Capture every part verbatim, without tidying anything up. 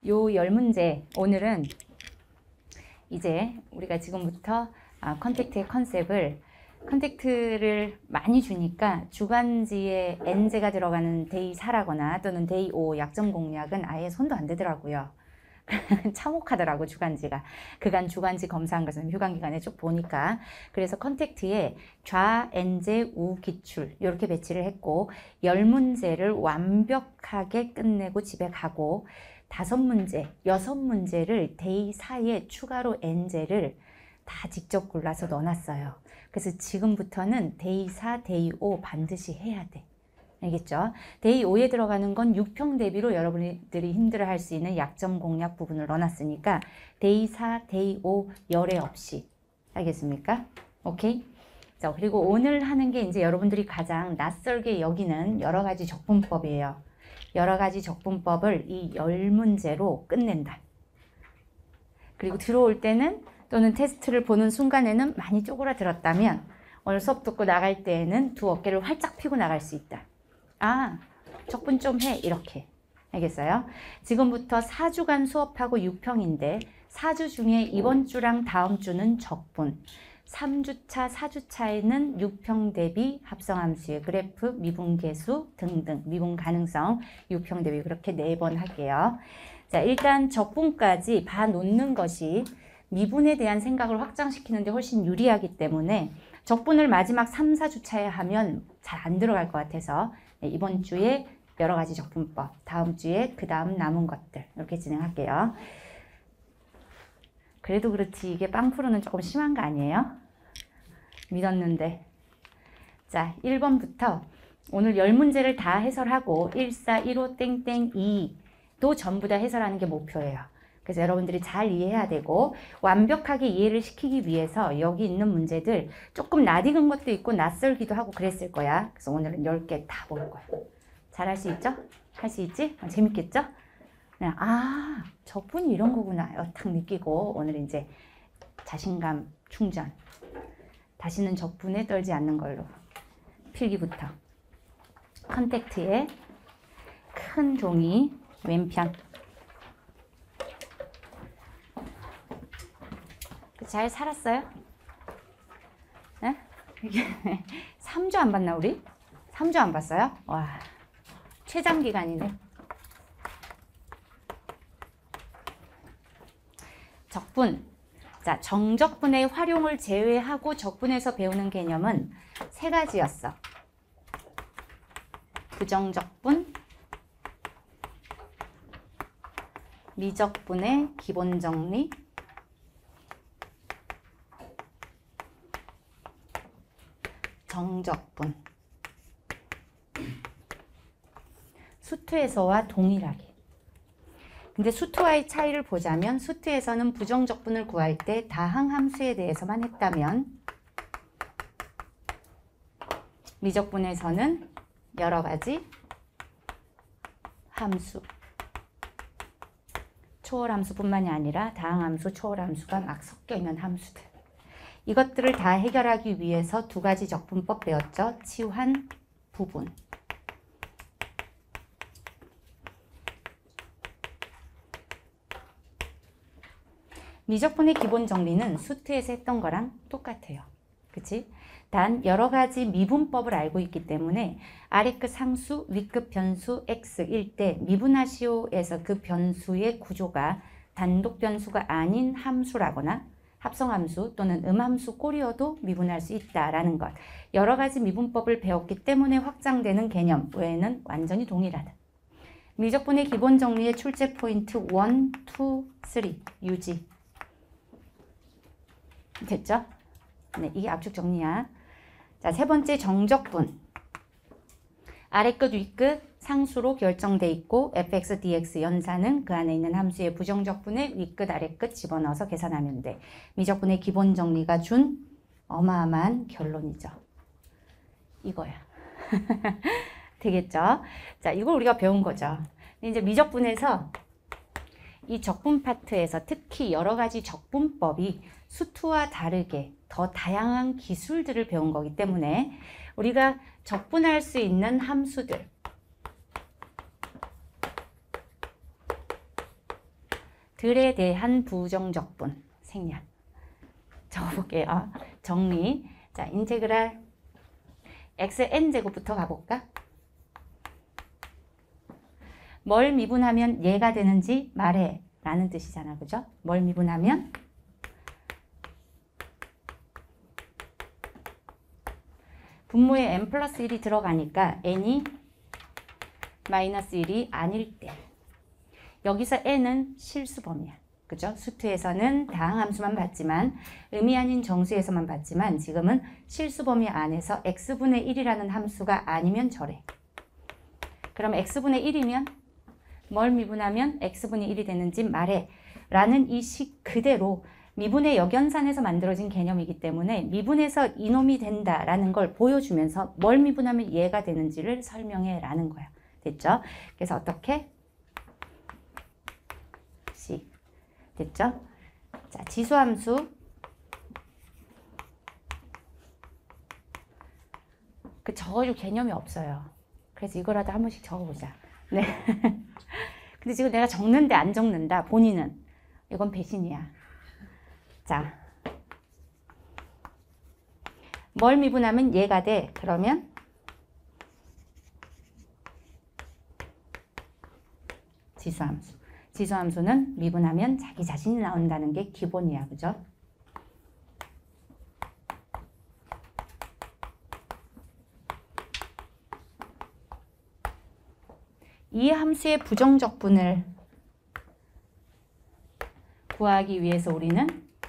요 열 문제 오늘은 이제 우리가 지금부터 아, 컨택트의 컨셉을 컨택트를 많이 주니까 주간지에 엔제가 들어가는 데이 사라거나 또는 데이 오 약점 공략은 아예 손도 안 대더라고요. 참혹하더라고 주간지가. 그간 주간지 검사한 것은 휴관기간에 쭉 보니까. 그래서 컨택트에 좌, 엔제, 우, 기출 이렇게 배치를 했고 열 문제를 완벽하게 끝내고 집에 가고 다섯 문제, 여섯 문제를 데이 사에 추가로 엔제를 다 직접 골라서 넣어놨어요. 그래서 지금부터는 데이 사, 데이 오 반드시 해야 돼. 알겠죠? 데이 오에 들어가는 건 육 평 대비로 여러분들이 힘들어할 수 있는 약점 공략 부분을 넣어놨으니까 데이 사, 데이 오 열애 없이. 알겠습니까? 오케이? 자, 그리고 오늘 하는 게 이제 여러분들이 가장 낯설게 여기는 여러 가지 적분법이에요. 여러 가지 적분법을 이 열 문제로 끝낸다. 그리고 들어올 때는 또는 테스트를 보는 순간에는 많이 쪼그라들었다면 오늘 수업 듣고 나갈 때에는 두 어깨를 활짝 펴고 나갈 수 있다. 아, 적분 좀 해. 이렇게. 알겠어요? 지금부터 사 주간 수업하고 육 평인데 사 주 중에 이번 주랑 다음 주는 적분. 삼 주차, 사 주차에는 육 평 대비 합성함수의 그래프, 미분계수 등등 미분 가능성 육 평 대비 그렇게 네 번 할게요. 자, 일단 적분까지 봐 놓는 것이 미분에 대한 생각을 확장시키는데 훨씬 유리하기 때문에 적분을 마지막 삼, 사 주차에 하면 잘 안 들어갈 것 같아서 네, 이번 주에 여러 가지 적분법, 다음 주에 그 다음 남은 것들 이렇게 진행할게요. 그래도 그렇지 이게 빵프로는 조금 심한 거 아니에요? 믿었는데. 자, 일 번부터 오늘 열 문제를 다 해설하고 일, 사, 일, 오, 땡땡, 이도 전부 다 해설하는 게 목표예요. 그래서 여러분들이 잘 이해해야 되고 완벽하게 이해를 시키기 위해서 여기 있는 문제들 조금 낯익은 것도 있고 낯설기도 하고 그랬을 거야. 그래서 오늘은 열 개 다 볼 거야. 잘 할 수 있죠? 할 수 있지? 어, 재밌겠죠? 그냥 아, 적분이 이런 거구나. 딱 느끼고 오늘 이제 자신감 충전. 다시는 적분에 떨지 않는 걸로. 필기부터. 컨택트에 큰 종이 왼편. 잘 살았어요? 네? 삼 주 안 봤나 우리? 삼 주 안 봤어요? 와, 최장기간이네. 적분. 자, 정적분의 활용을 제외하고 적분에서 배우는 개념은 세 가지였어. 부정적분, 미적분의 기본 정리, 정적분. 수투에서와 동일하게. 근데 수투와의 차이를 보자면 수투에서는 부정적분을 구할 때 다항함수에 대해서만 했다면 미적분에서는 여러 가지 함수, 초월함수뿐만이 아니라 다항함수, 초월함수가 막 섞여 있는 함수들. 이것들을 다 해결하기 위해서 두 가지 적분법 배웠죠. 치환, 부분. 미적분의 기본 정리는 수투에서 했던 거랑 똑같아요. 그치? 단 여러 가지 미분법을 알고 있기 때문에 아래끝 상수, 위끝 변수 x일 때 미분하시오에서 그 변수의 구조가 단독 변수가 아닌 함수라거나 합성함수 또는 음함수 꼴이어도 미분할 수 있다라는 것. 여러 가지 미분법을 배웠기 때문에 확장되는 개념 외에는 완전히 동일하다. 미적분의 기본 정리의 출제 포인트 일, 이, 삼 유지. 됐죠? 네, 이게 압축 정리야. 자, 세 번째 정적분. 아래끝 위끝 상수로 결정돼 있고 fx, dx 연산은 그 안에 있는 함수의 부정적분의 위끝 아래끝 집어넣어서 계산하면 돼. 미적분의 기본 정리가 준 어마어마한 결론이죠. 이거야. 되겠죠? 자, 이걸 우리가 배운 거죠. 이제 미적분에서 이 적분 파트에서 특히 여러 가지 적분법이 수투와 다르게 더 다양한 기술들을 배운 거기 때문에 우리가 적분할 수 있는 함수들, 들에 대한 부정적분 생략. 적어볼게요. 아, 정리. 자, 인테그랄 xn제곱부터 가볼까? 뭘 미분하면 얘가 되는지 말해 라는 뜻이잖아. 그죠? 뭘 미분하면 분모에 n 플러스 일이 들어가니까 n이 마이너스 일이 아닐 때 여기서 n은 실수범위야. 그죠? 수투에서는 다항함수만 봤지만 의미 아닌 정수에서만 봤지만 지금은 실수범위 안에서 x분의 일이라는 함수가 아니면 저래. 그럼 x분의 일이면 뭘 미분하면 x분의 일이 되는지 말해 라는 이 식 그대로 미분의 역연산에서 만들어진 개념이기 때문에 미분해서 이놈이 된다라는 걸 보여주면서 뭘 미분하면 얘가 되는지를 설명해 라는 거야. 됐죠? 그래서 어떻게? 식. 됐죠? 자, 지수함수. 그 적어줄 개념이 없어요. 그래서 이거라도 한 번씩 적어보자. 네. 근데 지금 내가 적는데 안 적는다. 본인은. 이건 배신이야. 자. 뭘 미분하면 얘가 돼. 그러면 지수함수. 지수함수는 미분하면 자기 자신이 나온다는 게 기본이야. 그죠? 이 함수의 부정적분을 구하기 위해서 우리는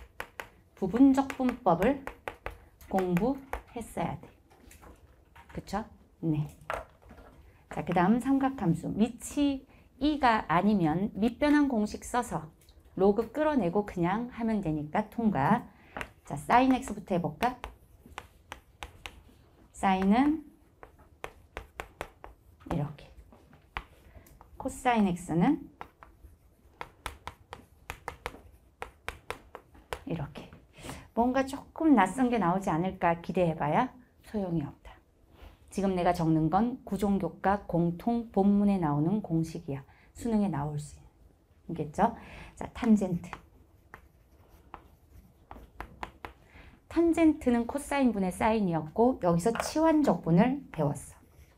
부분적분법을 공부했어야 돼. 그쵸? 네. 자, 그 다음 삼각함수. 밑이 이가 아니면 밑변환 공식 써서 로그 끌어내고 그냥 하면 되니까 통과. 자, 사인 x부터 해볼까? 사인은 이렇게. 코사인 x는 이렇게. 뭔가 조금 낯선 게 나오지 않을까 기대해봐야 소용이 없다. 지금 내가 적는 건 구종교과 공통 본문에 나오는 공식이야. 수능에 나올 수 있겠죠? 자, 탄젠트. 탄젠트는 코사인분의 사인이었고 여기서 치환적분을 배웠어.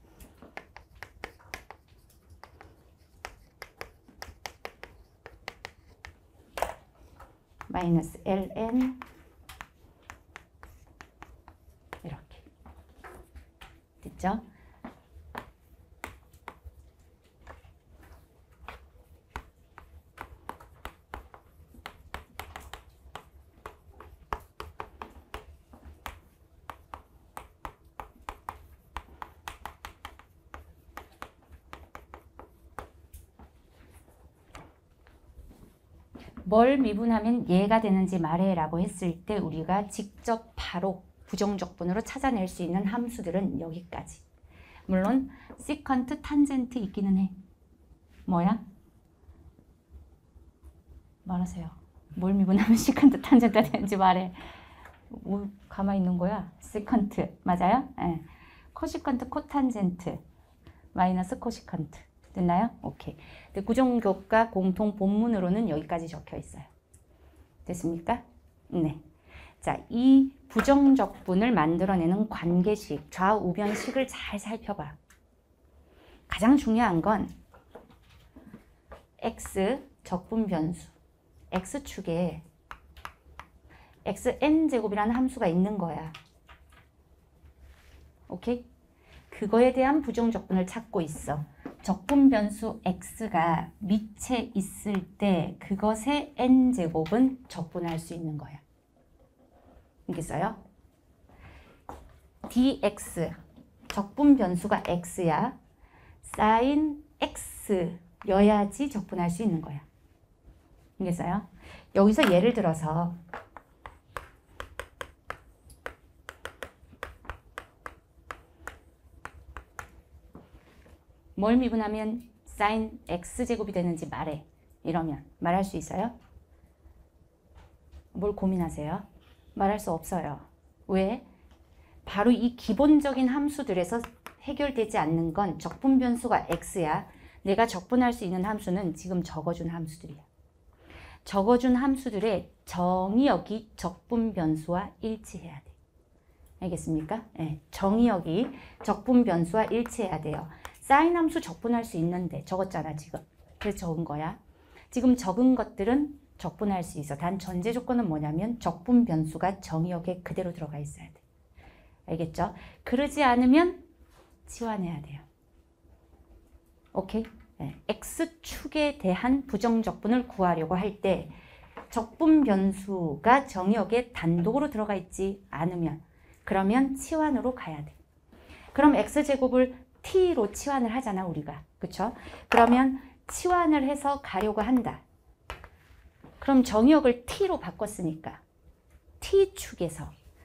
마이너스 ln 이렇게. 됐죠? 뭘 미분하면 얘가 되는지 말해라고 했을 때 우리가 직접 바로 부정적분으로 찾아낼 수 있는 함수들은 여기까지. 물론 시컨트, 탄젠트 있기는 해. 뭐야? 말하세요. 뭘 미분하면 시컨트, 탄젠트가 되는지 말해. 뭐 가만히 있는 거야? 시컨트 맞아요? 네. 코시컨트, 코탄젠트 마이너스 코시컨트. 됐나요? 오케이. 구종교과 공통 본문으로는 여기까지 적혀 있어요. 됐습니까? 네. 자, 이 부정적분을 만들어내는 관계식, 좌우변식을 잘 살펴봐. 가장 중요한 건 x 적분 변수, x축에 xn제곱이라는 함수가 있는 거야. 오케이? 그거에 대한 부정적분을 찾고 있어. 적분 변수 x가 밑에 있을 때 그것의 n제곱은 적분할 수 있는 거야. 알겠어요? dx 적분 변수가 x야. sin x여야지 적분할 수 있는 거야. 알겠어요? 여기서 예를 들어서 뭘 미분하면 sin x제곱이 되는지 말해. 이러면 말할 수 있어요? 뭘 고민하세요? 말할 수 없어요. 왜? 바로 이 기본적인 함수들에서 해결되지 않는 건 적분 변수가 x야. 내가 적분할 수 있는 함수는 지금 적어준 함수들이야. 적어준 함수들의 정의역이 적분 변수와 일치해야 돼. 알겠습니까? 네, 정의역이 적분 변수와 일치해야 돼요. 사인 함수 적분할 수 있는데 적었잖아 지금. 그래서 적은 거야. 지금 적은 것들은 적분할 수 있어. 단 전제 조건은 뭐냐면 적분 변수가 정의역에 그대로 들어가 있어야 돼. 알겠죠? 그러지 않으면 치환해야 돼요. 오케이? 네. X축에 대한 부정적분을 구하려고 할 때 적분 변수가 정의역에 단독으로 들어가 있지 않으면 그러면 치환으로 가야 돼. 그럼 X제곱을 T로 치환을 하잖아 우리가. 그쵸? 그러면 치환을 해서 가려고 한다. 그럼 정의역을 T로 바꿨으니까 T축에서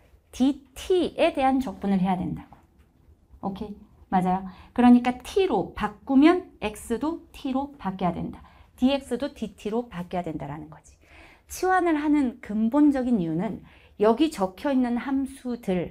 디티에 대한 적분을 해야 된다고. 오케이? 맞아요. 그러니까 T로 바꾸면 X도 T로 바뀌어야 된다. 디엑스도 디티로 바뀌어야 된다라는 거지. 치환을 하는 근본적인 이유는 여기 적혀있는 함수들이긴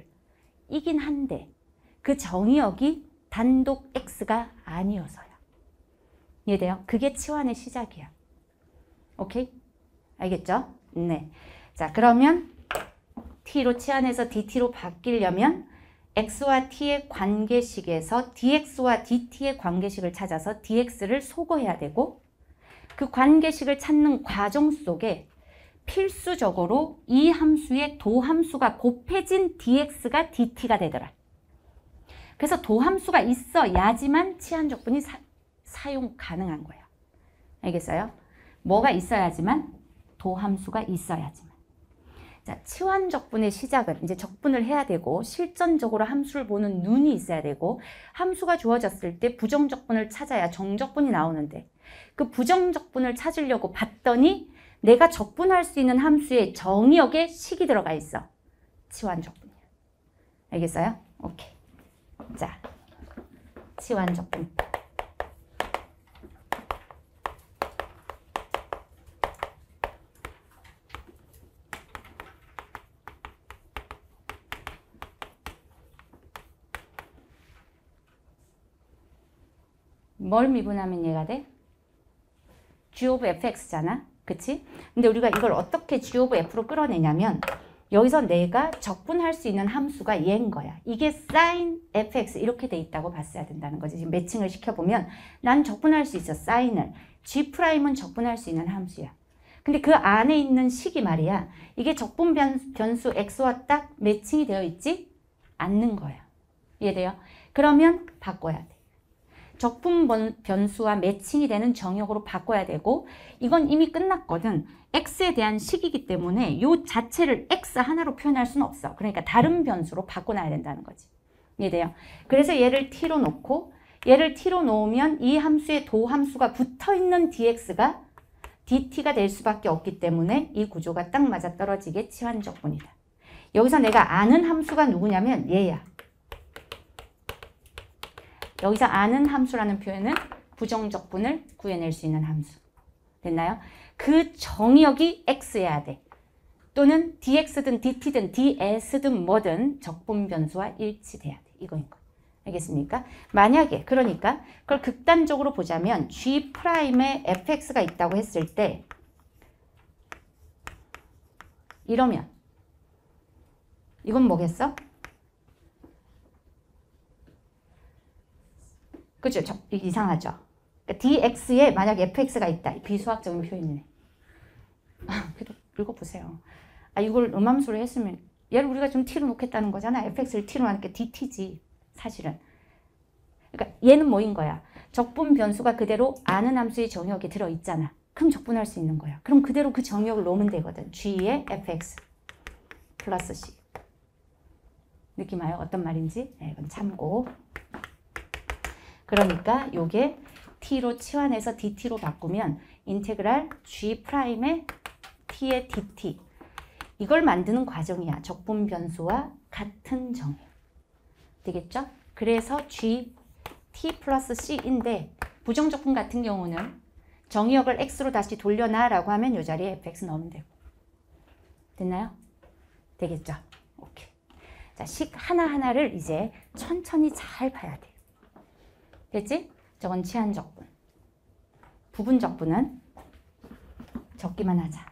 한데 그 정의역이 단독 X가 아니어서요. 이해돼요? 그게 치환의 시작이야. 오케이? 알겠죠? 네. 자, 그러면 T로 치환해서 디티로 바뀌려면 X와 T의 관계식에서 디엑스와 디티의 관계식을 찾아서 디엑스를 소거해야 되고 그 관계식을 찾는 과정 속에 필수적으로 이 함수의 도함수가 곱해진 디엑스가 디티가 되더라. 그래서 도함수가 있어야지만 치환적분이 사, 사용 가능한 거예요. 알겠어요? 뭐가 있어야지만? 도함수가 있어야지만. 자, 치환적분의 시작은 이제 적분을 해야 되고 실전적으로 함수를 보는 눈이 있어야 되고 함수가 주어졌을 때 부정적분을 찾아야 정적분이 나오는데 그 부정적분을 찾으려고 봤더니 내가 적분할 수 있는 함수의 정의역에 식이 들어가 있어. 치환적분이야. 알겠어요? 오케이. 자, 치환적분. 뭘 미분하면 얘가 돼? G of fx잖아. 그치? 근데 우리가 이걸 어떻게 G of f로 끌어내냐면 여기서 내가 적분할 수 있는 함수가 얘인 거야. 이게 sin fx 이렇게 돼 있다고 봤어야 된다는 거지. 지금 매칭을 시켜보면 난 적분할 수 있어. sin을. G'은 적분할 수 있는 함수야. 근데 그 안에 있는 식이 말이야. 이게 적분 변수 x와 딱 매칭이 되어 있지 않는 거야. 이해돼요? 그러면 바꿔야 돼. 적분 변수와 매칭이 되는 정역으로 바꿔야 되고 이건 이미 끝났거든. x에 대한 식이기 때문에 이 자체를 x 하나로 표현할 수는 없어. 그러니까 다른 변수로 바꿔놔야 된다는 거지. 이해돼요? 그래서 얘를 t로 놓고 얘를 t로 놓으면 이 함수의 도함수가 붙어있는 dx가 dt가 될 수밖에 없기 때문에 이 구조가 딱 맞아떨어지게 치환적분이다. 여기서 내가 아는 함수가 누구냐면 얘야. 여기서 아는 함수라는 표현은 부정적분을 구해낼 수 있는 함수. 됐나요? 그 정의역이 x여야 돼. 또는 dx든 dt든 ds든 뭐든 적분 변수와 일치돼야 돼. 이거인 거. 알겠습니까? 만약에 그러니까 그걸 극단적으로 보자면 G'에 fx가 있다고 했을 때 이러면 이건 뭐겠어? 그죠? 저, 이상하죠? 그러니까 dx에 만약 fx가 있다. 비수학적인 표현이네. 아, 그래도 읽어보세요. 아, 이걸 음함수로 했으면 얘를 우리가 좀 t로 놓겠다는 거잖아. fx를 t로 하니까 dt지. 사실은. 그러니까 얘는 뭐인 거야? 적분 변수가 그대로 아는 함수의 정의역에 들어있잖아. 그럼 적분할 수 있는 거야. 그럼 그대로 그 정의역을 놓으면 되거든. G의 fx 플러스 c. 느낌 와요? 어떤 말인지? 네, 이건 참고. 그러니까 요게 t로 치환해서 dt로 바꾸면 인테그랄 G'의 t의 dt. 이걸 만드는 과정이야. 적분 변수와 같은 정의. 되겠죠? 그래서 G, t 플러스 c인데 부정적분 같은 경우는 정의역을 x로 다시 돌려놔 라고 하면 이 자리에 fx 넣으면 되고. 됐나요? 되겠죠? 오케이. 자, 식 하나하나를 이제 천천히 잘 봐야 돼. 됐지? 저건 치환적분. 부분적분은 적기만 하자.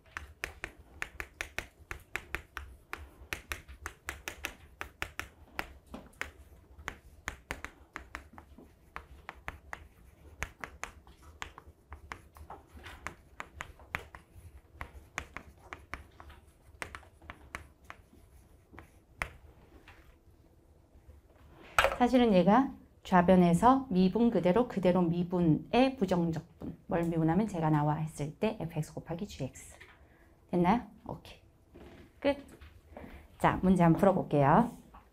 사실은 얘가 좌변에서 미분 그대로 그대로 미분의 부정적분. 뭘 미분하면 제가 나와 했을 때 에프엑스 곱하기 지엑스. 됐나요? 오케이. 끝. 자, 문제 한번 풀어볼게요.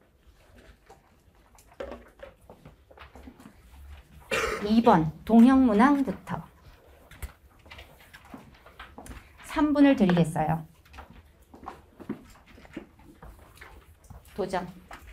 이 번 동형문항부터 삼 분을 드리겠어요. 도전.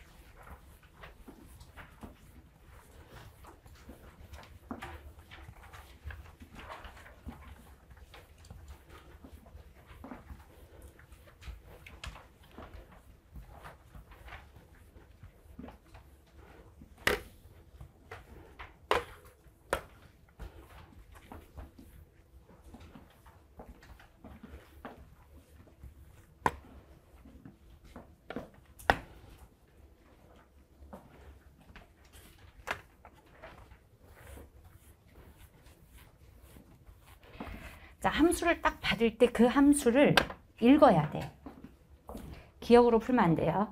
자, 함수를 딱 받을 때 그 함수를 읽어야 돼. 기억으로 풀면 안 돼요.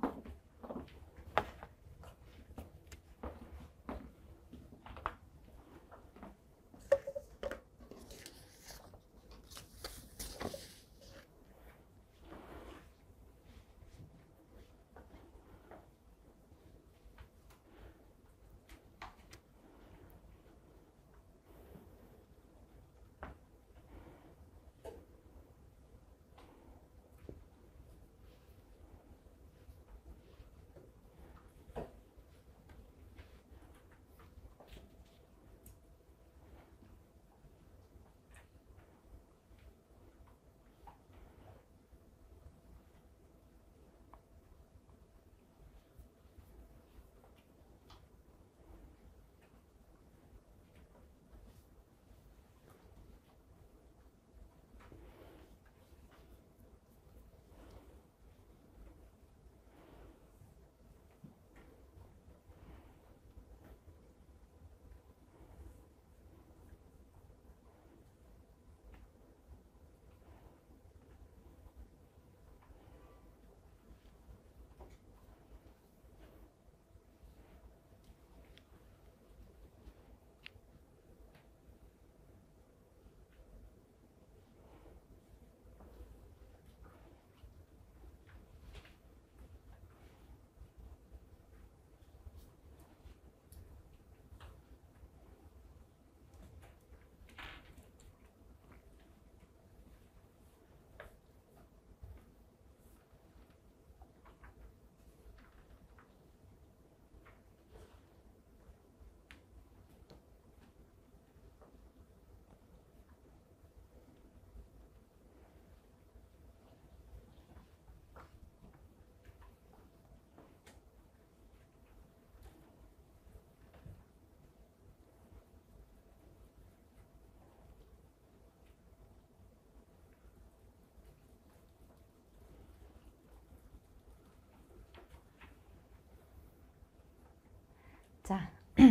자,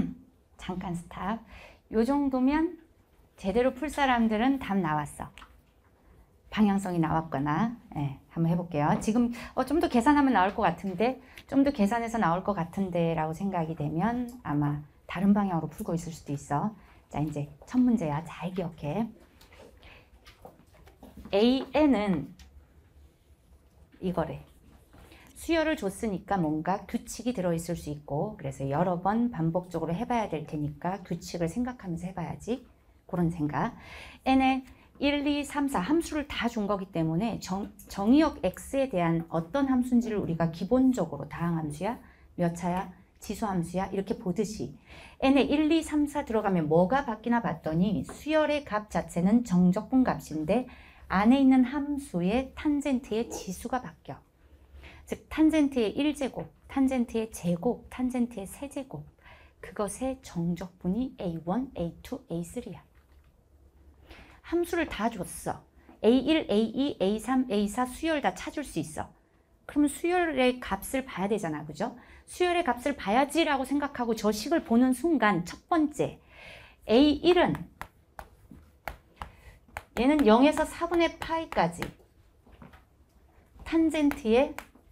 잠깐 스탑. 요 정도면 제대로 풀 사람들은 답 나왔어. 방향성이 나왔거나. 예, 한번 해볼게요. 지금 어, 좀 더 계산하면 나올 것 같은데, 좀 더 계산해서 나올 것 같은데 라고 생각이 되면 아마 다른 방향으로 풀고 있을 수도 있어. 자, 이제 첫 문제야. 잘 기억해. 에이엔은 이거래. 수열을 줬으니까 뭔가 규칙이 들어있을 수 있고, 그래서 여러 번 반복적으로 해봐야 될 테니까 규칙을 생각하면서 해봐야지. 그런 생각. n에 일, 이, 삼, 사 함수를 다 준 거기 때문에 정, 정의역 x에 대한 어떤 함수인지를 우리가 기본적으로 다항함수야? 몇 차야? 지수함수야? 이렇게 보듯이 n에 일, 이, 삼, 사 들어가면 뭐가 바뀌나 봤더니 수열의 값 자체는 정적분 값인데 안에 있는 함수의 탄젠트의 지수가 바뀌어. 즉 탄젠트의 일 제곱, 탄젠트의 제곱, 탄젠트의 세제곱, 그것의 정적분이 에이 원, 에이 투, 에이 쓰리야. 함수를 다 줬어. 에이 일, 에이 이, 에이 삼, 에이 사 수열 다 찾을 수 있어. 그러면 수열의 값을 봐야 되잖아. 그죠? 수열의 값을 봐야지라고 생각하고 저 식을 보는 순간 첫 번째 에이 일은 얘는 영에서 사분의 파이까지 탄젠트의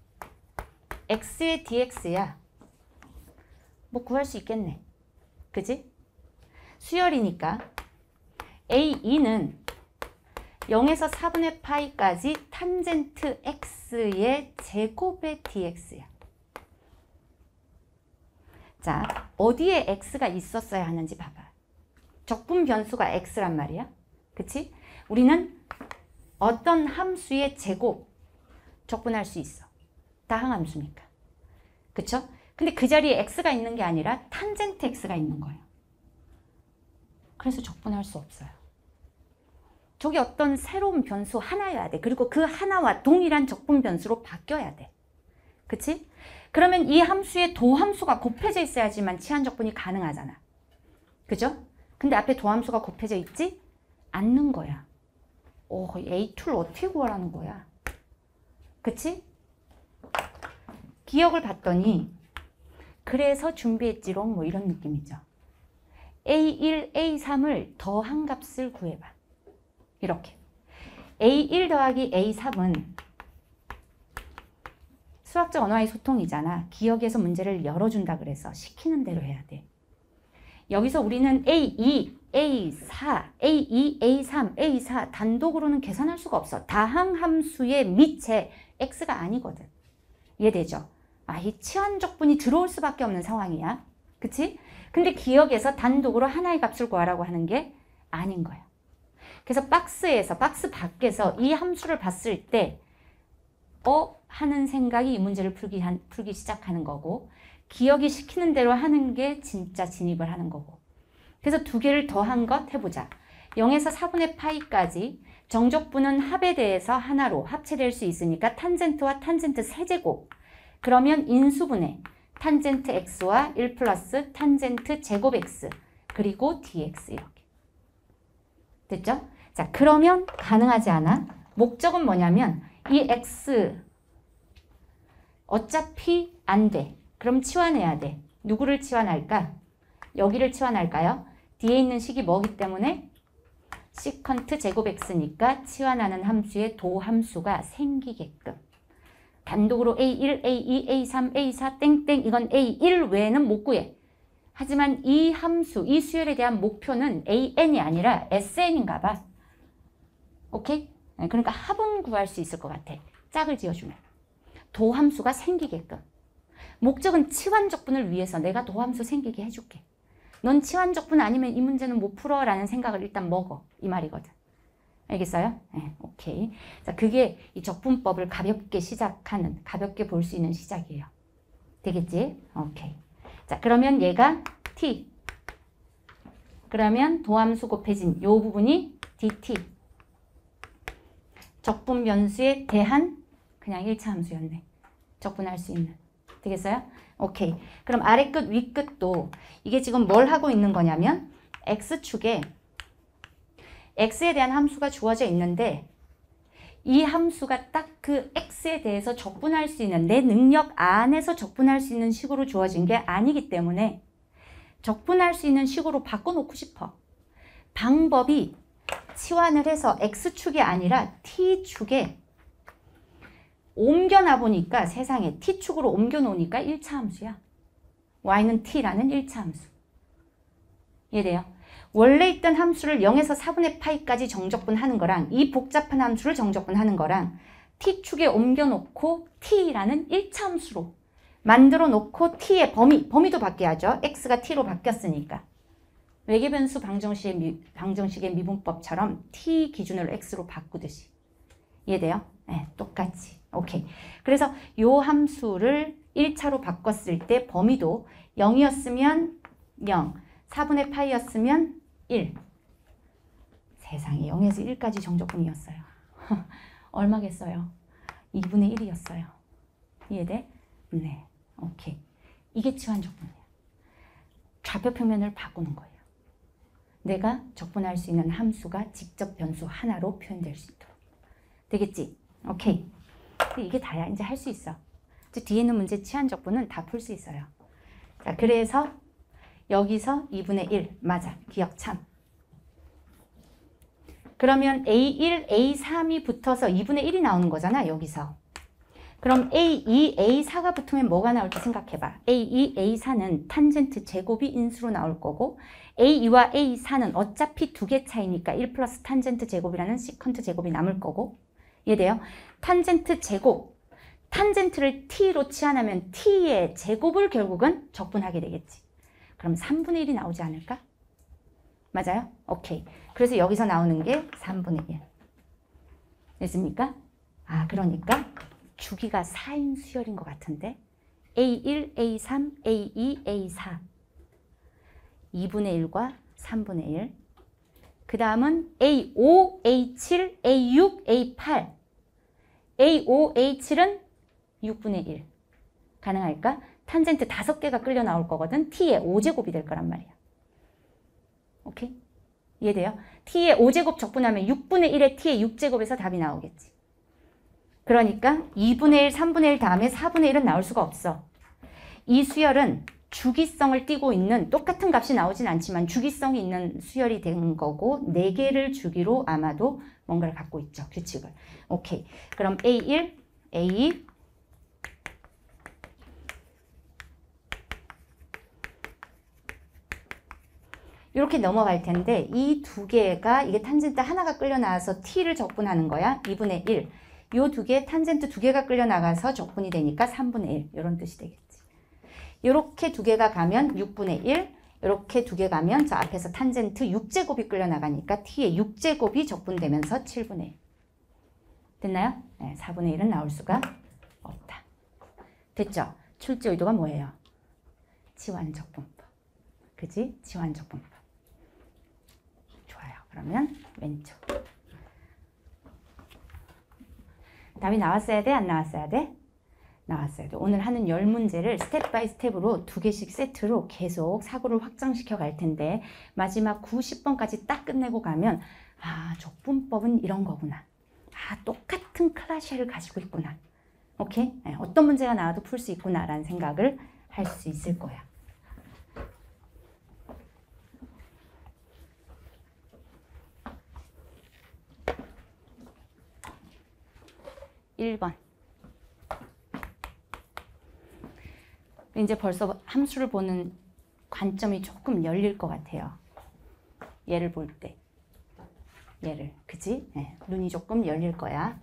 x의 dx야. 뭐 구할 수 있겠네. 그지? 수열이니까 에이 이는 영에서 사분의 파이까지 탄젠트 x의 제곱의 dx야. 자, 어디에 x가 있었어야 하는지 봐봐. 적분 변수가 x란 말이야. 그치? 우리는 어떤 함수의 제곱 적분할 수 있어. 다항함수니까. 그쵸? 근데 그 자리에 x가 있는 게 아니라 탄젠트 x가 있는 거예요. 그래서 적분할 수 없어요. 저게 어떤 새로운 변수 하나여야 돼. 그리고 그 하나와 동일한 적분 변수로 바뀌어야 돼. 그치? 그러면 이 함수의 도함수가 곱해져 있어야지만 치환 적분이 가능하잖아. 그죠? 근데 앞에 도함수가 곱해져 있지 않는 거야. 오, 에이 이를 어떻게 구하라는 거야? 그치? 기억을 봤더니 그래서 준비했지롱 뭐 이런 느낌이죠. 에이 일, 에이 삼을 더한 값을 구해봐. 이렇게 에이 일 더하기 에이 삼은 수학적 언어와의 소통이잖아. 기억에서 문제를 열어준다 그래서 시키는 대로 해야 돼. 여기서 우리는 에이 이, 에이 사, 에이 이, 에이 삼, 에이 사 단독으로는 계산할 수가 없어. 다항함수의 밑에 x가 아니거든. 이해되죠? 아, 이 치환적분이 들어올 수밖에 없는 상황이야. 그치? 근데 기억에서 단독으로 하나의 값을 구하라고 하는 게 아닌 거야. 그래서 박스에서, 박스 밖에서 이 함수를 봤을 때 어? 하는 생각이 이 문제를 풀기, 한, 풀기 시작하는 거고 기억이 시키는 대로 하는 게 진짜 진입을 하는 거고. 그래서 두 개를 더한 것 해보자. 영에서 사분의 파이까지 정적분은 합에 대해서 하나로 합체될 수 있으니까 탄젠트와 탄젠트 세제곱. 그러면 인수분해 탄젠트 x와 일 플러스 탄젠트 제곱 x 그리고 dx 이렇게. 됐죠? 자, 그러면 가능하지 않아? 목적은 뭐냐면 이 x 어차피 안 돼. 그럼 치환해야 돼. 누구를 치환할까? 여기를 치환할까요? 뒤에 있는 식이 뭐기 때문에? 시컨트 제곱 x니까 치환하는 함수의 도함수가 생기게끔. 단독으로 에이 일, 에이 이, 에이 삼, 에이 사 땡땡 이건 에이 일 외에는 못 구해. 하지만 이 함수, 이 수열에 대한 목표는 에이 엔이 아니라 에스 엔인가 봐. 오케이? 그러니까 합은 구할 수 있을 것 같아. 짝을 지어주면. 도함수가 생기게끔. 목적은 치환적분을 위해서 내가 도함수 생기게 해줄게. 넌 치환적분 아니면 이 문제는 못 풀어 라는 생각을 일단 먹어. 이 말이거든. 알겠어요? 네, 오케이. 자, 그게 이 적분법을 가볍게 시작하는, 가볍게 볼 수 있는 시작이에요. 되겠지? 오케이. 자, 그러면 얘가 t. 그러면 도함수 곱해진 요 부분이 dt. 적분 변수에 대한 그냥 일 차 함수였네. 적분할 수 있는. 되겠어요? 오케이. 그럼 아래 끝, 위 끝도 이게 지금 뭘 하고 있는 거냐면 x축에 x에 대한 함수가 주어져 있는데 이 함수가 딱 그 x에 대해서 적분할 수 있는 내 능력 안에서 적분할 수 있는 식으로 주어진 게 아니기 때문에 적분할 수 있는 식으로 바꿔놓고 싶어. 방법이 치환을 해서 x축이 아니라 t축에 옮겨놔 보니까 세상에 t축으로 옮겨 놓으니까 일 차 함수야. y는 t라는 일 차 함수. 이해돼요? 원래 있던 함수를 영에서 사분의 파이까지 정적분하는 거랑 이 복잡한 함수를 정적분하는 거랑 t축에 옮겨놓고 t라는 일 차 함수로 만들어 놓고 t의 범위, 범위도 바뀌어야죠. x가 t로 바뀌었으니까. 외계변수 방정식의, 미, 방정식의 미분법처럼 t 기준으로 x로 바꾸듯이. 이해돼요? 네, 똑같이. 오케이. 그래서 요 함수를 일 차로 바꿨을 때 범위도 영이었으면 영, 사분의 파이였으면 일. 세상에 영에서 일까지 정적분이었어요. 얼마겠어요? 이분의 일이었어요. 이해돼? 네. 오케이. 이게 치환적분이야. 좌표 표면을 바꾸는 거예요. 내가 적분할 수 있는 함수가 직접 변수 하나로 표현될 수 있도록. 되겠지? 오케이. 이게 다야. 이제 할 수 있어. 이제 뒤에 있는 문제 치환적분은 다 풀 수 있어요. 자, 그래서 여기서 이분의 일. 맞아. 기억 참. 그러면 에이 일, 에이 삼이 붙어서 이분의 일이 나오는 거잖아. 여기서. 그럼 에이 이, 에이 사가 붙으면 뭐가 나올지 생각해봐. 에이 이, 에이 사는 탄젠트 제곱이 인수로 나올 거고 에이 이와 에이 사는 어차피 두 개 차이니까 일 플러스 탄젠트 제곱이라는 시컨트 제곱이 남을 거고 이해돼요? 탄젠트 제곱, 탄젠트를 t로 치환하면 t의 제곱을 결국은 적분하게 되겠지. 그럼 삼분의 일이 나오지 않을까? 맞아요? 오케이. 그래서 여기서 나오는 게 삼분의 일. 됐습니까? 아, 그러니까 주기가 사인 수열인 것 같은데 에이 일, 에이 삼, 에이 이, 에이 사 이분의 일과 삼분의 일 그 다음은 에이 오, 에이 칠, 에이 육, 에이 팔 에이 오, 에이 칠은 육분의 일 가능할까? 탄젠트 다섯 개가 끌려 나올 거거든. t의 오 제곱이 될 거란 말이야. 오케이? 이해돼요? t의 오 제곱 적분하면 육분의 일의 t의 육 제곱에서 답이 나오겠지. 그러니까 이분의 일, 삼분의 일 다음에 사분의 일은 나올 수가 없어. 이 수열은 주기성을 띠고 있는 똑같은 값이 나오진 않지만 주기성이 있는 수열이 된 거고 네 개를 주기로 아마도 뭔가를 갖고 있죠. 규칙을. 오케이. 그럼 에이 일, 에이 이 이렇게 넘어갈 텐데 이 두 개가 이게 탄젠트 하나가 끌려 나와서 t를 적분하는 거야. 이분의 일. 요 두 개 탄젠트 두 개가 끌려 나가서 적분이 되니까 삼분의 일. 이런 뜻이 되겠지. 이렇게 두 개가 가면 육분의 일. 이렇게 두 개 가면 저 앞에서 탄젠트 육 제곱이 끌려 나가니까 t의 육 제곱이 적분되면서 칠분의 일. 됐나요? 네, 사분의 일은 나올 수가 없다. 됐죠? 출제 의도가 뭐예요? 치환적분법. 그지? 치환적분법. 좋아요. 그러면 왼쪽. 답이 나왔어야 돼? 안 나왔어야 돼? 나왔어야 돼. 오늘 하는 열 문제를 스텝 바이 스텝으로 두 개씩 세트로 계속 사고를 확장시켜 갈 텐데 마지막 구, 십 번까지 딱 끝내고 가면 아, 적분법은 이런 거구나. 아, 똑같은 클라시를 가지고 있구나. 오케이? 네, 어떤 문제가 나와도 풀 수 있구나 라는 생각을 할 수 있을 거야. 일 번. 이제 벌써 함수를 보는 관점이 조금 열릴 것 같아요. 얘를 볼 때. 얘를. 그치? 네, 눈이 조금 열릴 거야.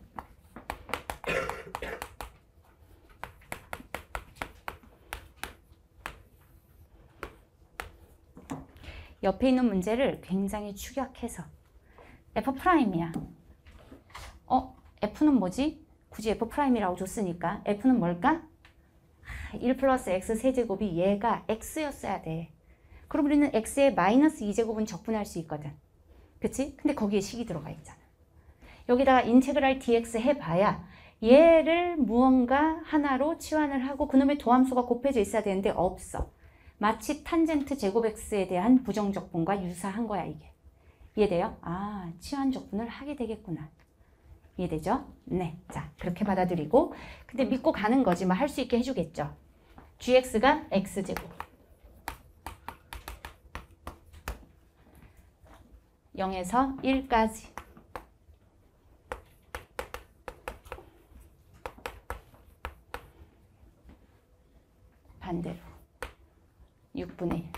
옆에 있는 문제를 굉장히 축약해서 F'이야. 어? F는 뭐지? 굳이 F'이라고 줬으니까 F는 뭘까? 일 플러스 X 세제곱이 얘가 X였어야 돼. 그럼 우리는 X의 마이너스 이 제곱은 적분할 수 있거든. 그치? 근데 거기에 식이 들어가 있잖아. 여기다가 인테그랄 dx 해봐야 얘를 무언가 하나로 치환을 하고 그놈의 도함수가 곱해져 있어야 되는데 없어. 마치 탄젠트 제곱 X에 대한 부정적분과 유사한 거야 이게. 이해돼요? 아, 치환적분을 하게 되겠구나. 이해되죠? 네. 자, 그렇게 받아들이고 근데 믿고 가는 거지 뭐 할 수 있게 해주겠죠. gx가 x제곱 영에서 일까지 반대로 육분의 일.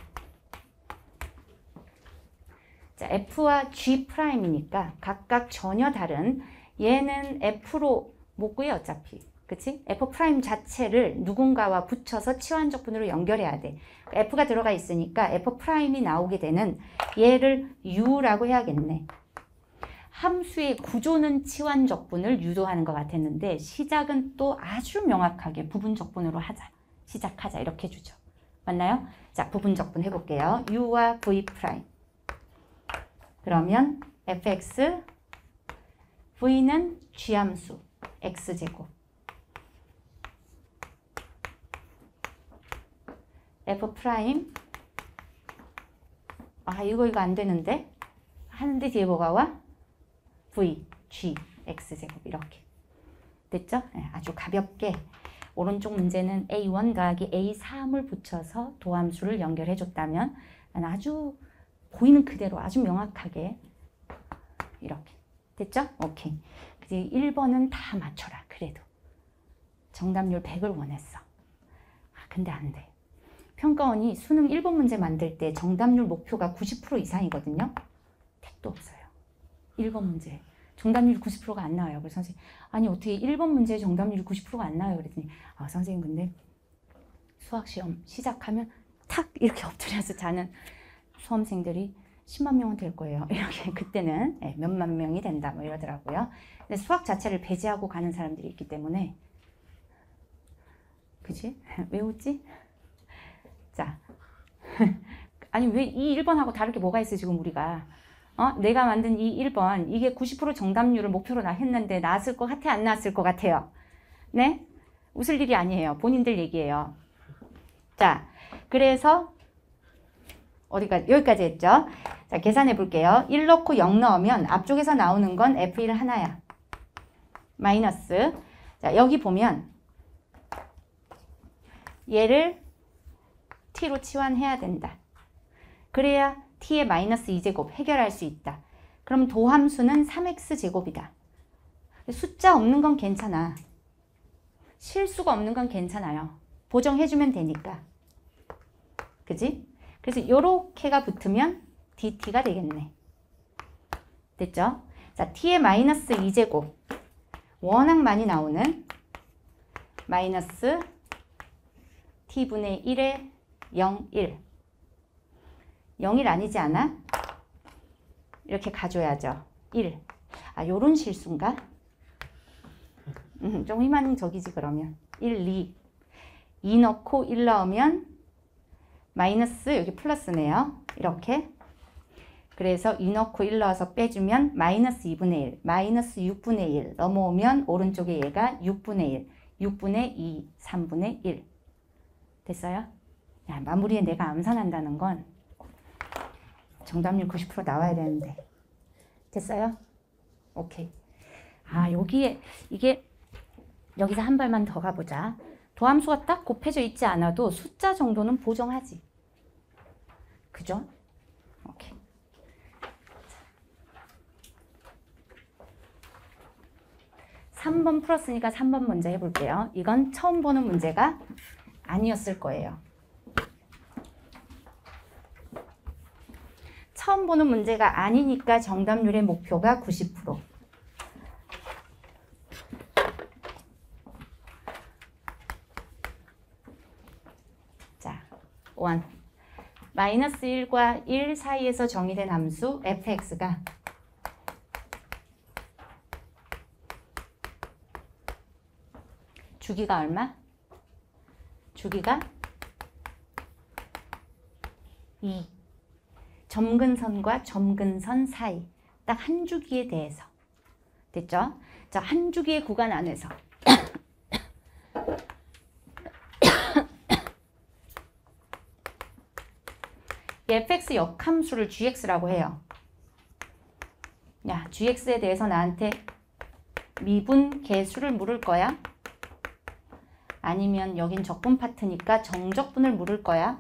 자, f와 g'이니까 각각 전혀 다른 얘는 f로 못 구해 어차피. 그치? f' 자체를 누군가와 붙여서 치환적분으로 연결해야 돼. f가 들어가 있으니까 f'이 나오게 되는 얘를 u라고 해야겠네. 함수의 구조는 치환적분을 유도하는 것 같았는데 시작은 또 아주 명확하게 부분적분으로 하자. 시작하자 이렇게 주죠. 맞나요? 자, 부분적분 해볼게요. u와 v'. 그러면 fx, v는 g함수 x제곱 f'. 아, 이거 이거 안 되는데? 하는데 뒤에 뭐가 와? v, g. x제곱 이렇게. 됐죠? 네, 아주 가볍게 오른쪽 문제는 에이 원 더하기 에이 삼을 붙여서 도함수를 연결해 줬다면 아주 보이는 그대로 아주 명확하게 이렇게. 됐죠? 오케이. 이제 일 번은 다 맞춰라. 그래도. 정답률 백을 원했어. 아, 근데 안 돼. 평가원이 수능 일 번 문제 만들 때 정답률 목표가 구십 퍼센트 이상이거든요. 택도 없어요. 일 번 문제. 정답률 구십 퍼센트가 안 나와요. 그래서 선생님, 아니 어떻게 일 번 문제 정답률이 구십 퍼센트가 안 나와요? 그랬더니, 아, 선생님 근데 수학시험 시작하면 탁 이렇게 엎드려서 자는 수험생들이 십만 명은 될 거예요. 이렇게 그때는 네, 몇만 명이 된다 뭐 이러더라고요. 근데 수학 자체를 배제하고 가는 사람들이 있기 때문에 그지? 왜 웃지? 자, 아니 왜 이 일 번하고 다르게 뭐가 있어 지금 우리가? 어? 내가 만든 이 일 번 이게 구십 퍼센트 정답률을 목표로 나 했는데 나왔을 것 같아? 안 나왔을 것 같아요? 네? 웃을 일이 아니에요. 본인들 얘기예요. 자, 그래서 어디까지? 여기까지 했죠? 자, 계산해 볼게요. 일 넣고 영 넣으면 앞쪽에서 나오는 건 에프 일 하나야. 마이너스. 자, 여기 보면 얘를 t로 치환해야 된다. 그래야 t의 마이너스 이 제곱 해결할 수 있다. 그럼 도함수는 삼 엑스 제곱이다. 숫자 없는 건 괜찮아. 실수가 없는 건 괜찮아요. 보정해주면 되니까. 그지? 그래서 요렇게가 붙으면 디티가 되겠네. 됐죠? 자, t의 마이너스 이 제곱. 워낙 많이 나오는 마이너스 t분의 일에 영, 일. 영, 일 아니지 않아? 이렇게 가져야죠. 일. 아, 요런 실수인가? 음, 좀 희망적이지 그러면. 일, 이. 이 넣고 일 넣으면 마이너스 여기 플러스네요. 이렇게. 그래서 이 넣고 일 넣어서 빼주면 마이너스 이분의 일. 마이너스 육분의 일. 넘어오면 오른쪽에 얘가 육분의 일. 육분의 이. 삼분의 일. 됐어요? 야, 마무리에 내가 암산한다는 건 정답률 구십 퍼센트 나와야 되는데. 됐어요? 오케이. 아, 여기에 이게 여기서 한 발만 더 가보자. 도함수가 딱 곱해져 있지 않아도 숫자 정도는 보정하지. 그죠? 오케이. 삼 번 풀었으니까 삼 번 먼저 해볼게요. 이건 처음 보는 문제가 아니었을 거예요. 처음 보는 문제가 아니니까 정답률의 목표가 구십 퍼센트. 자, 일. 마이너스 일과 일 사이에서 정의된 함수 fx가 주기가 얼마? 주기가 이. 점근선과 점근선 사이. 딱 한 주기에 대해서. 됐죠? 자, 한 주기의 구간 안에서. fx 역함수를 gx라고 해요. 야, gx에 대해서 나한테 미분 계수를 물을 거야? 아니면 여긴 적분 파트니까 정적분을 물을 거야?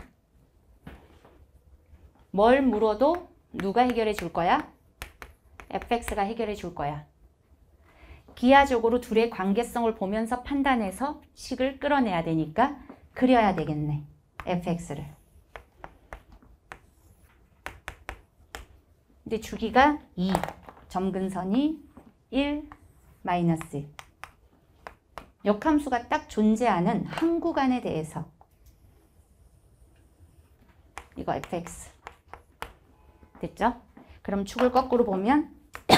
뭘 물어도 누가 해결해 줄 거야? fx가 해결해 줄 거야. 기하적으로 둘의 관계성을 보면서 판단해서 식을 끌어내야 되니까 그려야 되겠네. fx를. 근데 주기가 이, 점근선이 일, 마이너스 일. 역함수가 딱 존재하는 한 구간에 대해서 이거 fx. 됐죠? 그럼 축을 거꾸로 보면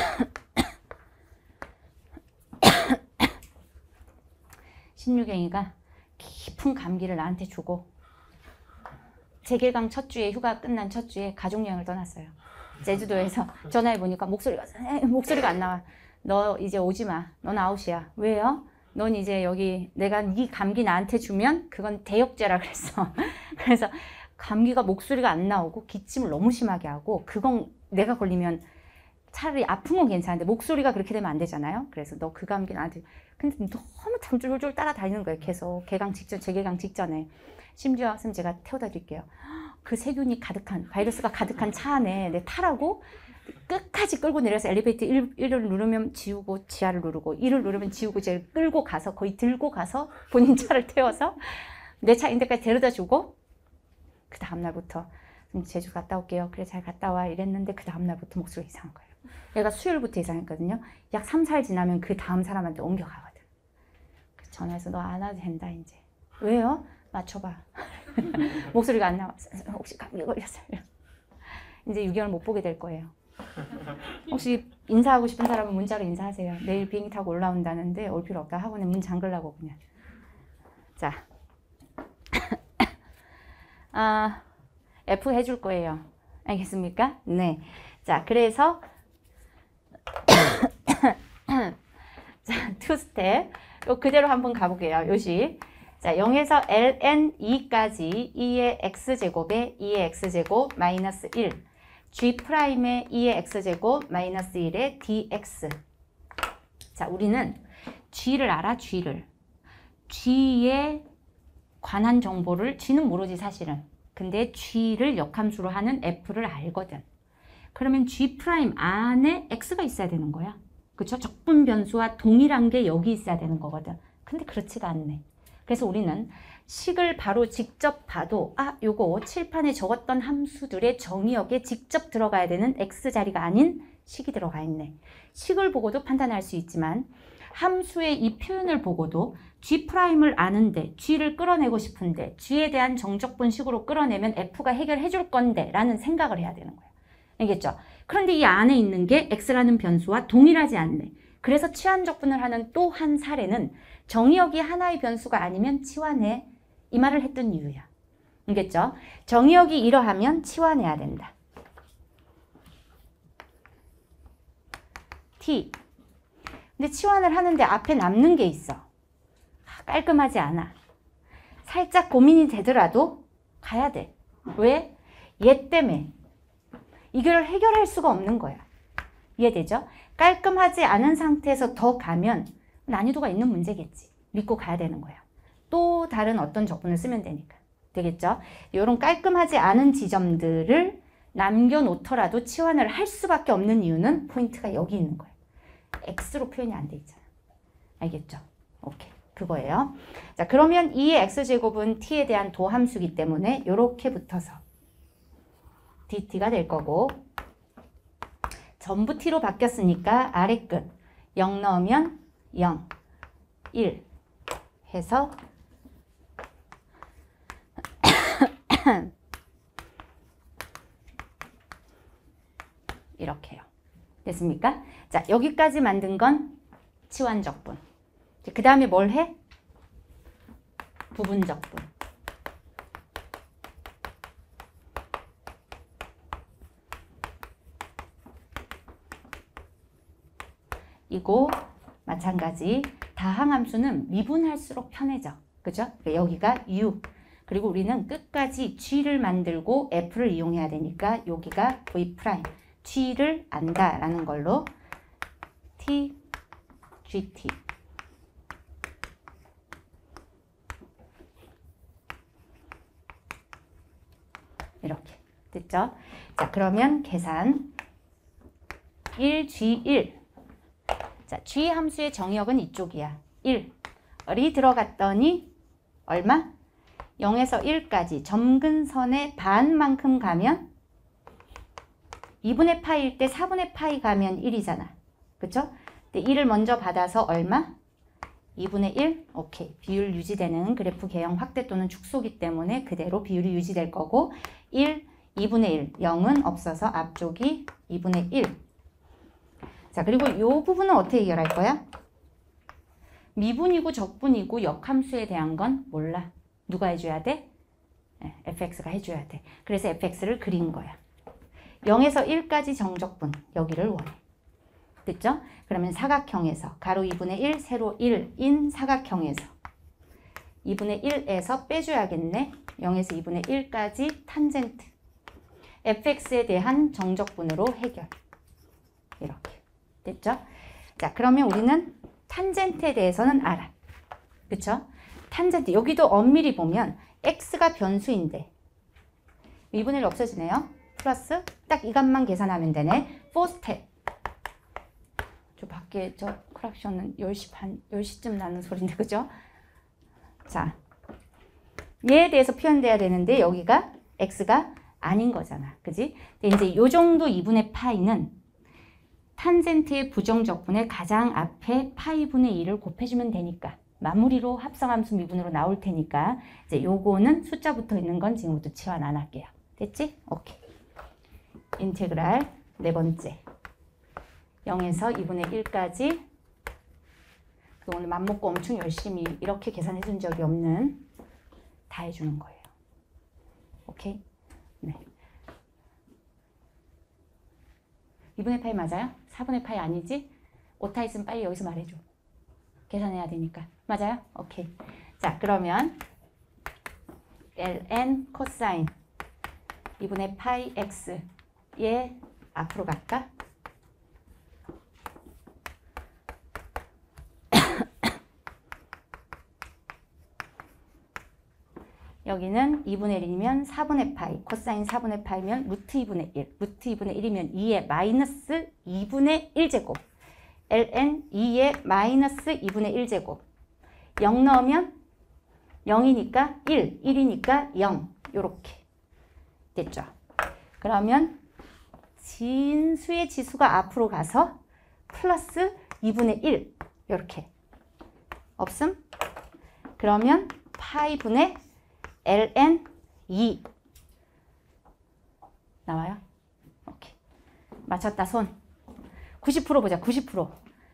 신유경이가 깊은 감기를 나한테 주고 제길강 첫 주에 휴가 끝난 첫 주에 가족여행을 떠났어요. 제주도에서 전화해보니까 목소리가 목소리가 안 나와. 너 이제 오지 마. 넌 아웃이야. 왜요? 넌 이제 여기 내가 네 감기 나한테 주면 그건 대역죄라 그랬어. 그래서 감기가 목소리가 안 나오고 기침을 너무 심하게 하고 그건 내가 걸리면 차라리 아픈 건 괜찮은데 목소리가 그렇게 되면 안 되잖아요. 그래서 너 그 감기 나한테 근데 너무 잠줄줄 따라다니는 거예요. 계속 개강 직전, 재개강 직전에. 심지어 선생님 제가 태워다 드릴게요. 그 세균이 가득한, 바이러스가 가득한 차 안에 내 타라고 끝까지 끌고 내려서 엘리베이터 일을 누르면 지우고 지하를 누르고 이를 누르면 지우고 지하를 끌고 가서 거의 들고 가서 본인 차를 태워서 내 차 인데까지 데려다 주고 그 다음날부터 제주 갔다 올게요. 그래 잘 갔다 와 이랬는데 그 다음날부터 목소리가 이상한 거예요. 얘가 수요일부터 이상했거든요. 약 삼, 사 일 지나면 그 다음 사람한테 옮겨가거든. 전화해서 너 안 와도 된다 이제. 왜요? 맞춰봐. 목소리가 안 나와. 혹시 감기 걸렸어요? 이제 육 개월 못 보게 될 거예요. 혹시 인사하고 싶은 사람은 문자로 인사하세요. 내일 비행기 타고 올라온다는데 올 필요 없다. 학원에 문 잠글라고 그냥. 자, 아, F 해줄 거예요. 알겠습니까? 네. 자, 그래서 자, 투 스텝. 요 그대로 한번 가볼게요. 요시. 자, 영에서 ln 이까지 이의 x제곱에 이의 x제곱 마이너스 일. G'의 이의 x제곱 마이너스 일의 dx. 자, 우리는 G를 알아, G를. G에 관한 정보를, G는 모르지 사실은. 근데 G를 역함수로 하는 F를 알거든. 그러면 G' 안에 X가 있어야 되는 거야. 그쵸? 적분 변수와 동일한 게 여기 있어야 되는 거거든. 근데 그렇지가 않네. 그래서 우리는 식을 바로 직접 봐도 아, 요거 칠판에 적었던 함수들의 정의역에 직접 들어가야 되는 X자리가 아닌 식이 들어가 있네. 식을 보고도 판단할 수 있지만 함수의 이 표현을 보고도 G'을 아는데 G를 끌어내고 싶은데 G에 대한 정적분식으로 끌어내면 F가 해결해 줄 건데 라는 생각을 해야 되는 거야. 알겠죠? 그런데 이 안에 있는 게 X라는 변수와 동일하지 않네. 그래서 치환적분을 하는 또 한 사례는 정의역이 하나의 변수가 아니면 치환해. 이 말을 했던 이유야. 알겠죠? 정의역이 이러하면 치환해야 된다. T. 근데 치환을 하는데 앞에 남는 게 있어. 깔끔하지 않아. 살짝 고민이 되더라도 가야 돼. 왜? 얘 때문에. 이걸 해결할 수가 없는 거야. 이해되죠? 깔끔하지 않은 상태에서 더 가면 난이도가 있는 문제겠지. 믿고 가야 되는 거야. 또 다른 어떤 적분을 쓰면 되니까. 되겠죠? 이런 깔끔하지 않은 지점들을 남겨놓더라도 치환을 할 수밖에 없는 이유는 포인트가 여기 있는 거예요. X로 표현이 안 돼 있잖아. 알겠죠? 오케이. 그거예요. 자, 그러면 이의 X제곱은 T에 대한 도함수기 때문에 이렇게 붙어서 디티가 될 거고 전부 T로 바뀌었으니까 아래 끝 영 넣으면 영, 일 해서 이렇게요. 됐습니까? 자, 여기까지 만든 건 치환적분. 그 다음에 뭘 해? 부분적분. 이거 마찬가지 다항함수는 미분할수록 편해져. 그죠? 여기가 U. 그리고 우리는 끝까지 G를 만들고 F를 이용해야 되니까 여기가 V'. G를 안다라는 걸로 T, 지티. 이렇게 됐죠? 자, 그러면 계산 일 지 일. 자, G 함수의 정의역은 이쪽이야. 일이 들어갔더니 얼마? 영에서 일까지 점근선의 반만큼 가면 이분의 파이일 때 사분의 파이 가면 일이잖아. 그쵸? 근데 일을 먼저 받아서 얼마? 이분의 일? 오케이. 비율 유지되는 그래프 개형 확대 또는 축소기 때문에 그대로 비율이 유지될 거고 일, 이분의 일, 영은 없어서 앞쪽이 이분의 일. 자, 그리고 이 부분은 어떻게 해결할 거야? 미분이고 적분이고 역함수에 대한 건 몰라. 누가 해줘야 돼? 네, 에프엑스가 해줘야 돼. 그래서 에프엑스를 그린 거야. 영에서 일까지 정적분, 여기를 원해. 됐죠? 그러면 사각형에서 가로 이분의 일, 세로 일인 사각형에서 이분의 일에서 빼줘야겠네. 영에서 이분의 일까지 탄젠트. 에프엑스에 대한 정적분으로 해결. 이렇게. 됐죠? 자, 그러면 우리는 탄젠트에 대해서는 알아. 그쵸? 탄젠트, 여기도 엄밀히 보면 x가 변수인데 이분의 일 없어지네요. 플러스 딱 이 값만 계산하면 되네. 사 스텝. 저 밖에 저 크락션은 열 시 반, 열 시쯤 나는 소리인데, 그죠? 자, 얘에 대해서 표현돼야 되는데 여기가 x가 아닌 거잖아. 그지? 근데 이제 요 정도 이분의 파이는 탄젠트의 부정적분의 가장 앞에 파이분의 일을 곱해주면 되니까 마무리로 합성함수 미분으로 나올 테니까 이제 요거는 숫자 붙어 있는 건 지금부터 치환 안 할게요. 됐지? 오케이. 인테그랄 네 번째. 영에서 이분의 일까지. 오늘 맘먹고 엄청 열심히 이렇게 계산해 준 적이 없는 다 해주는 거예요. 오케이? 네. 이분의 파이 맞아요? 사분의 파이 아니지? 오타 있으면 빨리 여기서 말해줘. 계산해야 되니까. 맞아요? 오케이. 자, 그러면 ln 코사인 이분의 파이 x 얘 앞으로 갈까? 여기는 이분의 일이면 사분의 파이, 코사인 사분의 파이면 루트 이분의 일, 루트 이분의 일이면 이의 마이너스 이분의 일 제곱, ln 이의 마이너스 이분의 일 제곱, 영 넣으면 영이니까 일, 일이니까 영, 요렇게 됐죠. 그러면 진수의 지수가 앞으로 가서 플러스 이분의 일, 요렇게 없음? 그러면 파이분의 ln 이 나와요? 오케이. 맞췄다 손. 구십 퍼센트 보자. 구십 퍼센트.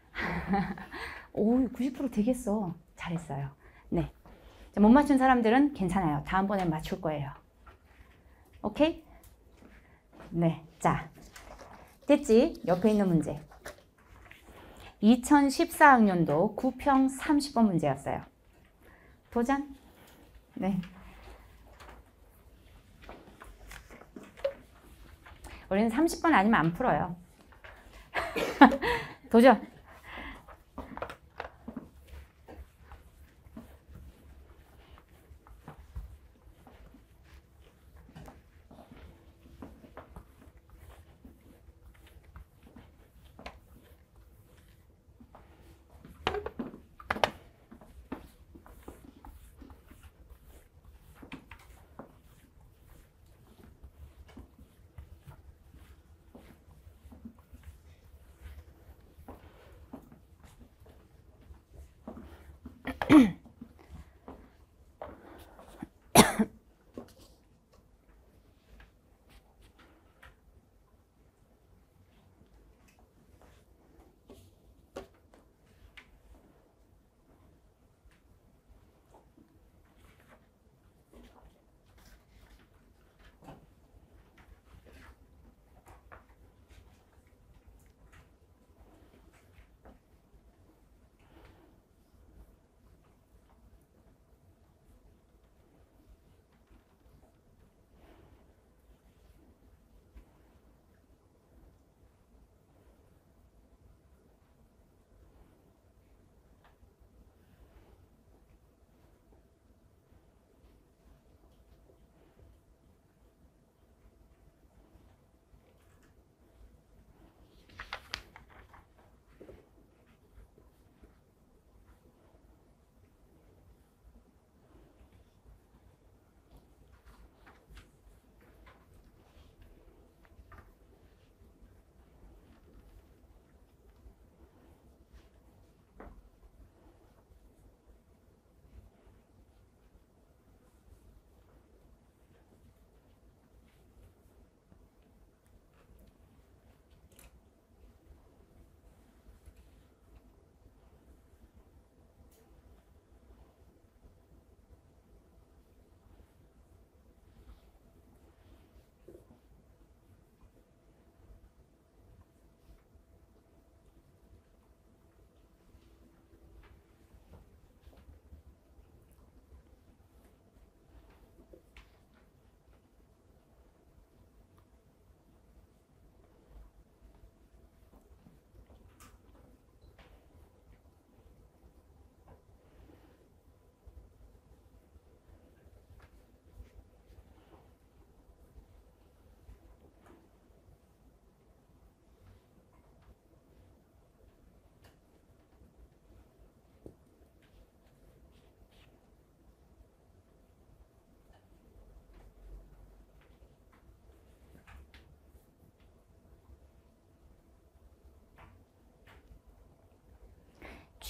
오, 구십 퍼센트 되겠어. 잘했어요. 네. 못 맞춘 사람들은 괜찮아요. 다음번엔 맞출 거예요. 오케이? 네. 자, 됐지? 옆에 있는 문제. 이천십사 학년도 구 평 삼십 번 문제였어요. 도전? 네. 우리는 삼십 번 아니면 안 풀어요. 도전!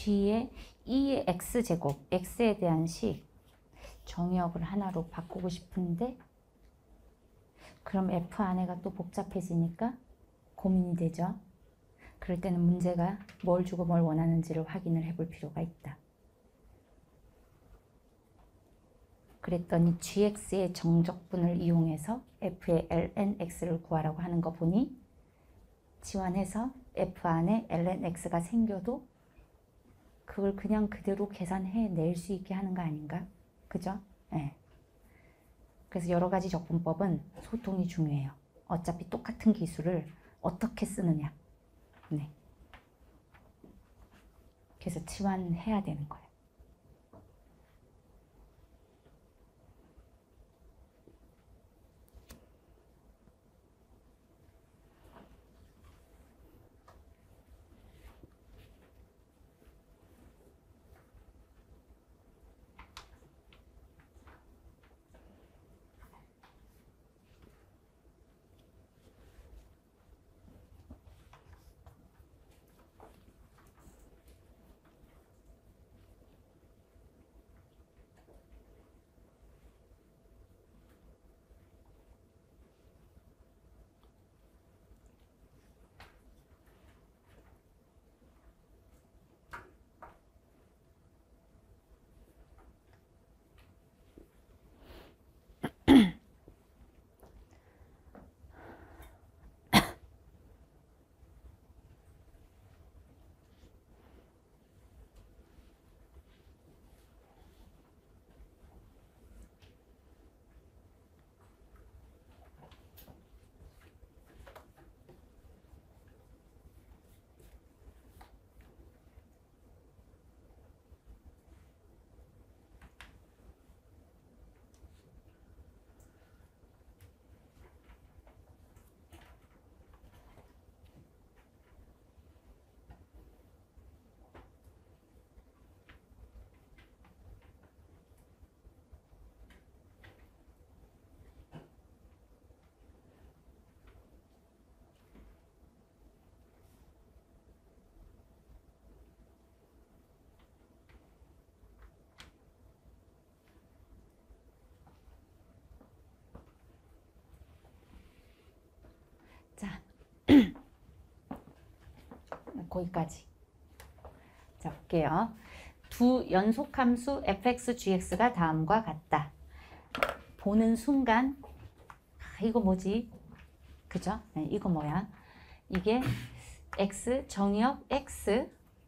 G의 이의 X제곱, X에 대한 식 정의역을 하나로 바꾸고 싶은데 그럼 F 안에가 또 복잡해지니까 고민이 되죠. 그럴 때는 문제가 뭘 주고 뭘 원하는지를 확인을 해볼 필요가 있다. 그랬더니 Gx의 정적분을 이용해서 F의 lnx를 구하라고 하는 거 보니 치환해서 F 안에 lnx가 생겨도 그걸 그냥 그대로 계산해낼 수 있게 하는 거 아닌가? 그죠? 네. 그래서 여러 가지 적분법은 소통이 중요해요. 어차피 똑같은 기술을 어떻게 쓰느냐. 네. 그래서 치환해야 되는 거예요. 자, 거기까지. 자, 볼게요. 두 연속함수 fx, gx가 다음과 같다. 보는 순간 아, 이거 뭐지? 그죠? 네, 이거 뭐야? 이게 x, 정의역 x,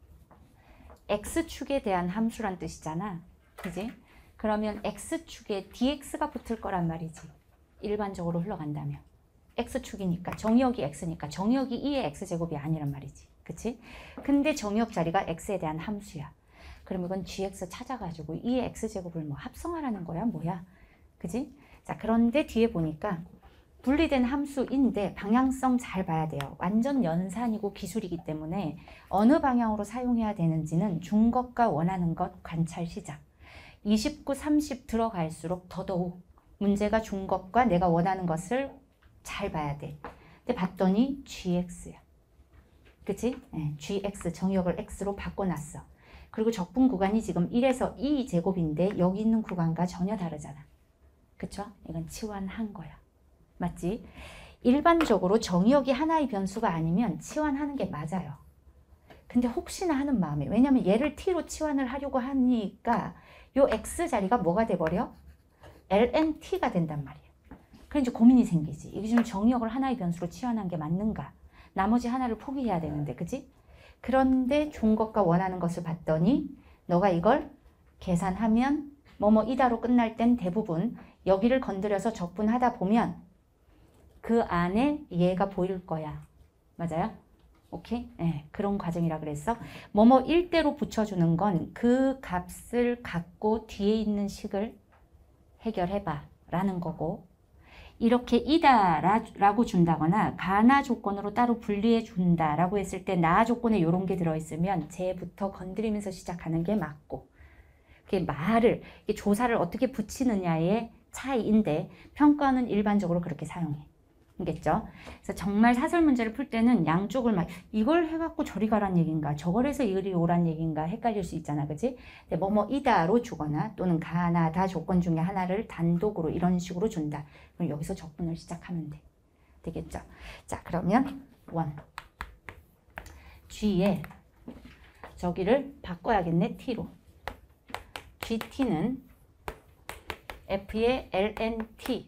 x축에 대한 함수란 뜻이잖아. 그지? 그러면 x축에 dx가 붙을 거란 말이지. 일반적으로 흘러간다면. x축이니까 정의역이 x니까 정의역이 이의 x제곱이 아니란 말이지. 그치? 근데 정의역 자리가 x에 대한 함수야. 그럼 이건 gx 찾아가지고 이의 x제곱을 뭐 합성하라는 거야? 뭐야? 그지? 자, 그런데 뒤에 보니까 분리된 함수인데 방향성 잘 봐야 돼요. 완전 연산이고 기술이기 때문에 어느 방향으로 사용해야 되는지는 준 것과 원하는 것 관찰 시작. 이십구, 삼십 들어갈수록 더더욱 문제가 준 것과 내가 원하는 것을 잘 봐야 돼. 근데 봤더니 gx야. 그치? 네, gx 정의역을 x로 바꿔놨어. 그리고 적분 구간이 지금 일에서 이 제곱인데 여기 있는 구간과 전혀 다르잖아. 그쵸? 이건 치환한 거야. 맞지? 일반적으로 정의역이 하나의 변수가 아니면 치환하는 게 맞아요. 근데 혹시나 하는 마음에, 왜냐면 얘를 t로 치환을 하려고 하니까 요 x 자리가 뭐가 돼버려? lnt가 된단 말이야. 그럼 이제 고민이 생기지. 이게 지금 정의역을 하나의 변수로 치환한 게 맞는가? 나머지 하나를 포기해야 되는데, 그지? 그런데 준 것과 원하는 것을 봤더니 너가 이걸 계산하면 뭐뭐 이다로 끝날 땐 대부분 여기를 건드려서 적분하다 보면 그 안에 얘가 보일 거야. 맞아요? 오케이? 네, 그런 과정이라 그랬어. 뭐뭐 일대로 붙여주는 건 그 값을 갖고 뒤에 있는 식을 해결해봐 라는 거고, 이렇게 이다 라고 준다거나 가나 조건으로 따로 분리해 준다 라고 했을 때 나 조건에 이런 게 들어있으면 쟤부터 건드리면서 시작하는 게 맞고, 그게 말을 조사를 어떻게 붙이느냐의 차이인데 평가는 일반적으로 그렇게 사용해. 알겠죠? 그래서 정말 사설 문제를 풀 때는 양쪽을 막 이걸 해갖고 저리 가란 얘기인가 저걸 해서 이리 오란 얘기인가 헷갈릴 수 있잖아. 그치? 뭐뭐이다로 주거나 또는 가나다 조건 중에 하나를 단독으로 이런 식으로 준다. 그럼 여기서 적분을 시작하면 돼. 되겠죠? 자, 그러면 원 G에 저기를 바꿔야겠네. T로. 지티는 F의 엘엔티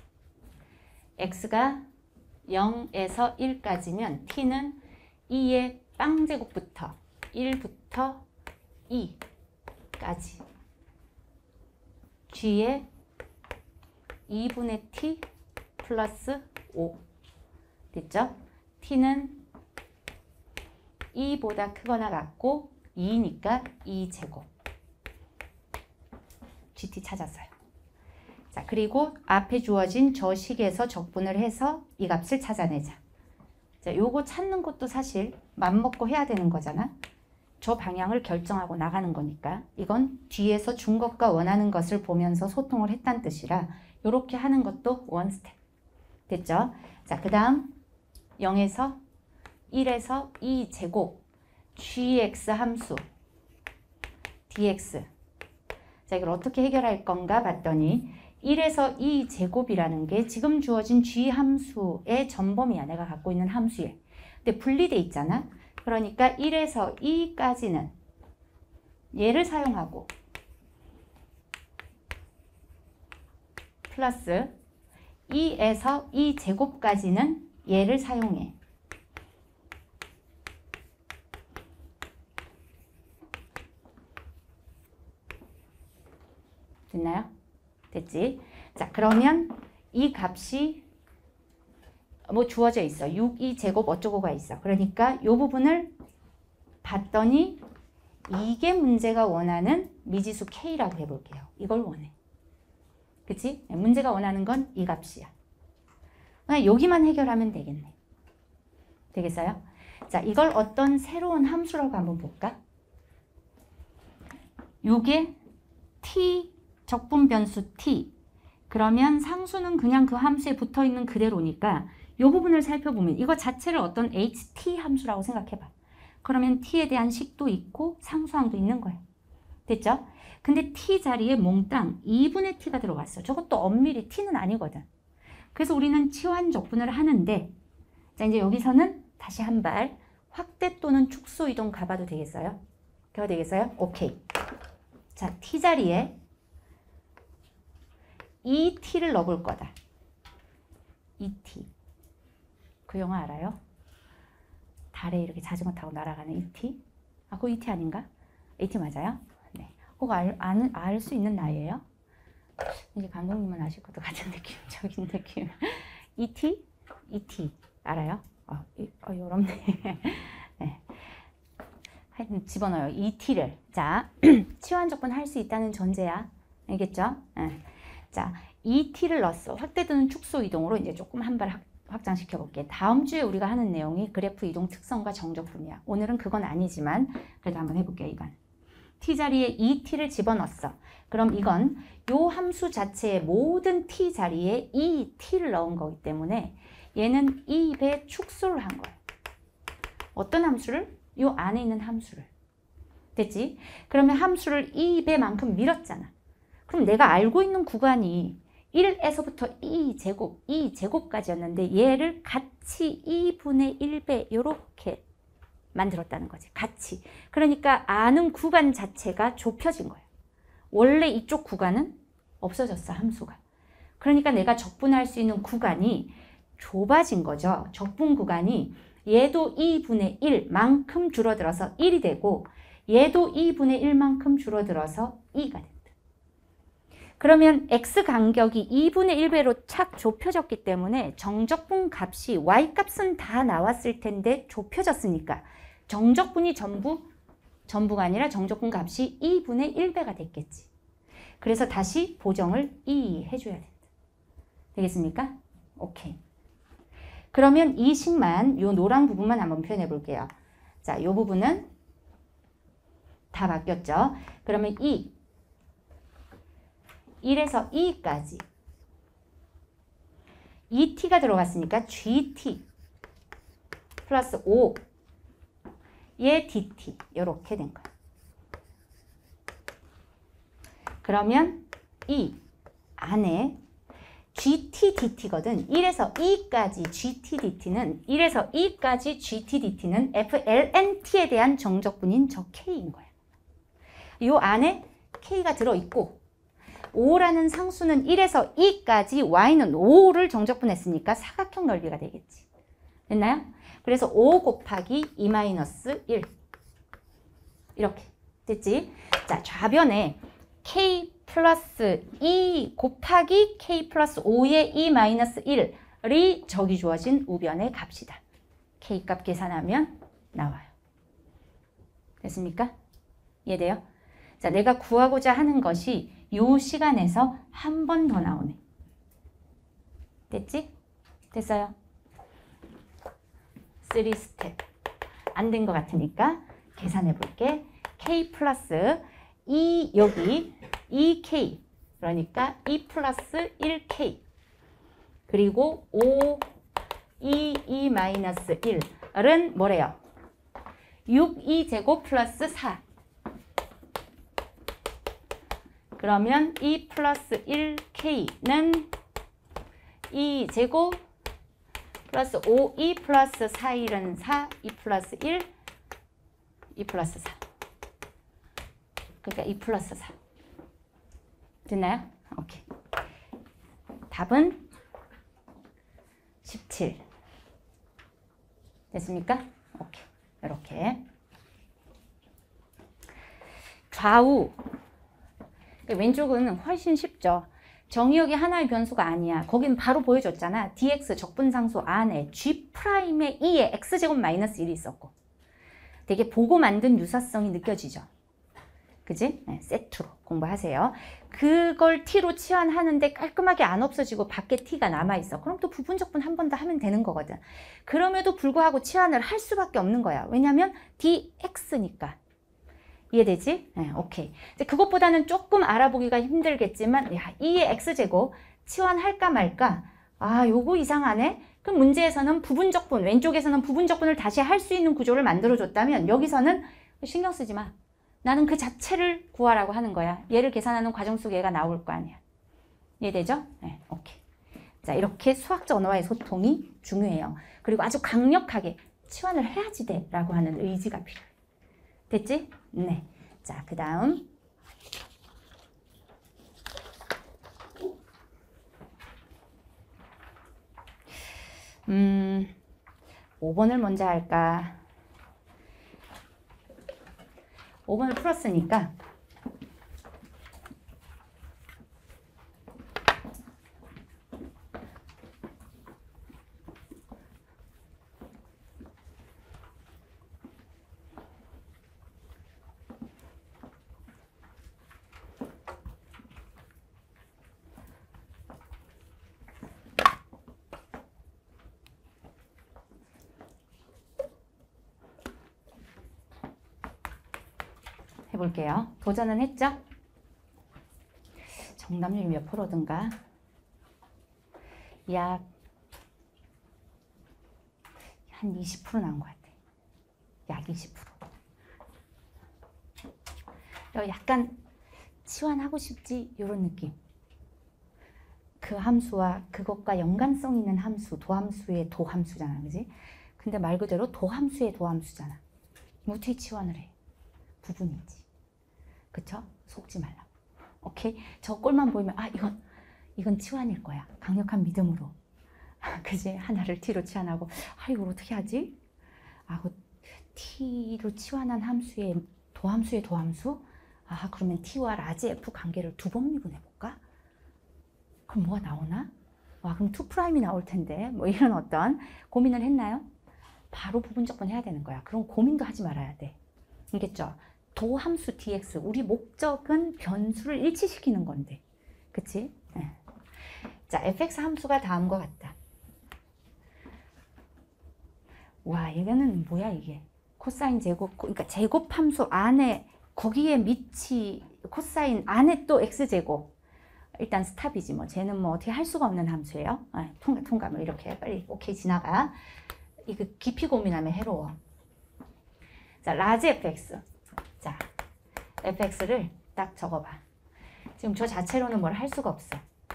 X가 영에서 일까지면 T는 이의 빵제곱부터 일부터 이까지 G의 이분의 T 플러스 오 됐죠? T는 이보다 크거나 같고 이니까 이 제곱 지티 찾았어요. 자, 그리고 앞에 주어진 저 식에서 적분을 해서 이 값을 찾아내자. 자, 요거 찾는 것도 사실 맘먹고 해야 되는 거잖아. 저 방향을 결정하고 나가는 거니까. 이건 뒤에서 준 것과 원하는 것을 보면서 소통을 했다는 뜻이라 요렇게 하는 것도 원 스텝. 됐죠? 자, 그 다음 영에서 일에서 이 제곱 gx 함수 dx. 자, 이걸 어떻게 해결할 건가 봤더니 일에서 이 제곱이라는 게 지금 주어진 g 함수의 전범이야. 내가 갖고 있는 함수에. 근데 분리돼 있잖아. 그러니까 일에서 이까지는 얘를 사용하고 플러스 이에서 이 제곱까지는 얘를 사용해. 됐나요? 됐지? 자, 그러면 이 값이 뭐 주어져 있어. 육, 이 제곱 어쩌고가 있어. 그러니까 이 부분을 봤더니 이게 문제가 원하는 미지수 K라고 해볼게요. 이걸 원해. 그치? 문제가 원하는 건 이 값이야. 그냥 여기만 해결하면 되겠네. 되겠어요? 자, 이걸 어떤 새로운 함수라고 한번 볼까? 요게 T 적분 변수 T. 그러면 상수는 그냥 그 함수에 붙어있는 그대로니까 이 부분을 살펴보면 이거 자체를 어떤 ht 함수라고 생각해봐. 그러면 t에 대한 식도 있고 상수항도 있는 거야. 됐죠? 근데 t 자리에 몽땅 이분의 t가 들어갔어. 저것도 엄밀히 t는 아니거든. 그래서 우리는 치환 적분을 하는데 자, 이제 여기서는 다시 한 발 확대 또는 축소 이동 가봐도 되겠어요? 그거 되겠어요? 오케이. 자, t 자리에 이 티를 넣어볼 거다. 이 티. 그 영화 알아요? 달에 이렇게 자전거 타고 날아가는 이 티? 아, 그거 이 티 아닌가? 이 티 맞아요? 네. 그거 알, 알, 알 수 있는 나이예요? 이제 감독님은 아실 것도 같은 느낌적인 느낌. 이 티? 이 티. 알아요? 어, 이, 어 어렵네. 네. 하여튼 집어넣어요. 이 티를. 자, 치환 적분 할 수 있다는 전제야. 알겠죠? 네. 자, 이 티를 넣었어. 확대 또는 축소 이동으로 이제 조금 한 발 확장시켜 볼게. 다음 주에 우리가 하는 내용이 그래프 이동 특성과 정적분이야. 오늘은 그건 아니지만 그래도 한번 해볼게요. 이건 t 자리에 이 티를 집어넣었어. 그럼 이건 요 함수 자체의 모든 t 자리에 이 티를 넣은 거기 때문에 얘는 이 배 축소를 한 거야. 어떤 함수를? 요 안에 있는 함수를. 됐지? 그러면 함수를 이 배만큼 밀었잖아. 그럼 내가 알고 있는 구간이 일에서부터 이 제곱, 이 제곱까지였는데 얘를 같이 이분의 일 배 이렇게 만들었다는 거지. 같이. 그러니까 아는 구간 자체가 좁혀진 거예요. 원래 이쪽 구간은 없어졌어, 함수가. 그러니까 내가 적분할 수 있는 구간이 좁아진 거죠. 적분 구간이 얘도 이분의 일만큼 줄어들어서 일이 되고 얘도 이분의 일만큼 줄어들어서 이가 된다. 그러면 x 간격이 이분의 일 배로 착 좁혀졌기 때문에 정적분 값이 y값은 다 나왔을 텐데 좁혀졌으니까 정적분이 전부, 전부가 아니라 정적분 값이 이분의 일 배가 됐겠지. 그래서 다시 보정을 이 해줘야 된다. 되겠습니까? 오케이. 그러면 이 식만, 요 노란 부분만 한번 표현해 볼게요. 자, 요 부분은 다 바뀌었죠. 그러면 이 일에서 이까지 이티가 들어갔으니까 지티 플러스 오의 디티 이렇게 된 거야. 그러면 이 안에 지티 디티거든. 일에서 이까지 지티 디티는 일에서 이까지 지티 디티는 에프엘엔티에 대한 정적분인 저 K인 거야. 이 안에 K가 들어있고 오라는 상수는 일에서 이까지 Y는 오를 정적분했으니까 사각형 넓이가 되겠지. 됐나요? 그래서 오 곱하기 이 마이너스 일 이렇게 됐지? 자, 좌변에 K 플러스 이 곱하기 K 플러스 오의 이 마이너스 일이 저기 주어진 우변의 값이다. K 값 계산하면 나와요. 됐습니까? 이해돼요? 자, 내가 구하고자 하는 것이 이 시간에서 한 번 더 나오네. 됐지? 됐어요? 쓰리 스텝. 안 된 것 같으니까 계산해 볼게. K 플러스 이 여기 이 케이 그러니까 이 플러스 일 케이 그리고 오, 이, 이 마이너스 일은 뭐래요? 육, 이 제곱 플러스 사 그러면 이 플러스 일 케이는 이 제곱 플러스 오, 이 플러스 사, 일은 사, 이 플러스 일, 이 플러스 사 그러니까 이 플러스 사 됐나요? 오케이. 답은 십칠. 됐습니까? 오케이. 이렇게. 좌우. 왼쪽은 훨씬 쉽죠. 정의역이 하나의 변수가 아니야. 거긴 바로 보여줬잖아. dx 적분상수 안에 G'의 이에 x제곱 마이너스 일이 있었고. 되게 보고 만든 유사성이 느껴지죠. 그지? 네, 세트로 공부하세요. 그걸 t로 치환하는데 깔끔하게 안 없어지고 밖에 t가 남아있어. 그럼 또 부분적분 한 번 더 하면 되는 거거든. 그럼에도 불구하고 치환을 할 수밖에 없는 거야. 왜냐면 dx니까. 이해되지? 네, 오케이. 이제 그것보다는 조금 알아보기가 힘들겠지만 야, 이의 x제곱 치환할까 말까? 아, 요거 이상하네? 그럼 문제에서는 부분적분, 왼쪽에서는 부분적분을 다시 할 수 있는 구조를 만들어줬다면 여기서는 신경 쓰지 마. 나는 그 자체를 구하라고 하는 거야. 얘를 계산하는 과정 속에 얘가 나올 거 아니야. 이해되죠? 네, 오케이. 자, 이렇게 수학적 언어와의 소통이 중요해요. 그리고 아주 강력하게 치환을 해야지 돼 라고 하는 의지가 필요해. 됐지? 네. 자, 그 다음 음, 오 번을 먼저 할까? 오 번을 풀었으니까 해볼게요. 도전은 했죠? 정답률 몇 프로든가? 약 한 이십 퍼센트 나온 것 같아. 약 이십 퍼센트. 약간 치환하고 싶지? 이런 느낌. 그 함수와 그것과 연관성 있는 함수, 도함수의 도함수잖아. 그지? 근데 말 그대로 도함수의 도함수잖아. 어떻게 치환을 해? 부분이지. 그쵸? 속지 말라고. 오케이? 저 꼴만 보이면 아 이건 이건 치환일 거야. 강력한 믿음으로. 그지? 하나를 t로 치환하고 아 이걸 어떻게 하지? 아 그 t로 치환한 함수의 도함수의 도함수? 아 그러면 t와 라지 f 관계를 두 번 미분해 볼까? 그럼 뭐가 나오나? 와 그럼 투 프라임이 나올 텐데 뭐 이런 어떤 고민을 했나요? 바로 부분적분 해야 되는 거야. 그럼 고민도 하지 말아야 돼. 알겠죠? 도함수 dx 우리 목적은 변수를 일치시키는 건데 그치? 네. 자 fx 함수가 다음과 같다. 와 이거는 뭐야 이게 코사인 제곱 그러니까 제곱 함수 안에 거기에 밑이 코사인 안에 또 x제곱 일단 스탑이지 뭐. 쟤는 뭐 어떻게 할 수가 없는 함수예요. 아, 통과 통과 뭐 이렇게 빨리 오케이 지나가. 이거 깊이 고민하면 해로워. 자, 라지 fx. 자, fx를 딱 적어봐. 지금 저 자체로는 뭘 할 수가 없어.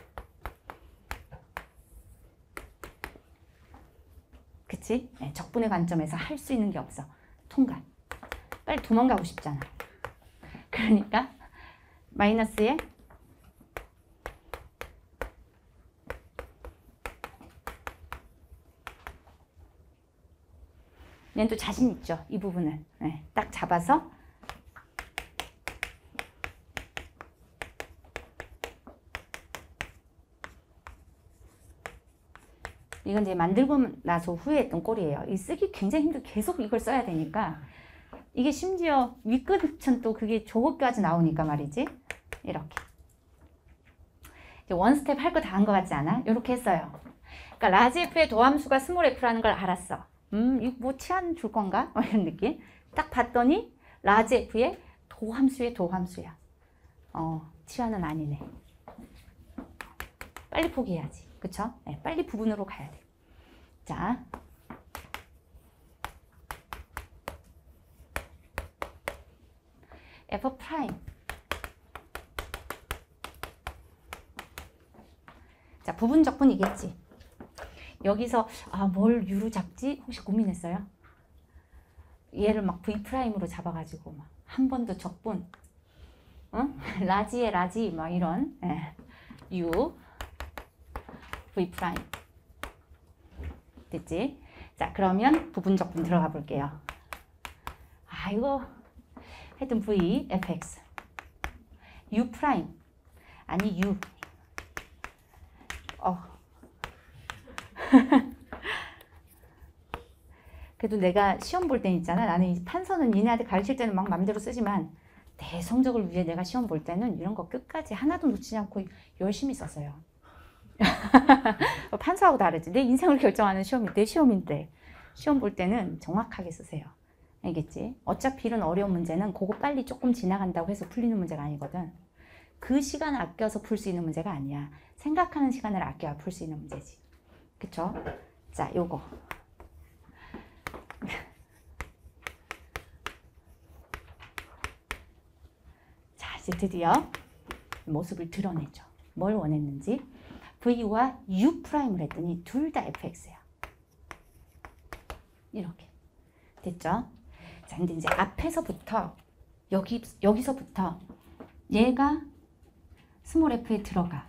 그치? 네, 적분의 관점에서 할 수 있는 게 없어. 통과. 빨리 도망가고 싶잖아. 그러니까 마이너스에 얘는 또 자신 있죠. 이 부분은. 네, 딱 잡아서 이건 이제 만들고 나서 후회 했던 꼴이에요. 이 쓰기 굉장히 힘들고 계속 이걸 써야 되니까 이게 심지어 윗끝은 또 그게 저것까지 나오니까 말이지. 이렇게. 이제 원 스텝 할 거 다 한 거 같지 않아? 이렇게 했어요. 그러니까 라지 F의 도함수가 스몰 F라는 걸 알았어. 음, 이거 뭐 치안 줄 건가? 이런 느낌. 딱 봤더니 라지 F의 도함수의 도함수야. 어, 치안은 아니네. 빨리 포기해야지. 그쵸? 네, 빨리 부분으로 가야 돼. 자. F 프라임. 자, 부분 적분이겠지. 여기서 아, 뭘 U로 잡지? 혹시 고민했어요? 얘를 막 V 프라임으로 잡아가지고 막 한 번도 적분, 응? 라지에 라지 막 이런 예. U V 프라임 됐지? 자, 그러면 부분 적분 들어가 볼게요. 아, 이거 하여튼 V fx U 프라임 아니 U 어. 그래도 내가 시험 볼 땐 있잖아. 나는 이 판서는 니네한테 가르칠 때는 막 맘대로 쓰지만 내 성적을 위해 내가 시험 볼 때는 이런 거 끝까지 하나도 놓치지 않고 열심히 썼어요. 판서하고 다르지. 내 인생을 결정하는 시험이 내 시험인데 시험 볼 때는 정확하게 쓰세요. 알겠지? 어차피 이런 어려운 문제는 그거 빨리 조금 지나간다고 해서 풀리는 문제가 아니거든. 그 시간을 아껴서 풀 수 있는 문제가 아니야. 생각하는 시간을 아껴야 풀 수 있는 문제지. 그쵸? 자, 요거. 자, 이제 드디어 모습을 드러내죠. 뭘 원했는지. V와 U 프라임을 했더니 둘 다 fx야. 이렇게. 됐죠? 자, 근데 이제 앞에서부터, 여기, 여기서부터 얘가 스몰 f에 들어가.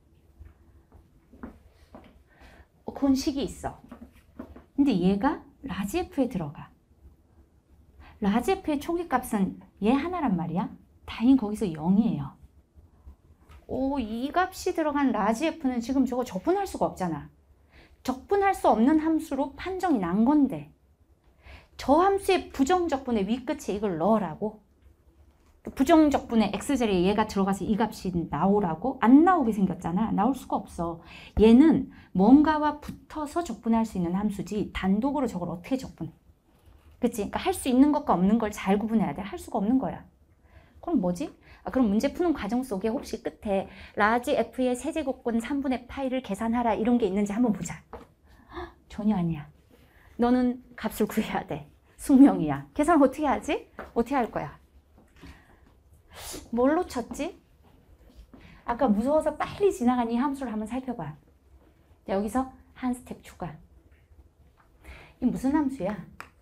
그건 식이 있어. 근데 얘가 라지 f에 들어가. 라지 f의 초기 값은 얘 하나란 말이야. 다인 거기서 영이에요. 오, 이 값이 들어간 라지 f는 지금 저거 적분할 수가 없잖아. 적분할 수 없는 함수로 판정이 난 건데 저 함수의 부정적분의 윗끝에 이걸 넣으라고? 부정적분의 x자리에 얘가 들어가서 이 값이 나오라고? 안 나오게 생겼잖아. 나올 수가 없어. 얘는 뭔가와 붙어서 적분할 수 있는 함수지 단독으로 저걸 어떻게 적분해? 그치? 그러니까 할 수 있는 것과 없는 걸 잘 구분해야 돼. 할 수가 없는 거야. 그럼 뭐지? 아, 그럼 문제 푸는 과정 속에 혹시 끝에 라지 f의 세제곱근 삼분의 파이를 계산하라 이런 게 있는지 한번 보자. 헉, 전혀 아니야. 너는 값을 구해야 돼. 숙명이야. 계산 어떻게 하지? 어떻게 할 거야? 뭘로 쳤지? 아까 무서워서 빨리 지나간 이 함수를 한번 살펴봐. 자, 여기서 한 스텝 추가. 이 무슨 함수야?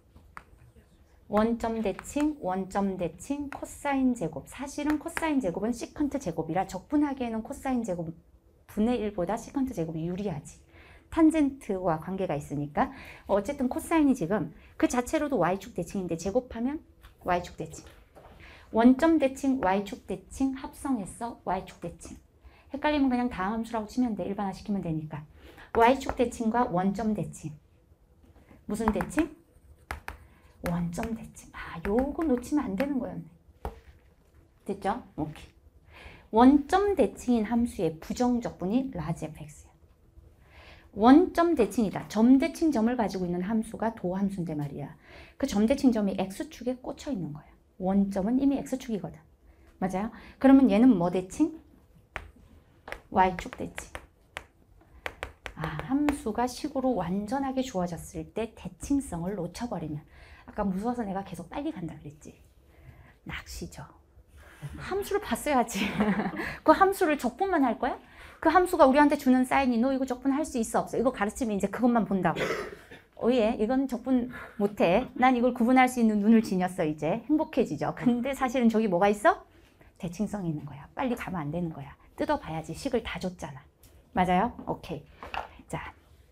원점 대칭, 원점 대칭, 코사인 제곱. 사실은 코사인 제곱은 시컨트 제곱이라 적분하기에는 코사인 제곱 분의 일보다 시컨트 제곱이 유리하지. 탄젠트와 관계가 있으니까. 어쨌든 코사인이 지금 그 자체로도 y축 대칭인데 제곱하면 y축 대칭. 원점 대칭, y축 대칭 합성했어. y축 대칭. 헷갈리면 그냥 다음 함수라고 치면 돼. 일반화 시키면 되니까. y축 대칭과 원점 대칭. 무슨 대칭? 원점 대칭. 아, 요거 놓치면 안 되는 거였네. 됐죠? 오케이. 원점 대칭인 함수의 부정적분이 라지 fx야. 원점 대칭이다. 점 대칭 점을 가지고 있는 함수가 도함수인데 말이야. 그 점 대칭 점이 x축에 꽂혀 있는 거야. 원점은 이미 x축이거든. 맞아요? 그러면 얘는 뭐 대칭? y축 대칭. 아, 함수가 식으로 완전하게 주어졌을 때 대칭성을 놓쳐버리면, 아까 무서워서 내가 계속 빨리 간다 그랬지. 낚시죠. 함수를 봤어야지. 그 함수를 적분만 할 거야? 그 함수가 우리한테 주는 사인이 너 이거 적분 할 수 있어 없어? 이거 가르치면 이제 그것만 본다고. 오예, 이건 적분 못해. 난 이걸 구분할 수 있는 눈을 지녔어. 이제 행복해지죠. 근데 사실은 저기 뭐가 있어? 대칭성이 있는 거야. 빨리 가면 안 되는 거야. 뜯어봐야지. 식을 다 줬잖아. 맞아요? 오케이. 자,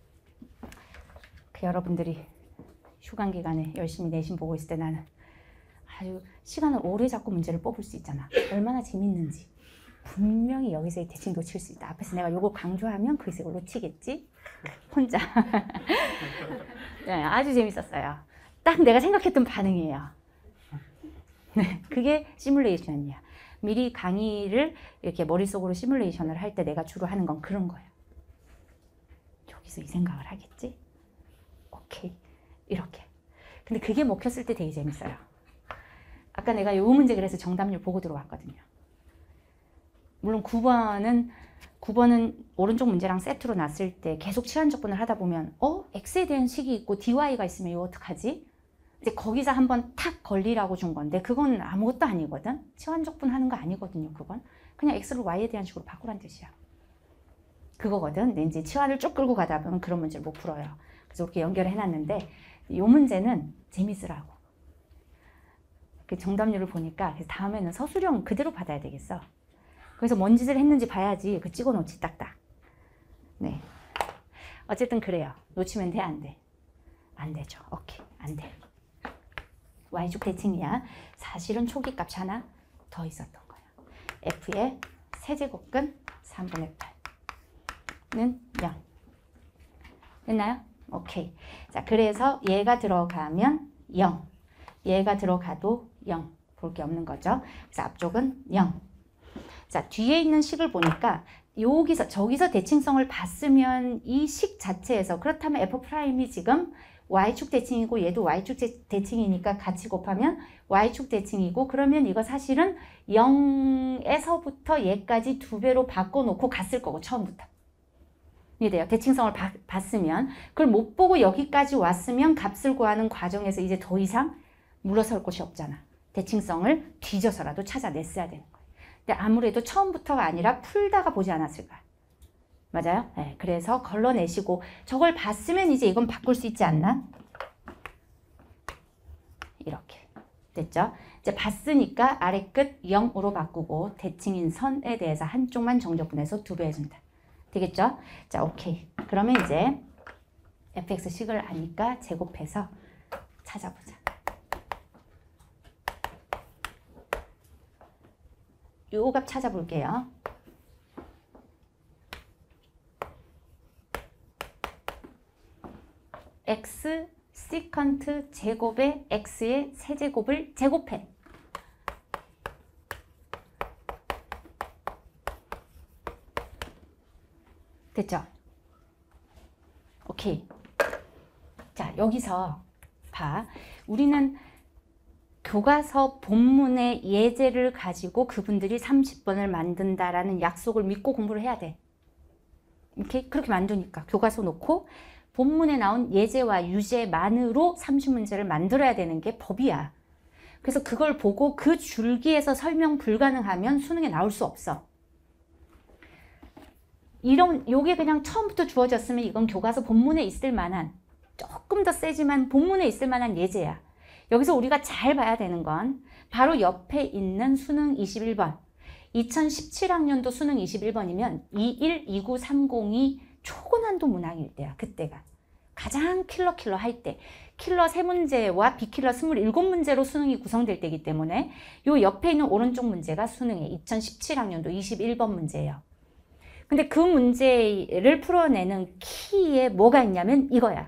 그 여러분들이 휴강 기간에 열심히 내신 보고 있을 때 나는 아주 시간을 오래 잡고 문제를 뽑을 수 있잖아. 얼마나 재밌는지. 분명히 여기서의 대칭 놓칠 수 있다. 앞에서 내가 요거 강조하면 거기서 이걸 놓치겠지? 혼자. 네, 아주 재밌었어요. 딱 내가 생각했던 반응이에요. 네, 그게 시뮬레이션이야. 미리 강의를 이렇게 머릿속으로 시뮬레이션을 할 때 내가 주로 하는 건 그런 거예요. 여기서 이 생각을 하겠지? 오케이. 이렇게. 근데 그게 먹혔을 때 되게 재밌어요. 아까 내가 요 문제 그래서 정답률 보고 들어왔거든요. 물론 구 번은 구 번은 오른쪽 문제랑 세트로 놨을 때 계속 치환 적분을 하다 보면 어? x에 대한 식이 있고 dy가 있으면 이거 어떡하지? 이제 거기서 한번 탁 걸리라고 준 건데 그건 아무것도 아니거든. 치환 적분 하는 거 아니거든요. 그건 그냥 x를 y에 대한 식으로 바꾸란 뜻이야. 그거거든. 근데 이제 치환을 쭉 끌고 가다 보면 그런 문제를 못 풀어요. 그래서 이렇게 연결을 해놨는데 이 문제는 재밌으라고. 그 정답률을 보니까 다음에는 서술형 그대로 받아야 되겠어. 그래서 뭔 짓을 했는지 봐야지. 그 찍어놓지 딱딱. 네. 어쨌든 그래요. 놓치면 돼, 안 돼? 안 되죠. 오케이. 안 돼. y축 대칭이야. 사실은 초기값이 하나 더 있었던 거야. f의 세제곱근 삼분의 팔은 영. 됐나요? 오케이. 자, 그래서 얘가 들어가면 영. 얘가 들어가도 영. 볼 게 없는 거죠. 그래서 앞쪽은 영. 자, 뒤에 있는 식을 보니까 여기서 저기서 대칭성을 봤으면 이 식 자체에서 그렇다면 f'이 지금 y축 대칭이고 얘도 y축 대칭이니까 같이 곱하면 y축 대칭이고 그러면 이거 사실은 영에서부터 얘까지 두 배로 바꿔놓고 갔을 거고 처음부터. 이해돼요? 대칭성을 바, 봤으면 그걸 못 보고 여기까지 왔으면 값을 구하는 과정에서 이제 더 이상 물러설 곳이 없잖아. 대칭성을 뒤져서라도 찾아냈어야 되는 거예요. 근데 아무래도 처음부터가 아니라 풀다가 보지 않았을까. 맞아요? 네, 그래서 걸러내시고 저걸 봤으면 이제 이건 바꿀 수 있지 않나? 이렇게 됐죠? 이제 봤으니까 아래 끝 영으로 바꾸고 대칭인 선에 대해서 한쪽만 정적분해서 두 배 해준다. 되겠죠? 자, 오케이. 그러면 이제 fx식을 아니까 제곱해서 찾아보자. 요 값 찾아볼게요. x 시컨트 제곱에 x의 세제곱을 제곱해. 됐죠? 오케이. 자, 여기서 봐. 우리는 교과서 본문의 예제를 가지고 그분들이 삼십 번을 만든다라는 약속을 믿고 공부를 해야 돼. 이렇게 그렇게 만드니까 교과서 놓고 본문에 나온 예제와 유제만으로 삼십 문제를 만들어야 되는 게 법이야. 그래서 그걸 보고 그 줄기에서 설명 불가능하면 수능에 나올 수 없어. 이런 요게 그냥 처음부터 주어졌으면 이건 교과서 본문에 있을 만한 조금 더 세지만 본문에 있을 만한 예제야. 여기서 우리가 잘 봐야 되는 건 바로 옆에 있는 수능 이십일 번. 이천십칠 학년도 수능 이십일 번이면 이십일, 이십구, 삼십이 초고난도 문항일 때야. 그때가. 가장 킬러 킬러 할 때. 킬러 세 문제와 비킬러 이십칠 문제로 수능이 구성될 때이기 때문에 요 옆에 있는 오른쪽 문제가 수능의 이천십칠 학년도 이십일 번 문제예요. 근데 그 문제를 풀어내는 키에 뭐가 있냐면 이거야.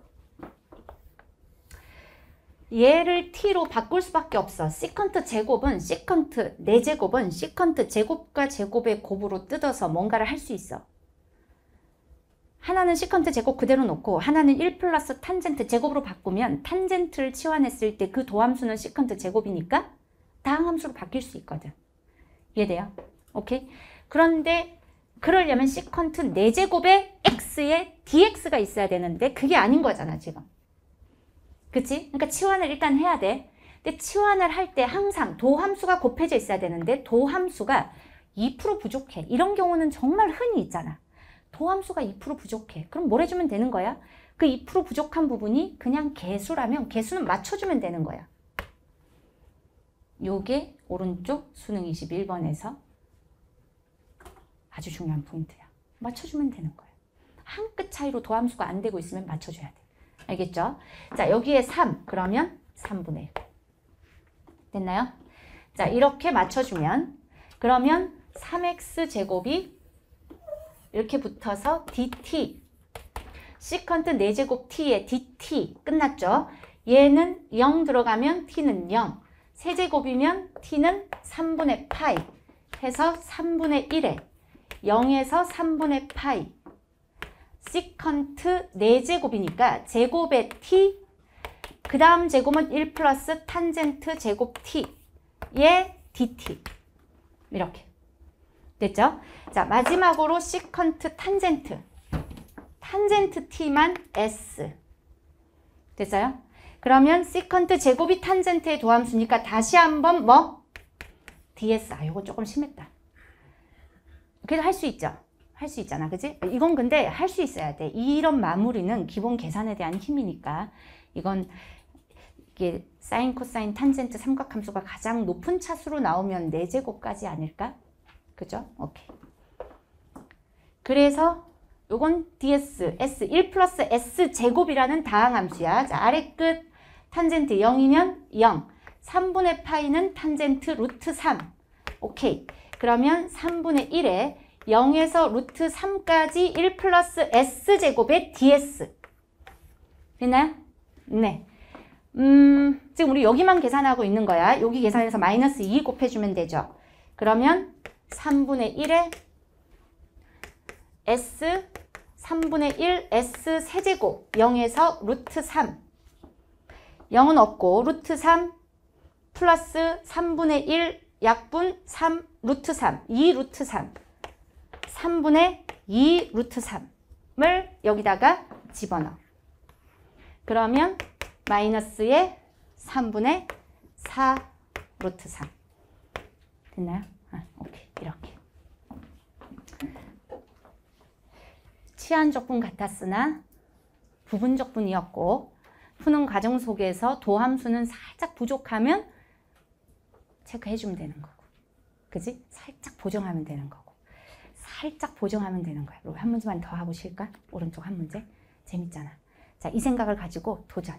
얘를 t로 바꿀 수밖에 없어. 시컨트 제곱은 시컨트 네 제곱은 시컨트 제곱과 제곱의 곱으로 뜯어서 뭔가를 할 수 있어. 하나는 시컨트 제곱 그대로 놓고 하나는 일 플러스 탄젠트 제곱으로 바꾸면 탄젠트를 치환했을 때 그 도함수는 시컨트 제곱이니까 다항함수로 바뀔 수 있거든. 이해돼요? 오케이? 그런데 그러려면 시컨트 네 제곱에 x에 dx가 있어야 되는데 그게 아닌 거잖아 지금. 그치? 그러니까 치환을 일단 해야 돼. 근데 치환을 할 때 항상 도함수가 곱해져 있어야 되는데 도함수가 이 퍼센트 부족해. 이런 경우는 정말 흔히 있잖아. 도함수가 이 퍼센트 부족해. 그럼 뭘 해주면 되는 거야? 그 이 퍼센트 부족한 부분이 그냥 개수라면 개수는 맞춰주면 되는 거야. 요게 오른쪽 수능 이십일 번에서 아주 중요한 포인트야. 맞춰주면 되는 거야. 한 끗 차이로 도함수가 안 되고 있으면 맞춰줘야 돼. 알겠죠? 자, 여기에 삼. 그러면 삼분의 일. 됐나요? 자, 이렇게 맞춰주면 그러면 삼 엑스 제곱이 이렇게 붙어서 dt 시컨트 네 제곱 t에 dt 끝났죠? 얘는 영 들어가면 t는 영 세제곱이면 t는 삼분의 파이 해서 삼분의 일에 영에서 삼분의 파이 시컨트 네 제곱이니까 제곱의 t 그 다음 제곱은 일 플러스 탄젠트 제곱 t의 dt 이렇게 됐죠? 자, 마지막으로 시컨트 탄젠트 탄젠트 t만 s 됐어요? 그러면 시컨트 제곱이 탄젠트의 도함수니까 다시 한번 뭐? ds. 아, 이거 조금 심했다. 그래도 할 수 있죠? 할 수 있잖아, 그지? 이건 근데 할 수 있어야 돼. 이런 마무리는 기본 계산에 대한 힘이니까 이건 이게 사인, 코사인, 탄젠트 삼각함수가 가장 높은 차수로 나오면 네 제곱까지 아닐까? 그죠? 오케이. 그래서 요건 ds, s, 일 플러스 s 제곱이라는 다항함수야. 자, 아래 끝 탄젠트 영이면 영, 삼분의 파이는 탄젠트 루트 삼. 오케이. 그러면 삼분의 일에 영에서 루트 삼까지 일 플러스 s 제곱의 ds. 됐나요? 네. 음, 지금 우리 여기만 계산하고 있는 거야. 여기 계산해서 마이너스 이 곱해주면 되죠. 그러면 삼분의 일에 s 삼분의 일 s 세제곱 영에서 루트 삼 영은 없고 루트 삼 플러스 삼분의 일 약분 삼 루트 삼 이 루트 삼 삼분의 이 루트 삼을 여기다가 집어넣어. 그러면 마이너스의 삼분의 사 루트 삼 됐나요? 아, 오케이. 이렇게 치환적분 같았으나 부분적분이었고 푸는 과정 속에서 도함수는 살짝 부족하면 체크해주면 되는 거고 그지? 살짝 보정하면 되는 거고 살짝 보정하면 되는 거야. 그리고 한 문제만 더 하고 쉴까? 오른쪽 한 문제 재밌잖아. 자, 이 생각을 가지고 도전.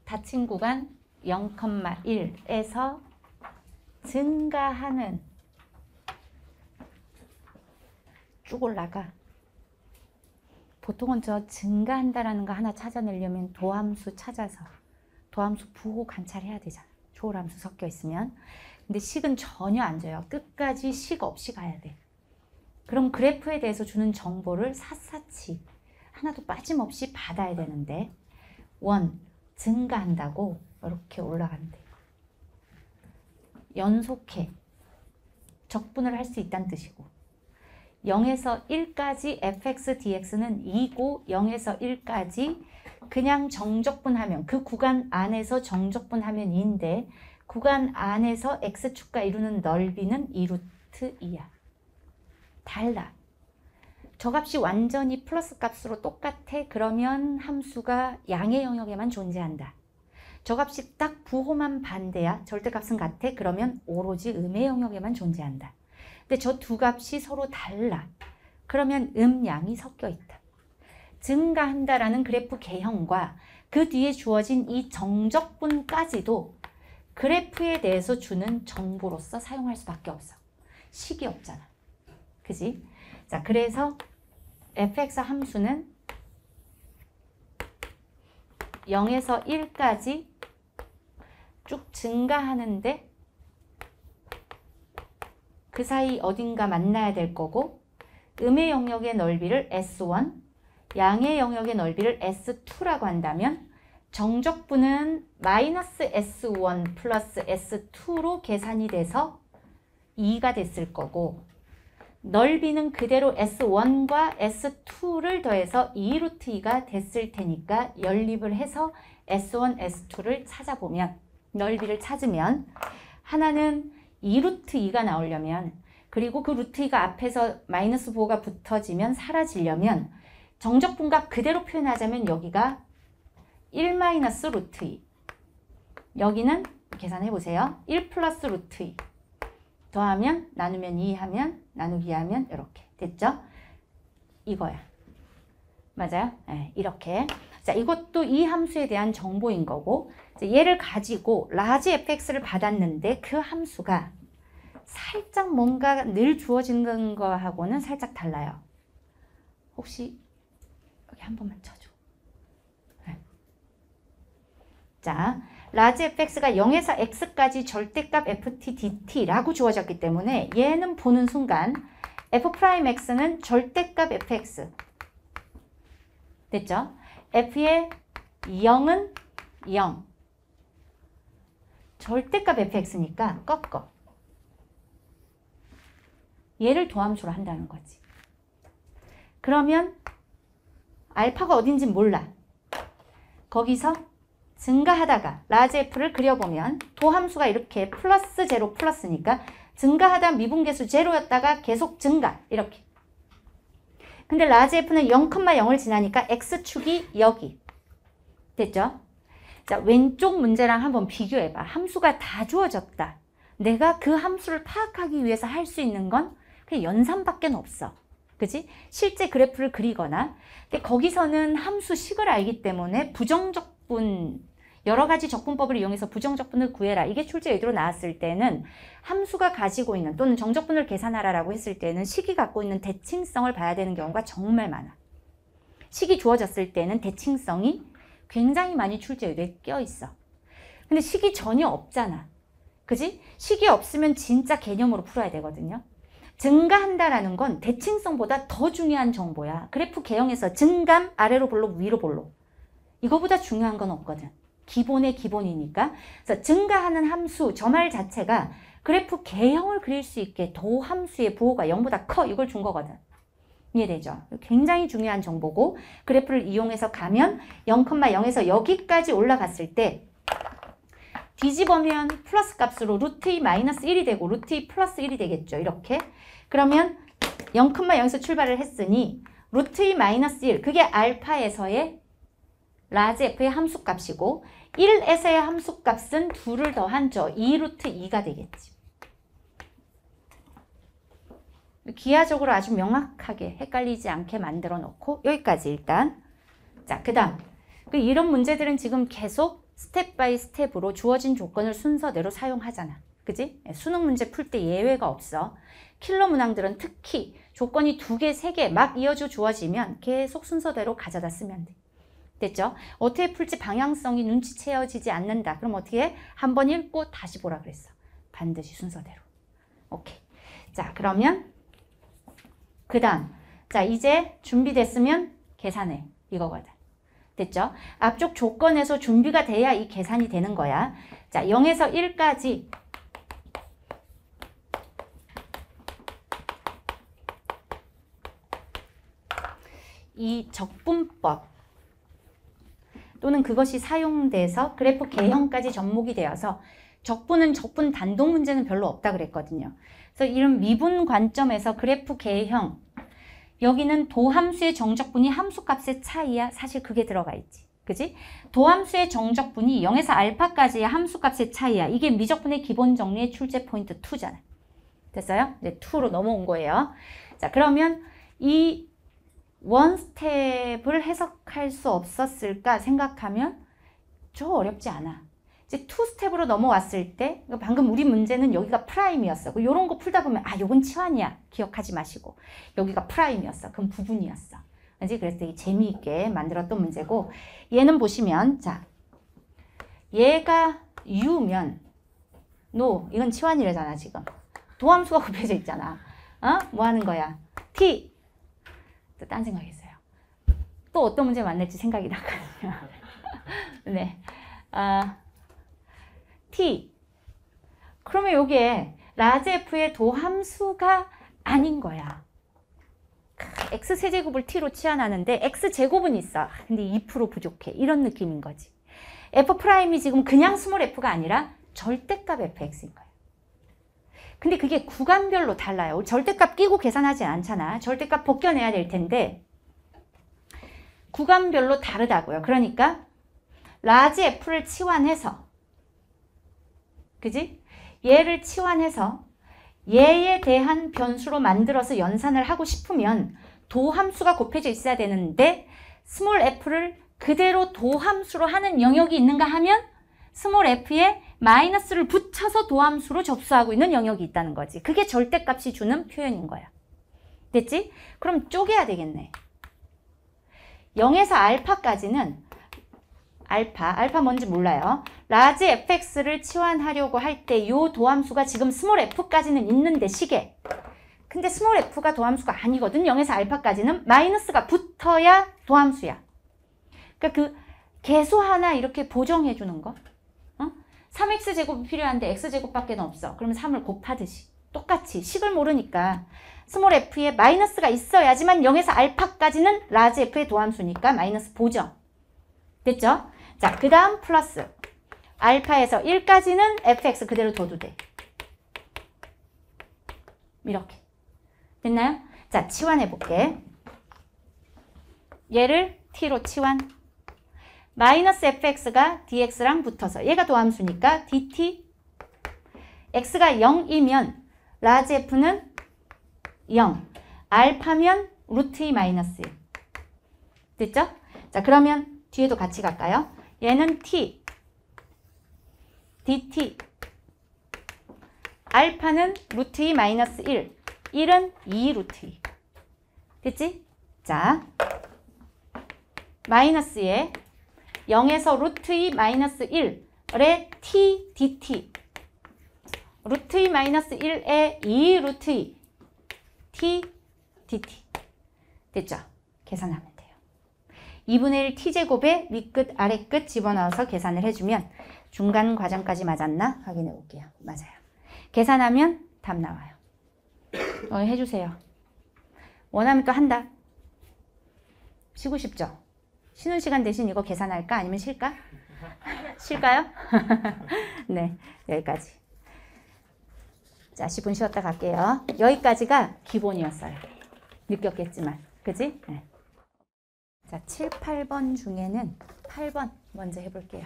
닫힌 구간 영, 일에서 증가하는 쭉 올라가. 보통은 저 증가한다라는 거 하나 찾아내려면 도함수 찾아서 도함수 부호 관찰해야 되잖아. 초월함수 섞여 있으면. 근데 식은 전혀 안 줘요. 끝까지 식 없이 가야 돼. 그럼 그래프에 대해서 주는 정보를 샅샅이 하나도 빠짐없이 받아야 되는데 원, 증가한다고 이렇게 올라간대. 연속해. 적분을 할 수 있다는 뜻이고 영에서 일까지 에프엑스 디엑스는 이고 영에서 일까지 그냥 정적분하면 그 구간 안에서 정적분하면 이인데 구간 안에서 x축과 이루는 넓이는 이 루트 이야. 달라. 저 값이 완전히 플러스 값으로 똑같아. 그러면 함수가 양의 영역에만 존재한다. 저 값이 딱 부호만 반대야. 절대값은 같아. 그러면 오로지 음의 영역에만 존재한다. 근데 저 두 값이 서로 달라. 그러면 음, 양이 섞여 있다. 증가한다라는 그래프 개형과 그 뒤에 주어진 이 정적분까지도 그래프에 대해서 주는 정보로서 사용할 수밖에 없어. 식이 없잖아. 그지? 자, 그래서 에프엑스 함수는 영에서 일까지 쭉 증가하는데 그 사이 어딘가 만나야 될 거고 음의 영역의 넓이를 에스 원, 양의 영역의 넓이를 에스 투라고 한다면 정적분은 마이너스 에스 원 플러스 에스 투로 계산이 돼서 이가 됐을 거고 넓이는 그대로 에스 원과 에스 투를 더해서 이 루트 이가 됐을 테니까 연립을 해서 에스 원, 에스 투를 찾아보면 넓이를 찾으면 하나는 이 루트 이가 나오려면 그리고 그 루트 이가 앞에서 마이너스 부호가 붙어지면 사라지려면 정적분값 그대로 표현하자면 여기가 일 마이너스 루트 이 여기는 계산해 보세요. 일 플러스 루트 이 더하면 나누면 이 하면 나누기 하면 이렇게 됐죠? 이거야. 맞아요? 네, 이렇게. 자, 이것도 이 함수에 대한 정보인 거고 얘를 가지고 라지 에프엑스를 받았는데 그 함수가 살짝 뭔가 늘 주어지는 거하고는 살짝 달라요. 혹시 여기 한 번만 쳐줘. 네. 자, 라지 에프엑스가 영에서 x까지 절대값 에프티 디티라고 주어졌기 때문에 얘는 보는 순간 f'x는 절대값 에프엑스 됐죠? f의 영은 영 절대값 에프엑스니까 꺾어 얘를 도함수로 한다는 거지. 그러면 알파가 어딘지 몰라. 거기서 증가하다가 라지 F를 그려보면 도함수가 이렇게 플러스 제로 플러스니까 증가하다 미분계수 제로였다가 계속 증가 이렇게. 근데 라지 F는 영, 영을 지나니까 x축이 여기 됐죠? 자, 왼쪽 문제랑 한번 비교해봐. 함수가 다 주어졌다. 내가 그 함수를 파악하기 위해서 할 수 있는 건 그냥 연산밖에 없어. 그치? 실제 그래프를 그리거나 근데 거기서는 함수식을 알기 때문에 부정적분 여러 가지 적분법을 이용해서 부정적분을 구해라. 이게 출제 예제로 나왔을 때는 함수가 가지고 있는 또는 정적분을 계산하라라고 했을 때는 식이 갖고 있는 대칭성을 봐야 되는 경우가 정말 많아. 식이 주어졌을 때는 대칭성이 굉장히 많이 출제 예제에 껴있어. 근데 식이 전혀 없잖아. 그지? 식이 없으면 진짜 개념으로 풀어야 되거든요. 증가한다라는 건 대칭성보다 더 중요한 정보야. 그래프 개형에서 증감 아래로 볼록 위로 볼록. 이거보다 중요한 건 없거든. 기본의 기본이니까. 그래서 증가하는 함수 저 말 자체가 그래프 개형을 그릴 수 있게 도함수의 부호가 영보다 커 이걸 준 거거든. 이해되죠? 굉장히 중요한 정보고 그래프를 이용해서 가면 영, 영에서 여기까지 올라갔을 때 뒤집으면 플러스 값으로 루트 이 마이너스 일이 되고 루트 이 플러스 일이 되겠죠. 이렇게. 그러면 영, 영에서 출발을 했으니 루트 이 마이너스 일 그게 알파에서의 라지 F의 함수값이고 일에서의 함수값은 이를 더한 저 이 루트 이가 되겠지. 기하적으로 아주 명확하게 헷갈리지 않게 만들어 놓고 여기까지 일단. 자, 그 다음 이런 문제들은 지금 계속 스텝 바이 스텝으로 주어진 조건을 순서대로 사용하잖아. 그지? 수능 문제 풀 때 예외가 없어. 킬러 문항들은 특히 조건이 두 개, 세 개 막 이어져 주어지면 계속 순서대로 가져다 쓰면 돼. 됐죠? 어떻게 풀지 방향성이 눈치채어지지 않는다. 그럼 어떻게 해? 한번 읽고 다시 보라 그랬어. 반드시 순서대로. 오케이. 자, 그러면 그 다음. 자, 이제 준비됐으면 계산해. 이거거든. 됐죠? 앞쪽 조건에서 준비가 돼야 이 계산이 되는 거야. 자, 영에서 일까지 이 적분법 또는 그것이 사용돼서 그래프 개형까지 접목이 되어서 적분은 적분 단독 문제는 별로 없다 그랬거든요. 그래서 이런 미분 관점에서 그래프 개형, 여기는 도함수의 정적분이 함수값의 차이야. 사실 그게 들어가 있지. 그지? 도함수의 정적분이 영에서 알파까지의 함수값의 차이야. 이게 미적분의 기본 정리의 출제 포인트 이잖아. 됐어요? 이제 이로 넘어온 거예요. 자, 그러면 이 원 스텝을 해석할 수 없었을까 생각하면 좀 어렵지 않아. 이제 투 스텝으로 넘어왔을 때 방금 우리 문제는 여기가 프라임이었어. 이런 거 풀다 보면 아, 요건 치환이야. 기억하지 마시고. 여기가 프라임이었어. 그럼 부분이었어. 그지? 그래서 되게 재미있게 만들었던 문제고, 얘는 보시면 자, 얘가 U면 no, 이건 치환이래잖아 지금. 도함수가 곱해져 있잖아. 어? 뭐 하는 거야? T. 또 딴 생각했어요. 또 어떤 문제 만날지 생각이 났거든요. 네. 아, T. 그러면 여기에 라지 F의 도함수가 아닌 거야. X세제곱을 T로 치환하는데 X제곱은 있어. 근데 이 퍼센트 부족해. 이런 느낌인 거지. F'이 지금 그냥 스몰 f가 아니라 절대값 fx인 거야. 근데 그게 구간별로 달라요. 절대값 끼고 계산하지 않잖아. 절대값 벗겨내야 될 텐데 구간별로 다르다고요. 그러니까 라지 F를 치환해서, 그지? 얘를 치환해서 얘에 대한 변수로 만들어서 연산을 하고 싶으면 도함수가 곱해져 있어야 되는데 스몰 f를 그대로 도함수로 하는 영역이 있는가 하면 스몰 f에 마이너스를 붙여서 도함수로 접수하고 있는 영역이 있다는 거지. 그게 절대값이 주는 표현인 거야. 됐지? 그럼 쪼개야 되겠네. 영에서 알파까지는 알파, 알파 뭔지 몰라요. 라지 fx를 치환하려고 할 때 이 도함수가 지금 스몰 f까지는 있는데 식에. 근데 스몰 f가 도함수가 아니거든. 영에서 알파까지는 마이너스가 붙어야 도함수야. 그러니까 그 개수 하나 이렇게 보정해 주는 거. 어? 삼 엑스 제곱이 필요한데 x제곱밖에 없어. 그러면 삼을 곱하듯이 똑같이 식을 모르니까 스몰 f에 마이너스가 있어야지만 영에서 알파까지는 라지 f의 도함수니까 마이너스 보정. 됐죠? 자, 그 다음 플러스 알파에서 일까지는 fx 그대로 둬도 돼. 이렇게. 됐나요? 자, 치환해 볼게. 얘를 t로 치환. 마이너스 fx가 dx랑 붙어서 얘가 도함수니까 dt. x가 영이면 라지 f는 영. 알파면 루트 이 마이너스 일. 됐죠? 자, 그러면 뒤에도 같이 갈까요? 얘는 t. dt. 알파는 루트 이 마이너스 일. 일은 이 루트 이. 됐지? 자, 마이너스에 영에서 루트 이 마이너스 일에 t dt. 루트 이 마이너스 일에 이 루트 이. t dt. 됐죠? 계산하면 돼요. 이분의 일 t제곱에 밑끝 아래끝 집어넣어서 계산을 해주면 중간 과정까지 맞았나? 확인해 볼게요. 맞아요. 계산하면 답 나와요. 어, 해주세요. 원하면 또 한다. 쉬고 싶죠? 쉬는 시간 대신 이거 계산할까? 아니면 쉴까? 쉴까요? 네, 여기까지. 자, 십 분 쉬었다 갈게요. 여기까지가 기본이었어요. 느꼈겠지만. 그지? 네. 자, 칠, 팔 번 중에는 팔 번 먼저 해볼게요.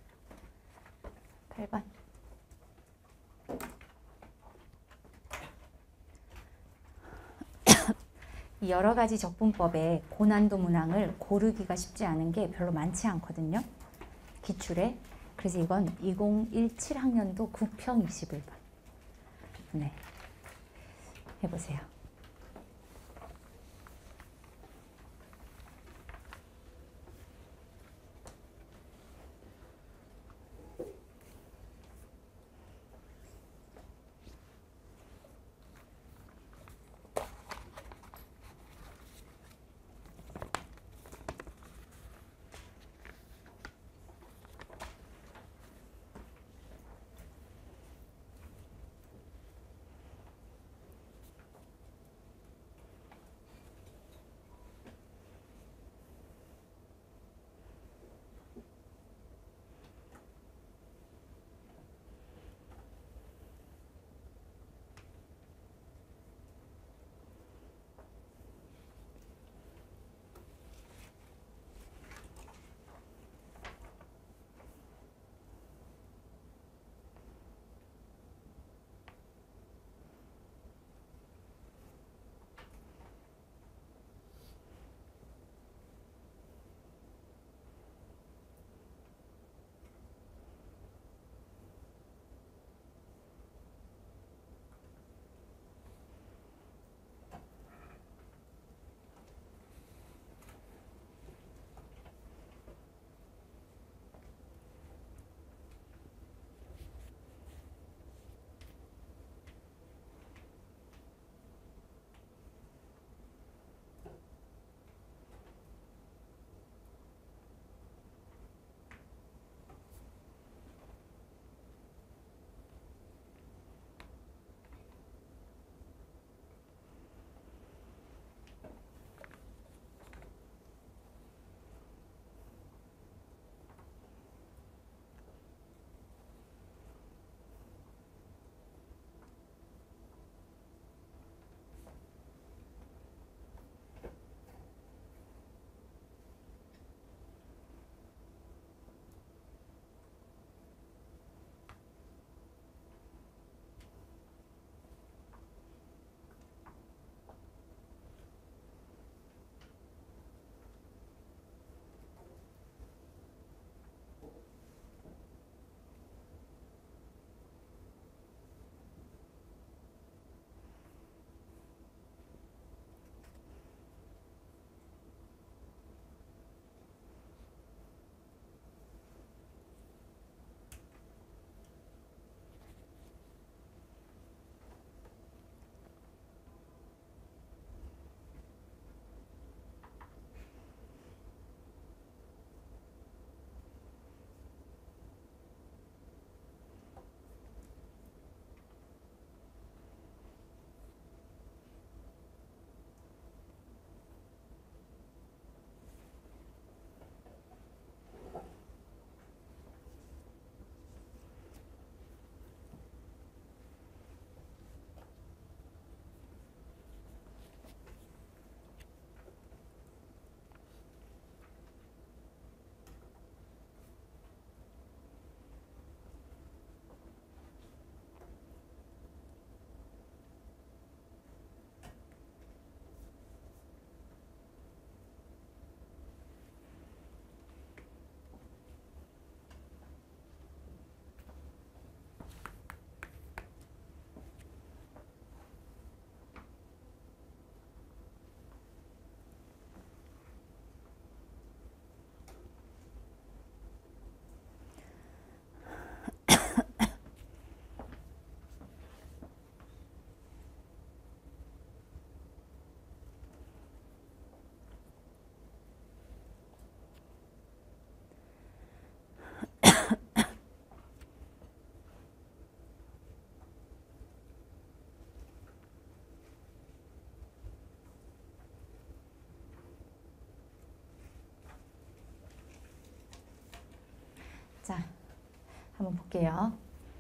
팔 번. 여러 가지 적분법에 고난도 문항을 고르기가 쉽지 않은 게 별로 많지 않거든요. 기출에. 그래서 이건 이천십칠 학년도 구 평 이십일 번. 네, 해보세요. 자, 한번 볼게요.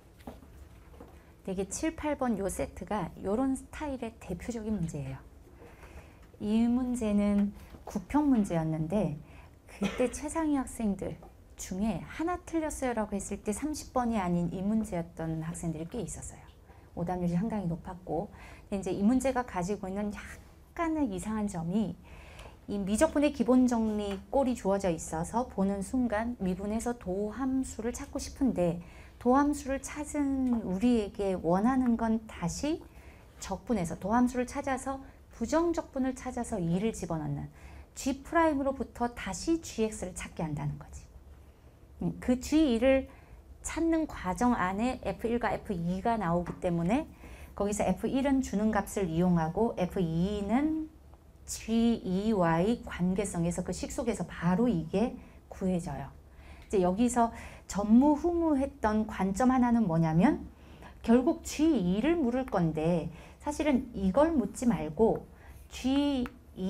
되게 칠, 팔 번 요 세트가 요런 스타일의 대표적인 문제예요. 이 문제는 구평 문제였는데 그때 최상위 학생들 중에 하나 틀렸어요 라고 했을 때 삼십 번이 아닌 이 문제였던 학생들이 꽤 있었어요. 오답률이 상당히 높았고, 근데 이제 이 문제가 가지고 있는 약간의 이상한 점이 이 미적분의 기본 정리 꼴이 주어져 있어서 보는 순간 미분에서 도함수를 찾고 싶은데 도함수를 찾은 우리에게 원하는 건 다시 적분에서 도함수를 찾아서 부정적분을 찾아서 이를 집어넣는 G'으로부터 다시 Gx를 찾게 한다는 거지. 그 G이를 찾는 과정 안에 에프 일과 에프 이가 나오기 때문에 거기서 에프 일은 주는 값을 이용하고 에프 이는 지이와의 관계성에서 그 식 속에서 바로 이게 구해져요. 이제 여기서 전무후무했던 관점 하나는 뭐냐면 결국 지이를 물을 건데 사실은 이걸 묻지 말고 지이는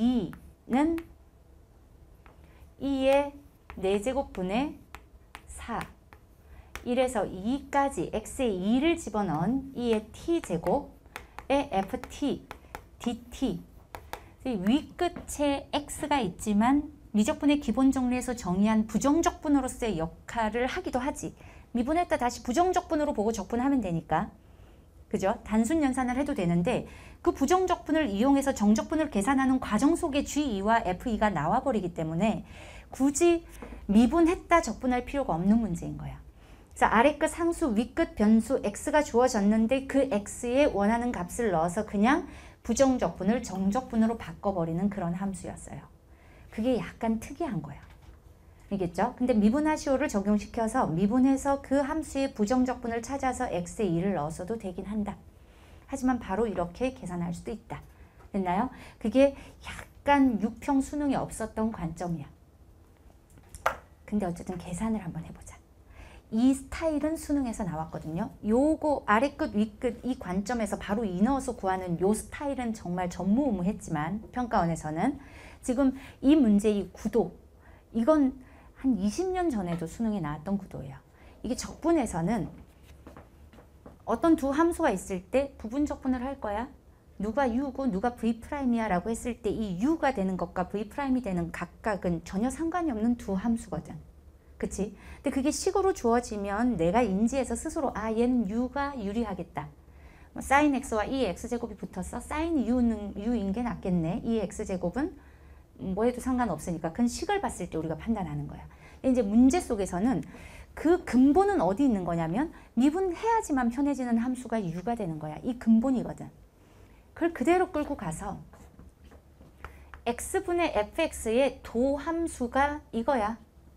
이의 네 제곱분의 사 일에서 이까지 x의 이를 집어넣은 이의 t제곱의 ft, dt 위끝에 x가 있지만 미적분의 기본 정리에서 정의한 부정적분으로서의 역할을 하기도 하지. 미분했다 다시 부정적분으로 보고 적분하면 되니까. 그죠? 단순 연산을 해도 되는데 그 부정적분을 이용해서 정적분을 계산하는 과정 속에 지이와 에프이가 나와버리기 때문에 굳이 미분했다 적분할 필요가 없는 문제인 거야. 그래서 아래 끝 상수, 위 끝 변수 x가 주어졌는데 그 x에 원하는 값을 넣어서 그냥 부정적분을 정적분으로 바꿔버리는 그런 함수였어요. 그게 약간 특이한 거야. 알겠죠? 근데 미분하시오를 적용시켜서 미분해서 그 함수의 부정적분을 찾아서 x의 이를 넣어서도 되긴 한다. 하지만 바로 이렇게 계산할 수도 있다. 됐나요? 그게 약간 유평 수능에 없었던 관점이야. 근데 어쨌든 계산을 한번 해보자. 이 스타일은 수능에서 나왔거든요. 요거 아래 끝, 위 끝 이 관점에서 바로 이 넣어서 구하는 요 스타일은 정말 전무후무했지만 평가원에서는 지금 이 문제의 구도 이건 한 이십 년 전에도 수능에 나왔던 구도예요. 이게 적분에서는 어떤 두 함수가 있을 때 부분 적분을 할 거야. 누가 U고 누가 V'이야 라고 했을 때 이 U가 되는 것과 V'이 되는 각각은 전혀 상관이 없는 두 함수거든. 그치? 근데 그게 식으로 주어지면 내가 인지해서 스스로 아 얘는 U가 유리하겠다. 뭐 사인 X와 이의 X제곱이 붙었어. 사인 U는 U인 게 낫겠네. 이의 X제곱은 뭐 해도 상관없으니까 그건 식을 봤을 때 우리가 판단하는 거야. 이제 문제 속에서는 그 근본은 어디 있는 거냐면 미분해야지만 편해지는 함수가 U가 되는 거야. 이 근본이거든. 그걸 그대로 끌고 가서 X분의 fx의 도함수가 이거야.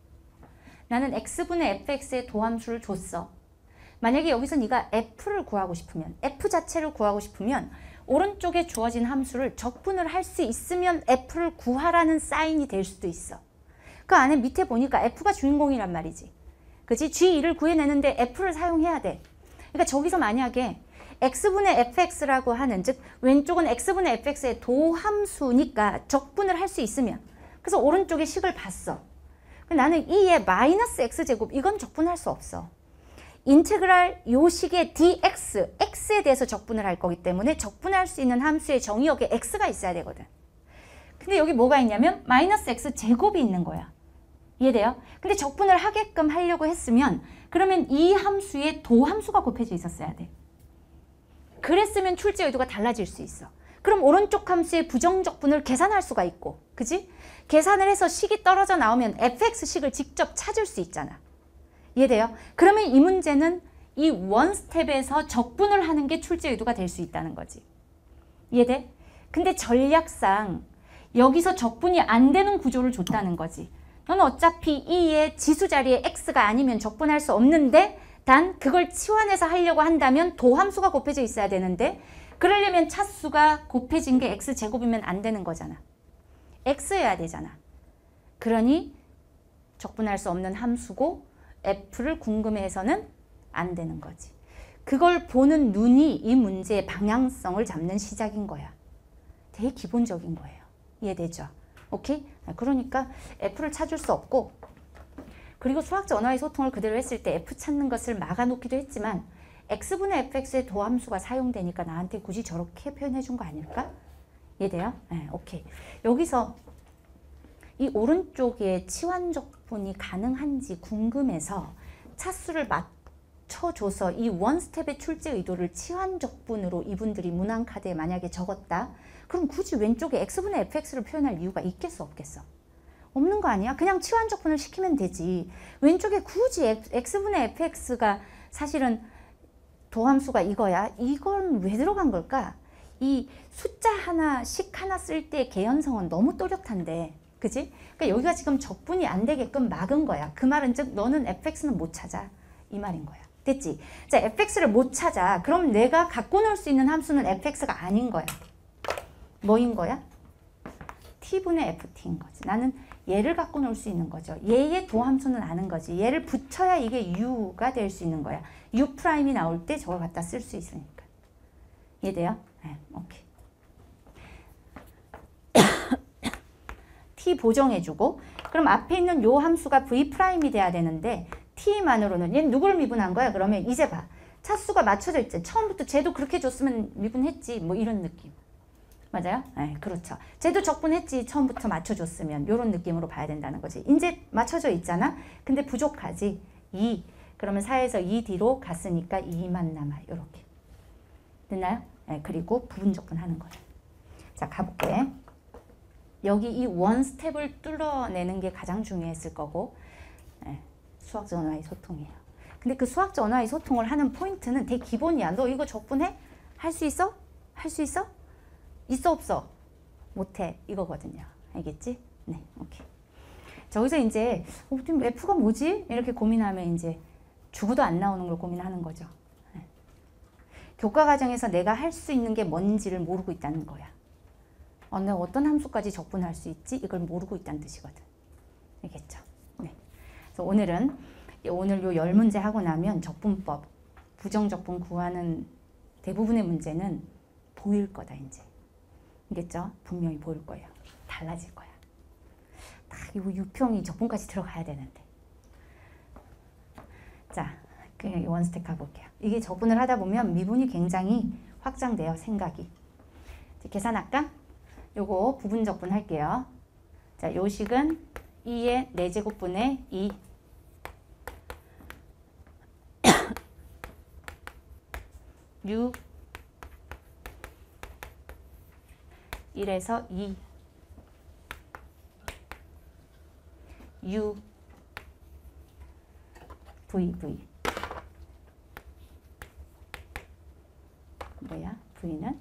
나는 X분의 fx의 도함수를 줬어. 만약에 여기서 네가 f를 구하고 싶으면 f 자체를 구하고 싶으면 오른쪽에 주어진 함수를 적분을 할 수 있으면 f를 구하라는 사인이 될 수도 있어. 그 안에 밑에 보니까 f가 주인공이란 말이지. 그치? 지이를 구해내는데 f를 사용해야 돼. 그러니까 저기서 만약에 x분의 fx라고 하는 즉 왼쪽은 x분의 fx의 도함수니까 적분을 할 수 있으면 그래서 오른쪽에 식을 봤어. 나는 이의 마이너스 x제곱 이건 적분할 수 없어. 인테그랄 요 식의 dx, x에 대해서 적분을 할 거기 때문에 적분할 수 있는 함수의 정의역에 x가 있어야 되거든. 근데 여기 뭐가 있냐면 마이너스 x제곱이 있는 거야. 이해돼요? 근데 적분을 하게끔 하려고 했으면 그러면 이 함수에 도함수가 곱해져 있었어야 돼. 그랬으면 출제 의도가 달라질 수 있어. 그럼 오른쪽 함수의 부정적분을 계산할 수가 있고, 그지? 계산을 해서 식이 떨어져 나오면 fx식을 직접 찾을 수 있잖아. 이해돼요? 그러면 이 문제는 이 원 스텝에서 적분을 하는 게 출제 의도가 될 수 있다는 거지. 이해돼? 근데 전략상 여기서 적분이 안 되는 구조를 줬다는 거지. 너는 어차피 이의 지수 자리에 x가 아니면 적분할 수 없는데 단 그걸 치환해서 하려고 한다면 도함수가 곱해져 있어야 되는데 그러려면 차수가 곱해진 게 x제곱이면 안 되는 거잖아. x여야 되잖아. 그러니 적분할 수 없는 함수고 f를 궁금해해서는 안 되는 거지. 그걸 보는 눈이 이 문제의 방향성을 잡는 시작인 거야. 되게 기본적인 거예요. 이해되죠? 오케이? 그러니까 f를 찾을 수 없고 그리고 수학적 언어의 소통을 그대로 했을 때 f 찾는 것을 막아놓기도 했지만 x분의 fx의 도함수가 사용되니까 나한테 굳이 저렇게 표현해 준 거 아닐까? 이해돼요? 네, 오케이. 여기서 이 오른쪽에 치환적분이 가능한지 궁금해서 차수를 맞춰줘서 이 원스텝의 출제 의도를 치환적분으로 이분들이 문항카드에 만약에 적었다. 그럼 굳이 왼쪽에 x분의 fx를 표현할 이유가 있겠어 없겠어? 없는 거 아니야? 그냥 치환적분을 시키면 되지. 왼쪽에 굳이 x분의 fx가 사실은 도함수가 이거야. 이건 왜 들어간 걸까? 이 숫자 하나, 식 하나 쓸 때 개연성은 너무 또렷한데, 그지? 그러니까 여기가 지금 적분이 안 되게끔 막은 거야. 그 말은 즉 너는 fx는 못 찾아. 이 말인 거야. 됐지? 자, fx를 못 찾아. 그럼 내가 갖고 놀 수 있는 함수는 fx가 아닌 거야. 뭐인 거야? t분의 ft인 거지. 나는 얘를 갖고 놀 수 있는 거죠. 얘의 도함수는 아는 거지. 얘를 붙여야 이게 u가 될 수 있는 거야. u 프라임이 나올 때 저걸 갖다 쓸 수 있으니까. 이해돼요? 네, 오케이. t 보정해주고, 그럼 앞에 있는 요 함수가 v 프라임이 돼야 되는데 t만으로는 얘는 누구를 미분한 거야? 그러면 이제 봐. 차수가 맞춰져 있지. 처음부터 쟤도 그렇게 줬으면 미분했지. 뭐 이런 느낌. 맞아요? 네, 그렇죠. 쟤도 적분했지. 처음부터 맞춰줬으면. 이런 느낌으로 봐야 된다는 거지. 이제 맞춰져 있잖아. 근데 부족하지. 이. 그러면 사에서 이 뒤로 갔으니까 이만 남아. 이렇게. 됐나요? 네, 그리고 부분적분 하는 거예요. 자, 가볼게. 여기 이 원 스텝을 뚫어내는 게 가장 중요했을 거고, 네, 수학적 언어의 소통이에요. 근데 그 수학적 언어의 소통을 하는 포인트는 되게 기본이야. 너 이거 적분해? 할 수 있어? 할 수 있어? 있어 없어? 못해. 이거거든요. 알겠지? 네, 오케이. 저기서 이제 어, F가 뭐지? 이렇게 고민하면 이제 죽어도 안 나오는 걸 고민하는 거죠. 네. 교과 과정에서 내가 할 수 있는 게 뭔지를 모르고 있다는 거야. 어, 내가 어떤 함수까지 적분할 수 있지? 이걸 모르고 있다는 뜻이거든. 알겠죠? 네. 그래서 오늘은 오늘 요 열 문제 하고 나면 적분법, 부정적분 구하는 대부분의 문제는 보일 거다 이제. 알겠죠? 분명히 보일 거예요. 달라질 거야. 딱 이 유평이 적분까지 들어가야 되는데. 자, 그냥 원스텝 가볼게요. 이게 적분을 하다 보면 미분이 굉장히 확장돼요. 생각이. 계산할까? 요거 부분 적분 할게요. 자, 요 식은 이의 네 제곱분의 이. 육. 일에서 이. 유. v, v. 뭐야? v는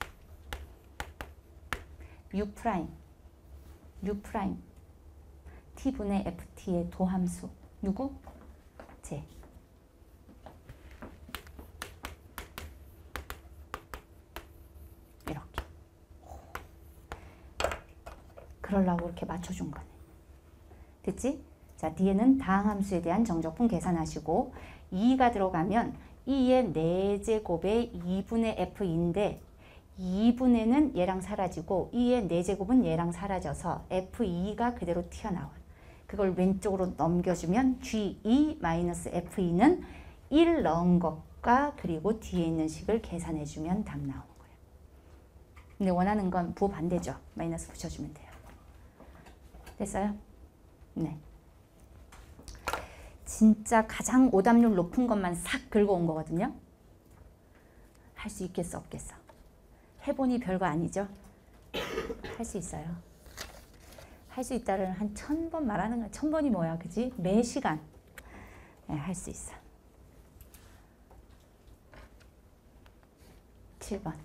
u 프라임. u 프라임. t분의 ft의 도함수. 누구? 제. 이렇게. 그러려고 이렇게 맞춰준 거네. 됐지? 자, 뒤에는 다항함수에 대한 정적분 계산하시고 이가 들어가면 이의 네 제곱의 이분의 f인데 이분의는 얘랑 사라지고 이의 네 제곱은 얘랑 사라져서 에프 이가 그대로 튀어나와. 그걸 왼쪽으로 넘겨주면 지 이 마이너스 에프 이는 일 넣은 것과 그리고 뒤에 있는 식을 계산해주면 답 나오는 거예요. 근데 원하는 건 부호 반대죠. 마이너스 붙여주면 돼요. 됐어요? 네. 진짜 가장 오답률 높은 것만 싹 긁어온 거거든요. 할 수 있겠어 없겠어? 해보니 별거 아니죠? 할 수 있어요. 할 수 있다를 한 천 번 말하는 거야. 천 번이 뭐야, 그지? 매 시간 네, 할 수 있어. 칠 번.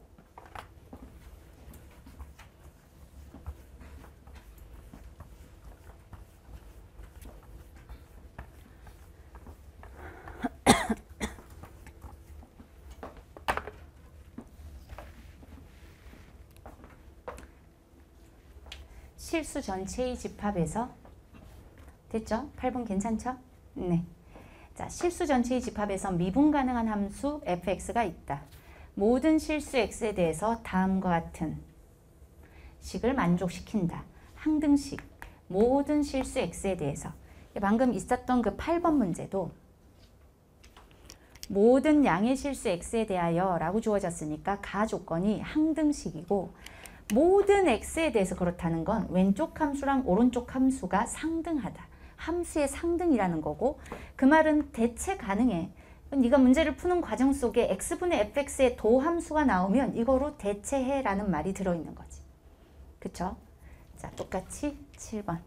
실수 전체의 집합에서 됐죠? 팔 번 괜찮죠? 네. 자, 실수 전체의 집합에서 미분 가능한 함수 fx가 있다. 모든 실수 x에 대해서 다음과 같은 식을 만족시킨다. 항등식. 모든 실수 x에 대해서. 방금 있었던 그 팔 번 문제도 모든 양의 실수 x에 대하여 라고 주어졌으니까 가 조건이 항등식이고 모든 x에 대해서 그렇다는 건 왼쪽 함수랑 오른쪽 함수가 상등하다. 함수의 상등이라는 거고 그 말은 대체 가능해. 네가 문제를 푸는 과정 속에 x분의 fx의 도함수가 나오면 이거로 대체해라는 말이 들어있는 거지. 그쵸? 자, 똑같이 칠 번.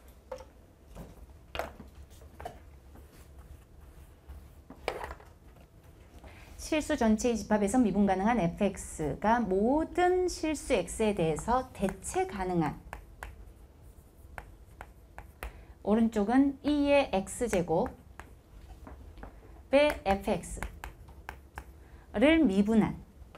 실수 전체의 집합에서 미분 가능한 fx가 모든 실수 x에 대해서 대체 가능한, 오른쪽은 이의 x제곱의 fx를 미분한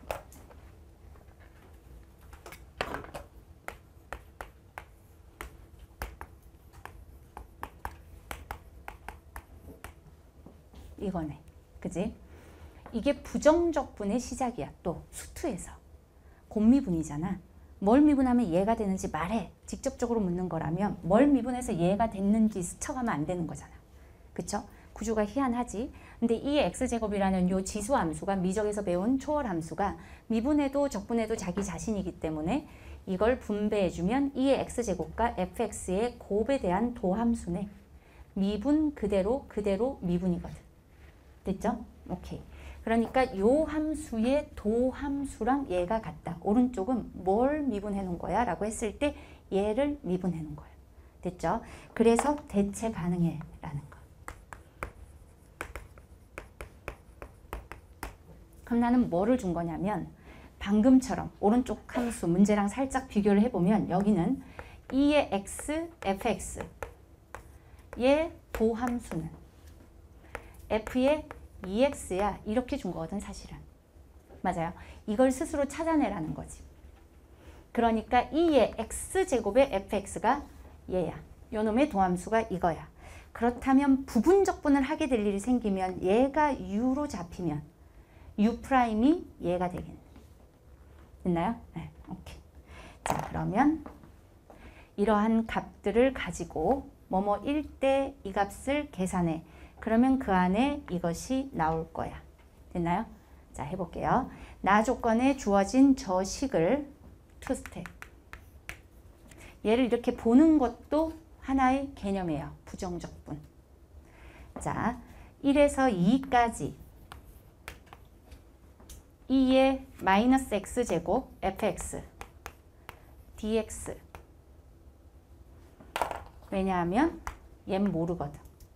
이거네. 그지? 이게 부정적분의 시작이야. 또 수투에서 곱미분이잖아. 뭘 미분하면 얘가 되는지 말해. 직접적으로 묻는 거라면 뭘 미분해서 얘가 됐는지 스쳐가면 안 되는 거잖아. 그쵸? 구조가 희한하지. 근데 이 x제곱이라는 요 지수함수가, 미적에서 배운 초월함수가 미분해도 적분해도 자기 자신이기 때문에 이걸 분배해주면 이의 x제곱과 fx의 곱에 대한 도함수네. 미분 그대로 그대로 미분이거든. 됐죠? 오케이. 그러니까 요 함수의 도함수랑 얘가 같다. 오른쪽은 뭘 미분해 놓은 거야? 라고 했을 때 얘를 미분해 놓은 거야. 됐죠? 그래서 대체 가능해 라는 거. 그럼 나는 뭐를 준 거냐면 방금처럼 오른쪽 함수 문제랑 살짝 비교를 해보면 여기는 이의 x, fx 얘 도함수는 f의 이엑스야 이렇게 준 거거든 사실은. 맞아요. 이걸 스스로 찾아내라는 거지. 그러니까 이의 x제곱의 fx가 얘야. 요 놈의 도함수가 이거야. 그렇다면 부분적분을 하게 될 일이 생기면 얘가 u로 잡히면 u'이 얘가 되겠네. 됐나요? 네. 오케이. 자, 그러면 이러한 값들을 가지고 뭐뭐일 때 이 값을 계산해. 그러면 그 안에 이것이 나올 거야. 됐나요? 자, 해볼게요. 나 조건에 주어진 저 식을 투 스텝. 얘를 이렇게 보는 것도 하나의 개념이에요. 부정적분. 자, 일에서 이까지 이의 마이너스 x제곱 fx dx. 왜냐하면 얘는 모르거든.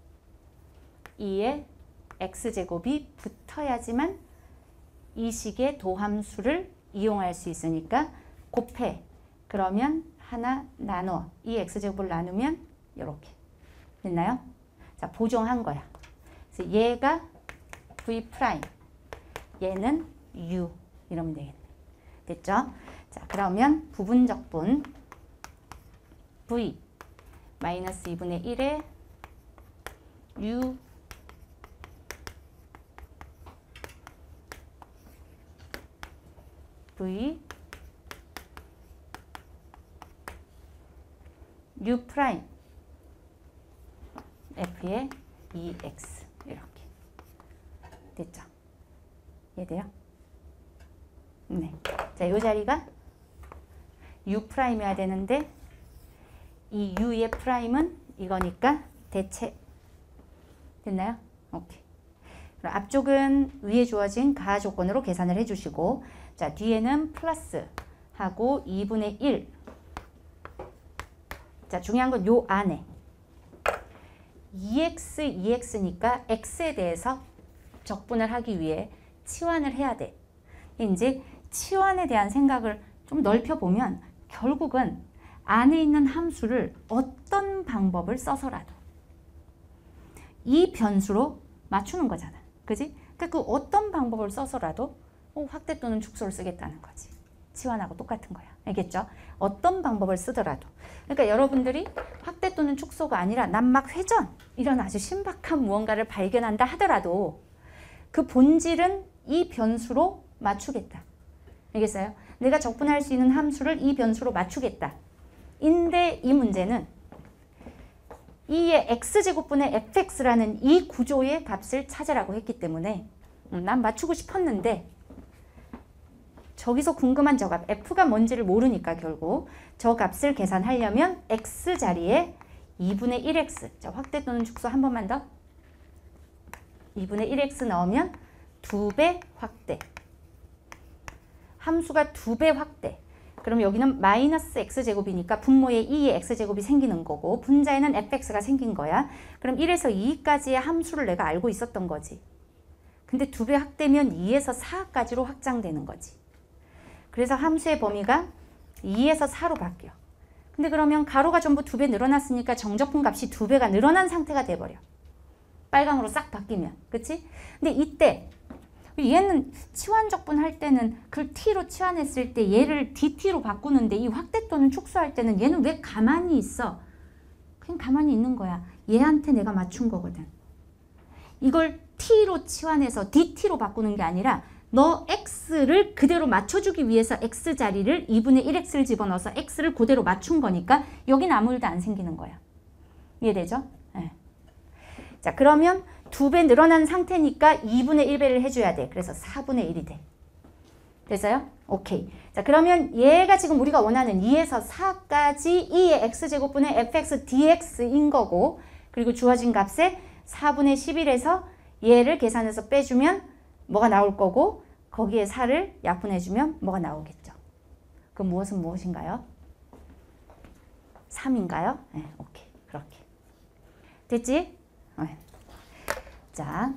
이의 x제곱이 붙어야지만 이 식의 도함수를 이용할 수 있으니까 곱해. 그러면 하나 나눠. 이 x제곱을 나누면 이렇게. 됐나요? 자, 보정한 거야. 그래서 얘가 v', 얘는 u. 이러면 되겠네. 됐죠? 자, 그러면 부분적분 v 마이너스 이분의 일에 u v u 프라임 f의 ex 이렇게 됐죠? 이해돼요? 네. 자, 이 자리가 u 프라임이어야 되는데 이 u의 프라임은 이거니까 대체. 됐나요? 오케이. 그럼 앞쪽은 위에 주어진 가하 조건으로 계산을 해주시고, 자, 뒤에는 플러스 하고 이분의 일. 자, 중요한 건 요 안에 이엑스, 이엑스니까 x에 대해서 적분을 하기 위해 치환을 해야 돼. 이제 치환에 대한 생각을 좀 넓혀보면 결국은 안에 있는 함수를 어떤 방법을 써서라도 이 변수로 맞추는 거잖아. 그지? 그러니까 그 어떤 방법을 써서라도 어, 확대 또는 축소를 쓰겠다는 거지. 치환하고 똑같은 거야. 알겠죠? 어떤 방법을 쓰더라도. 그러니까 여러분들이 확대 또는 축소가 아니라 난막 회전 이런 아주 신박한 무언가를 발견한다 하더라도 그 본질은 이 변수로 맞추겠다. 알겠어요? 내가 적분할 수 있는 함수를 이 변수로 맞추겠다. 인데 이 문제는 이의 x제곱분의 fx라는 이 구조의 값을 찾으라고 했기 때문에 음, 난 맞추고 싶었는데 저기서 궁금한 저 값, f가 뭔지를 모르니까 결국 저 값을 계산하려면 x 자리에 이분의 일 엑스. 자, 확대 또는 축소 한 번만 더. 이분의 일 엑스 넣으면 두 배 확대. 함수가 두 배 확대. 그럼 여기는 마이너스 x제곱이니까 분모에 이의 x제곱이 생기는 거고 분자에는 에프엑스가 생긴 거야. 그럼 일에서 이까지의 함수를 내가 알고 있었던 거지. 근데 두 배 확대면 이에서 사까지로 확장되는 거지. 그래서 함수의 범위가 이에서 사로 바뀌어. 근데 그러면 가로가 전부 두 배 늘어났으니까 정적분 값이 두 배가 늘어난 상태가 돼버려. 빨강으로 싹 바뀌면. 그치? 근데 이때 얘는 치환적분 할 때는 그 t로 치환했을 때 얘를 dt로 바꾸는데 이 확대 또는 축소할 때는 얘는 왜 가만히 있어? 그냥 가만히 있는 거야. 얘한테 내가 맞춘 거거든. 이걸 t로 치환해서 dt로 바꾸는 게 아니라 너 x를 그대로 맞춰주기 위해서 x 자리를 이분의 일 엑스를 집어넣어서 x를 그대로 맞춘 거니까 여기는 아무 일도 안 생기는 거야. 이해되죠? 네. 자, 그러면 두 배 늘어난 상태니까 이분의 일 배를 해줘야 돼. 그래서 사분의 일이 돼. 됐어요? 오케이. 자, 그러면 얘가 지금 우리가 원하는 이에서 사까지 이의 x제곱분의 에프엑스 디엑스인 거고 그리고 주어진 값에 사분의 십일에서 얘를 계산해서 빼주면 뭐가 나올 거고 거기에 사를 약분해주면 뭐가 나오겠죠. 그럼 무엇은 무엇인가요? 삼인가요? 네, 오케이. 그렇게. 됐지? 네. 자,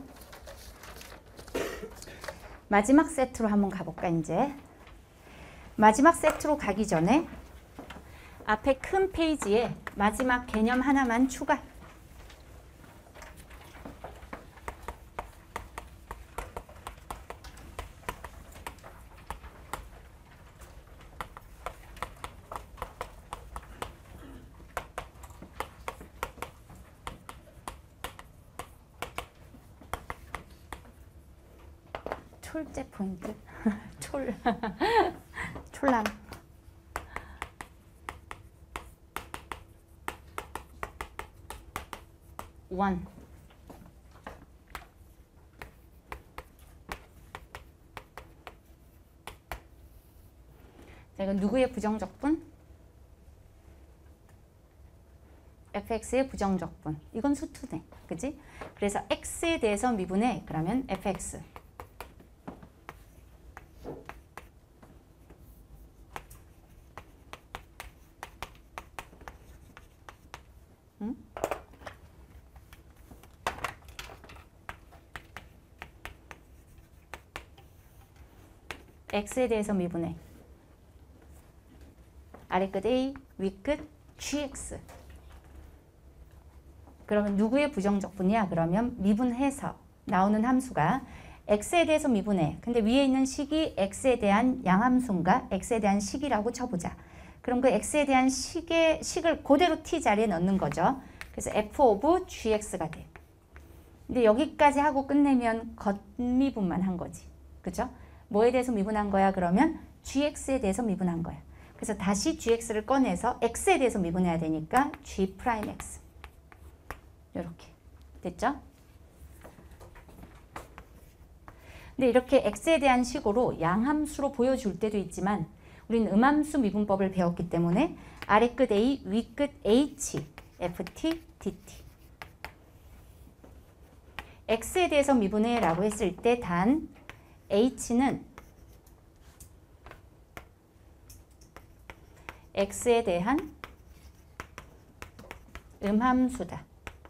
마지막 세트로 한번 가볼까 이제. 마지막 세트로 가기 전에 앞에 큰 페이지에 마지막 개념 하나만 추가. 촐째 포인트. 촐. 촐랑. 원. 자, 이건 누구의 부정적분? 에프엑스의 부정적분. 이건 수투네. 그지? 그래서 x에 대해서 미분해. 그러면 에프엑스. 응? x에 대해서 미분해. 아래끝 a, 위끝 gx. 그러면 누구의 부정적분이야? 그러면 미분해서 나오는 함수가 x에 대해서 미분해. 근데 위에 있는 식이 x에 대한 양함수인가? x에 대한 식이라고 쳐보자. 그럼 그 x에 대한 식의, 식을 그대로 t 자리에 넣는 거죠. 그래서 f 오브 gx가 돼. 근데 여기까지 하고 끝내면 겉미분만 한 거지. 그죠? 뭐에 대해서 미분한 거야? 그러면 gx에 대해서 미분한 거야. 그래서 다시 gx를 꺼내서 x에 대해서 미분해야 되니까 g'x. 이렇게. 됐죠? 근데 이렇게 x에 대한 식으로 양함수로 보여줄 때도 있지만 우리는 음함수 미분법을 배웠기 때문에 아래끝 a, 위끝 h, ft, dt. x에 대해서 미분해 라고 했을 때 단 h는 x에 대한 음함수다.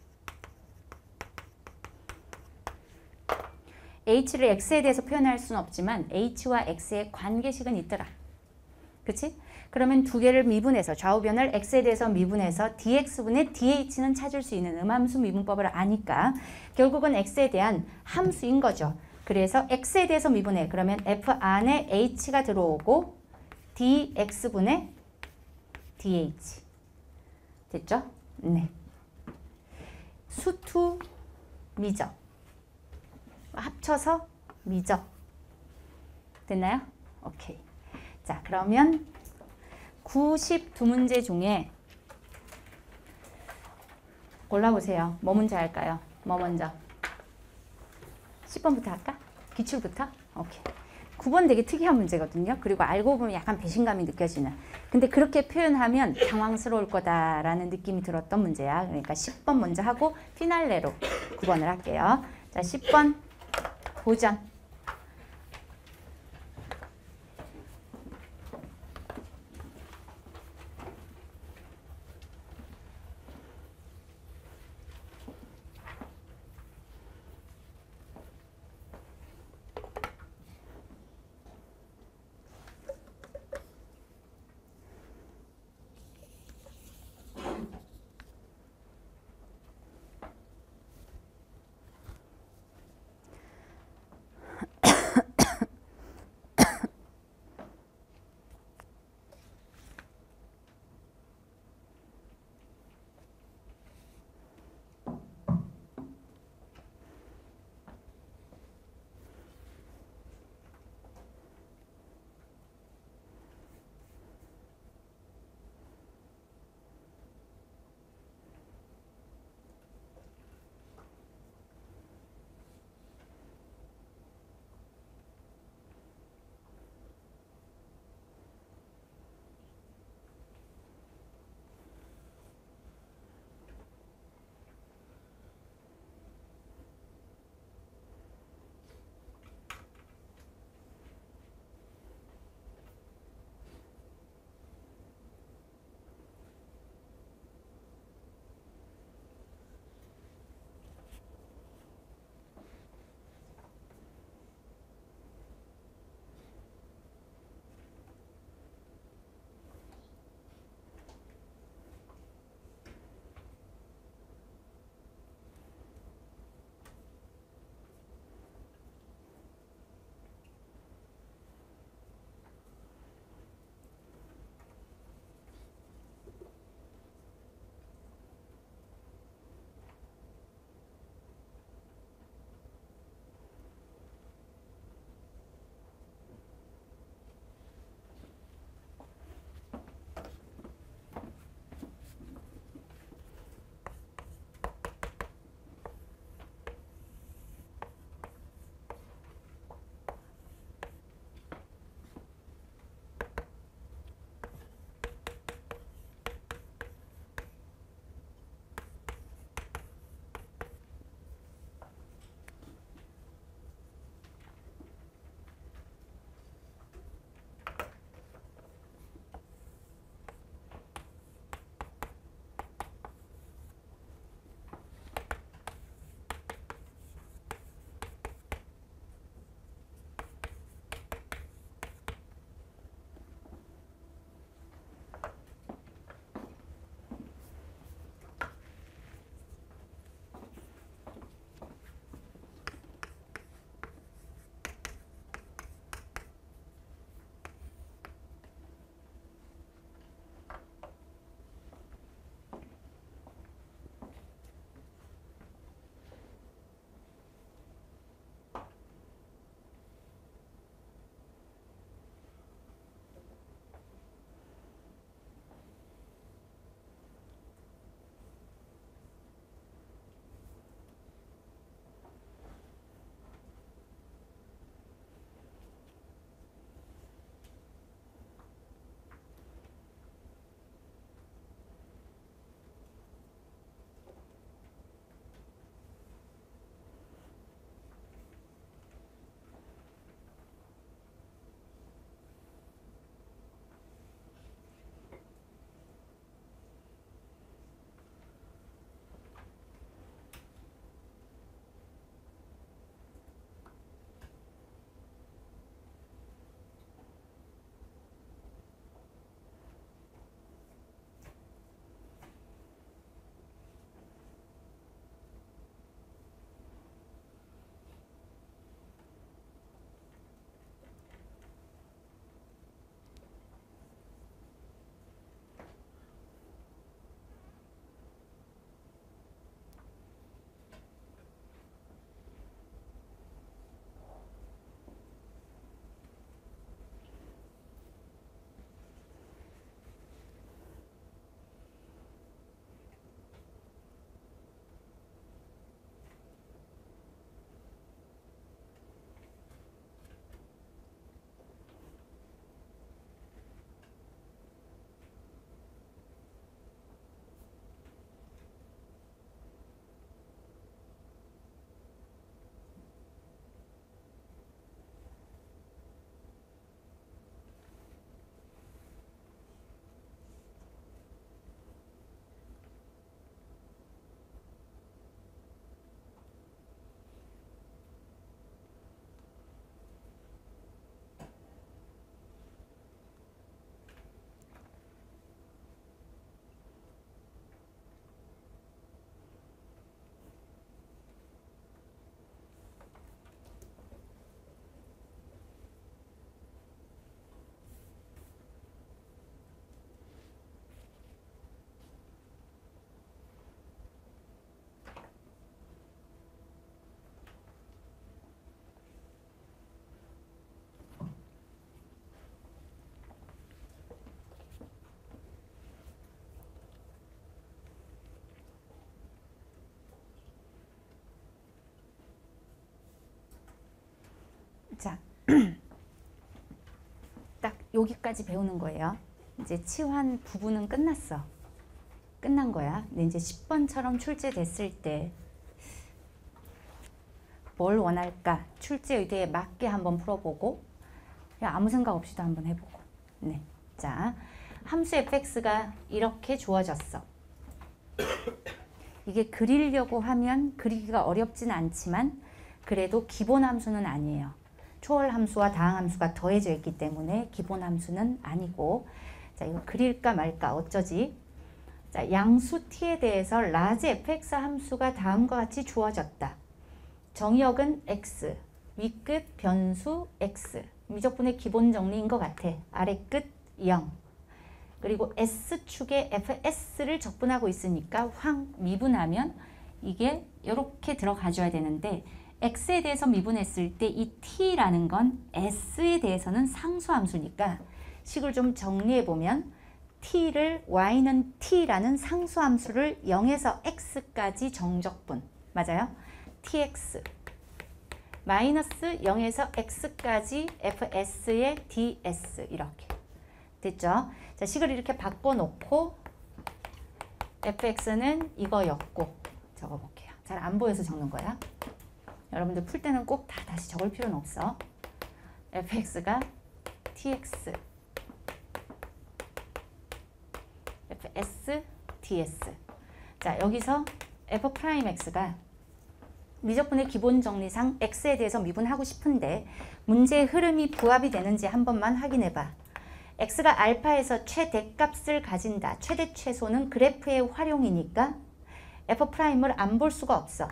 h를 x에 대해서 표현할 수는 없지만 h와 x의 관계식은 있더라. 그치? 그러면 두 개를 미분해서 좌우변을 x에 대해서 미분해서 dx분의 dh는 찾을 수 있는 음함수 미분법을 아니까 결국은 x에 대한 함수인 거죠. 그래서 x에 대해서 미분해. 그러면 f 안에 h가 들어오고 dx분의 dh. 됐죠? 네. 수투 미적. 합쳐서 미적. 됐나요? 오케이. 자, 그러면 구십이 문제 중에 골라보세요. 뭐 문제 할까요? 뭐 먼저? 십 번부터 할까? 기출부터? 오케이. 구 번 되게 특이한 문제거든요. 그리고 알고 보면 약간 배신감이 느껴지는. 근데 그렇게 표현하면 당황스러울 거다라는 느낌이 들었던 문제야. 그러니까 십 번 먼저 하고 피날레로 구 번을 할게요. 자, 십 번 도전. 딱 여기까지 배우는 거예요. 이제 치환 부분은 끝났어. 끝난 거야. 근데 이제 십 번처럼 출제됐을 때 뭘 원할까? 출제 의도에 맞게 한번 풀어보고 그냥 아무 생각 없이도 한번 해보고. 네. 자, 함수 fx가 이렇게 주어졌어. 이게 그리려고 하면 그리기가 어렵진 않지만 그래도 기본 함수는 아니에요. 초월 함수와 다항 함수가 더해져 있기 때문에 기본 함수는 아니고. 자, 이거 그릴까 말까 어쩌지? 자, 양수 t에 대해서 라지 fx 함수가 다음과 같이 주어졌다. 정의역은 x, 윗끝 변수 x. 미적분의 기본 정리인 것 같아. 아래끝 영. 그리고 S축에 fs를 적분하고 있으니까 황 미분하면 이게 이렇게 들어가줘야 되는데 x에 대해서 미분했을 때 이 t라는 건 s에 대해서는 상수함수니까 식을 좀 정리해보면 t를 y는 t라는 상수함수를 영에서 x까지 정적분. 맞아요? tx 마이너스 영에서 x까지 fs의 ds 이렇게 됐죠? 자, 식을 이렇게 바꿔놓고 fx는 이거였고 적어볼게요. 잘 안 보여서 적는 거야. 여러분들 풀 때는 꼭 다 다시 적을 필요는 없어. fx가 tx fs ds. 자, 여기서 f'x가 미적분의 기본 정리상 x에 대해서 미분하고 싶은데 문제의 흐름이 부합이 되는지 한 번만 확인해 봐. x가 알파에서 최대값을 가진다. 최대 최소는 그래프의 활용이니까 f'을 안 볼 수가 없어.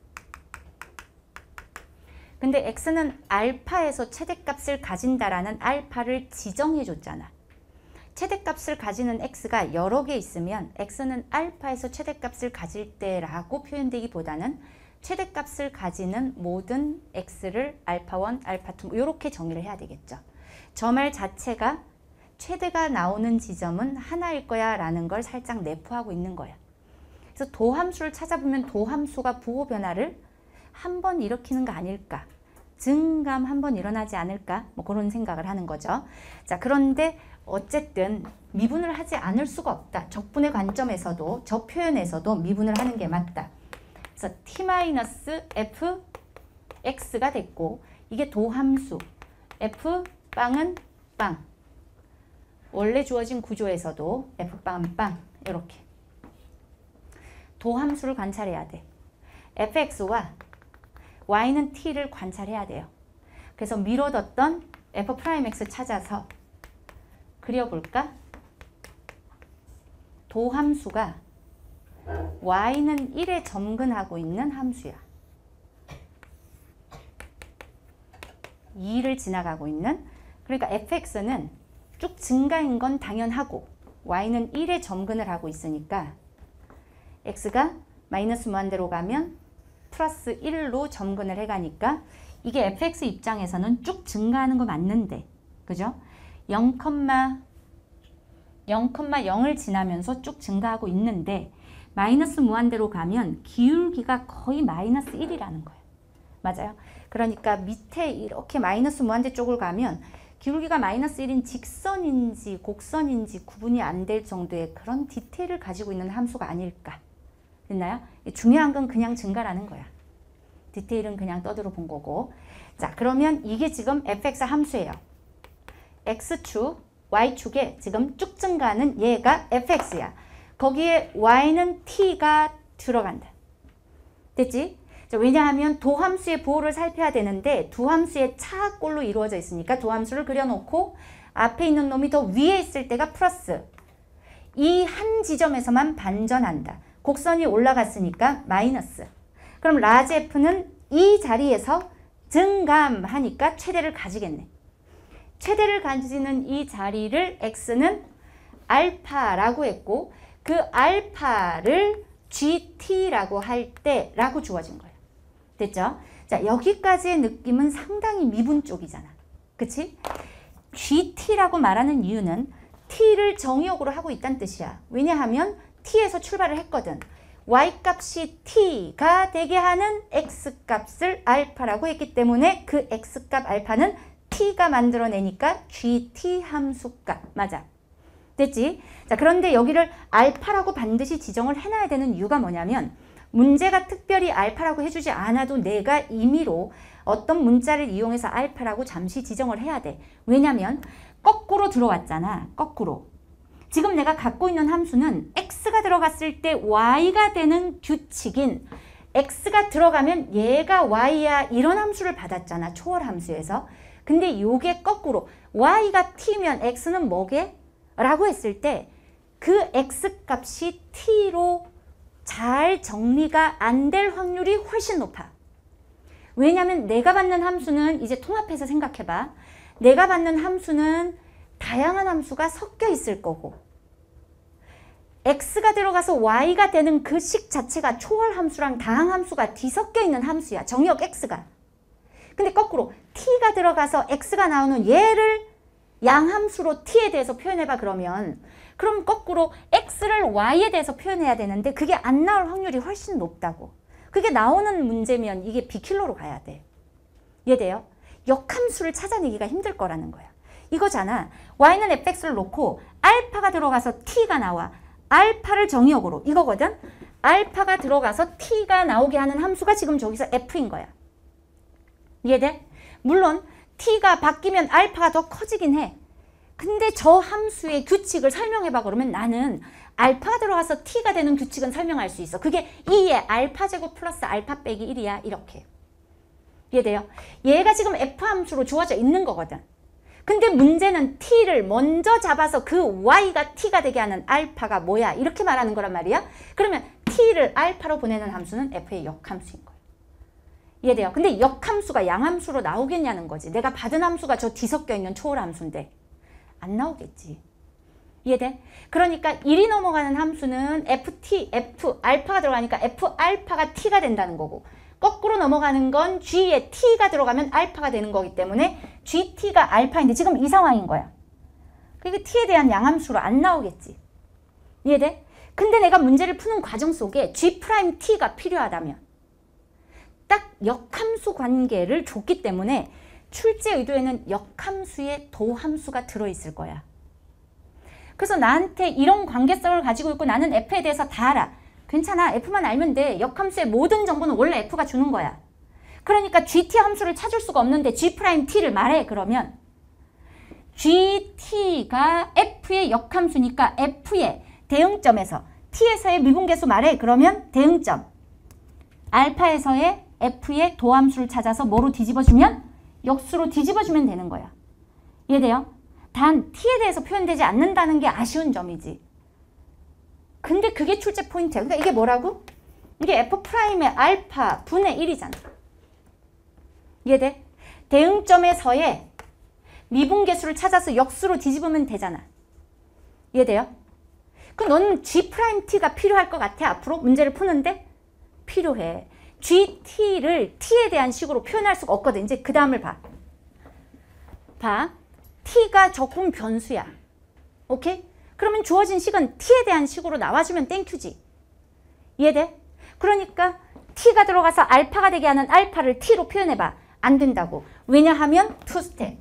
근데 x는 알파에서 최대값을 가진다라는 알파를 지정해 줬잖아. 최대값을 가지는 x가 여러 개 있으면 x는 알파에서 최대값을 가질 때라고 표현되기보다는 최대값을 가지는 모든 x를 알파 일, 알파 이 이렇게 정의를 해야 되겠죠. 저 말 자체가 최대가 나오는 지점은 하나일 거야 라는 걸 살짝 내포하고 있는 거야. 그래서 도함수를 찾아보면 도함수가 부호 변화를 한 번 일으키는 거 아닐까. 증감 한 번 일어나지 않을까. 뭐 그런 생각을 하는 거죠. 자, 그런데 어쨌든 미분을 하지 않을 수가 없다. 적분의 관점에서도 저 표현에서도 미분을 하는 게 맞다. 그래서 t-fx가 됐고 이게 도함수 f 빵은 빵. 원래 주어진 구조에서도 f빵은 빵. 이렇게 도함수를 관찰해야 돼. fx와 y는 t를 관찰해야 돼요. 그래서 미뤄뒀던 f'x 찾아서 그려볼까? 도함수가 y는 일에 점근하고 있는 함수야. 이를 지나가고 있는. 그러니까 fx는 쭉 증가인 건 당연하고 y는 일에 점근을 하고 있으니까 x가 마이너스 무한대로 가면 플러스 일로 점근을 해가니까 이게 fx 입장에서는 쭉 증가하는 거 맞는데, 그죠? 영, 영, 영을 지나면서 쭉 증가하고 있는데 마이너스 무한대로 가면 기울기가 거의 마이너스 일이라는 거예요. 맞아요? 그러니까 밑에 이렇게 마이너스 무한대 쪽을 가면 기울기가 마이너스 일인 직선인지 곡선인지 구분이 안 될 정도의 그런 디테일을 가지고 있는 함수가 아닐까. 됐나요? 중요한 건 그냥 증가라는 거야. 디테일은 그냥 떠들어 본 거고. 자, 그러면 이게 지금 fx 함수예요. x축, y축에 지금 쭉 증가하는 얘가 fx야. 거기에 y는 t가 들어간다. 됐지? 자, 왜냐하면 도함수의 부호를 살펴야 되는데 두 함수의 차꼴로 이루어져 있으니까 도함수를 그려놓고 앞에 있는 놈이 더 위에 있을 때가 플러스. 이 한 지점에서만 반전한다. 곡선이 올라갔으니까 마이너스. 그럼 라지 f는 이 자리에서 증감하니까 최대를 가지겠네. 최대를 가지는 이 자리를 x는 알파라고 했고 그 알파를 gt라고 할 때라고 주어진 거예요. 됐죠? 자, 여기까지의 느낌은 상당히 미분 쪽이잖아. 그치? gt라고 말하는 이유는 t를 정의역으로 하고 있다는 뜻이야. 왜냐하면 t에서 출발을 했거든. y값이 t가 되게 하는 x값을 알파라고 했기 때문에 그 x값 알파는 t가 만들어내니까 gt 함수값. 맞아. 됐지? 자, 그런데 여기를 알파라고 반드시 지정을 해놔야 되는 이유가 뭐냐면 문제가 특별히 알파라고 해주지 않아도 내가 임의로 어떤 문자를 이용해서 알파라고 잠시 지정을 해야 돼. 왜냐면 거꾸로 들어왔잖아. 거꾸로. 지금 내가 갖고 있는 함수는 x가 들어갔을 때 y가 되는 규칙인 x가 들어가면 얘가 y야 이런 함수를 받았잖아. 초월 함수에서. 근데 요게 거꾸로 y가 t면 x는 뭐게? 라고 했을 때 그 x값이 t로 잘 정리가 안 될 확률이 훨씬 높아. 왜냐면 내가 받는 함수는 이제 통합해서 생각해봐. 내가 받는 함수는 다양한 함수가 섞여 있을 거고 x가 들어가서 y가 되는 그 식 자체가 초월 함수랑 다항 함수가 뒤섞여 있는 함수야. 정의역 x가. 근데 거꾸로 t가 들어가서 x가 나오는 얘를 양함수로 t에 대해서 표현해봐 그러면 그럼 거꾸로 x를 y에 대해서 표현해야 되는데 그게 안 나올 확률이 훨씬 높다고. 그게 나오는 문제면 이게 비킬로로 가야 돼. 이해돼요? 역함수를 찾아내기가 힘들 거라는 거야. 이거잖아. y는 fx를 놓고 알파가 들어가서 t가 나와. 알파를 정의역으로 이거거든. 알파가 들어가서 t가 나오게 하는 함수가 지금 저기서 f인 거야. 이해돼? 물론 t가 바뀌면 알파가 더 커지긴 해. 근데 저 함수의 규칙을 설명해봐 그러면 나는 알파가 들어가서 t가 되는 규칙은 설명할 수 있어. 그게 이에 알파 제곱 플러스 알파 빼기 일이야. 이렇게. 이해돼요? 얘가 지금 f 함수로 주어져 있는 거거든. 근데 문제는 t를 먼저 잡아서 그 y가 t가 되게 하는 알파가 뭐야? 이렇게 말하는 거란 말이야. 그러면 t를 알파로 보내는 함수는 f의 역함수인 거야. 이해돼요? 근데 역함수가 양함수로 나오겠냐는 거지. 내가 받은 함수가 저 뒤섞여 있는 초월 함수인데 안 나오겠지. 이해돼? 그러니까 일이 넘어가는 함수는 ft, f, 알파가 들어가니까 f 알파가 t가 된다는 거고 거꾸로 넘어가는 건 g에 t가 들어가면 알파가 되는 거기 때문에 gt가 알파인데 지금 이 상황인 거야. 그러니까 t에 대한 양함수로 안 나오겠지. 이해돼? 근데 내가 문제를 푸는 과정 속에 g't가 필요하다면 딱 역함수 관계를 줬기 때문에 출제 의도에는 역함수의 도함수가 들어있을 거야. 그래서 나한테 이런 관계성을 가지고 있고 나는 f에 대해서 다 알아. 괜찮아. f만 알면 돼. 역함수의 모든 정보는 원래 f가 주는 거야. 그러니까 gt 함수를 찾을 수가 없는데 g't를 말해. 그러면 gt가 f의 역함수니까 f의 대응점에서 t에서의 미분계수 말해. 그러면 대응점 알파에서의 f의 도함수를 찾아서 뭐로 뒤집어주면? 역수로 뒤집어주면 되는 거야. 이해돼요? 단 t에 대해서 표현되지 않는다는 게 아쉬운 점이지. 근데 그게 출제 포인트야. 그러니까 이게 뭐라고? 이게 f'의 알파 분의 일이잖아. 이해돼? 대응점에서의 미분계수를 찾아서 역수로 뒤집으면 되잖아. 이해돼요? 그럼 너는 g't가 필요할 것 같아? 앞으로 문제를 푸는데? 필요해. gt를 t에 대한 식으로 표현할 수가 없거든. 이제 그 다음을 봐. 봐. t가 적분 변수야. 오케이? 그러면 주어진 식은 t에 대한 식으로 나와주면 땡큐지. 이해돼? 그러니까 t가 들어가서 알파가 되게 하는 알파를 t로 표현해봐. 안 된다고. 왜냐하면 투 스텝.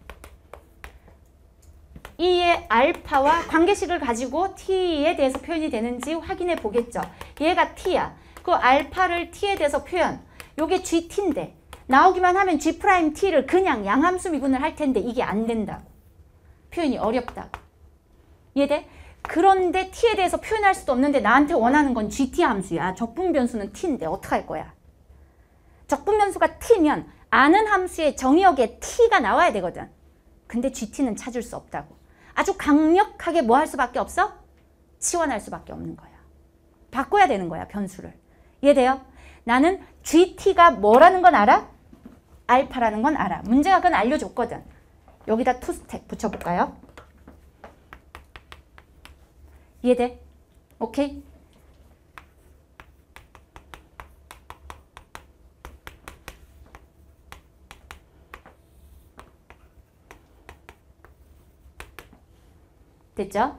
이의 알파와 관계식을 가지고 t에 대해서 표현이 되는지 확인해 보겠죠. 얘가 t야. 그 알파를 t에 대해서 표현. 요게 gt인데 나오기만 하면 g't를 그냥 양함수 미분을 할 텐데 이게 안 된다고. 표현이 어렵다고. 이해돼? 그런데 t에 대해서 표현할 수도 없는데 나한테 원하는 건 gt 함수야. 적분 변수는 t인데 어떡할 거야? 적분 변수가 t면 아는 함수의 정의역에 t가 나와야 되거든. 근데 gt는 찾을 수 없다고. 아주 강력하게 뭐 할 수밖에 없어? 치환할 수밖에 없는 거야. 바꿔야 되는 거야, 변수를. 이해돼요? 나는 gt가 뭐라는 건 알아? 알파라는 건 알아. 문제가 그건 알려줬거든. 여기다 투 스택 붙여볼까요? 이해돼? 오케이? 됐죠?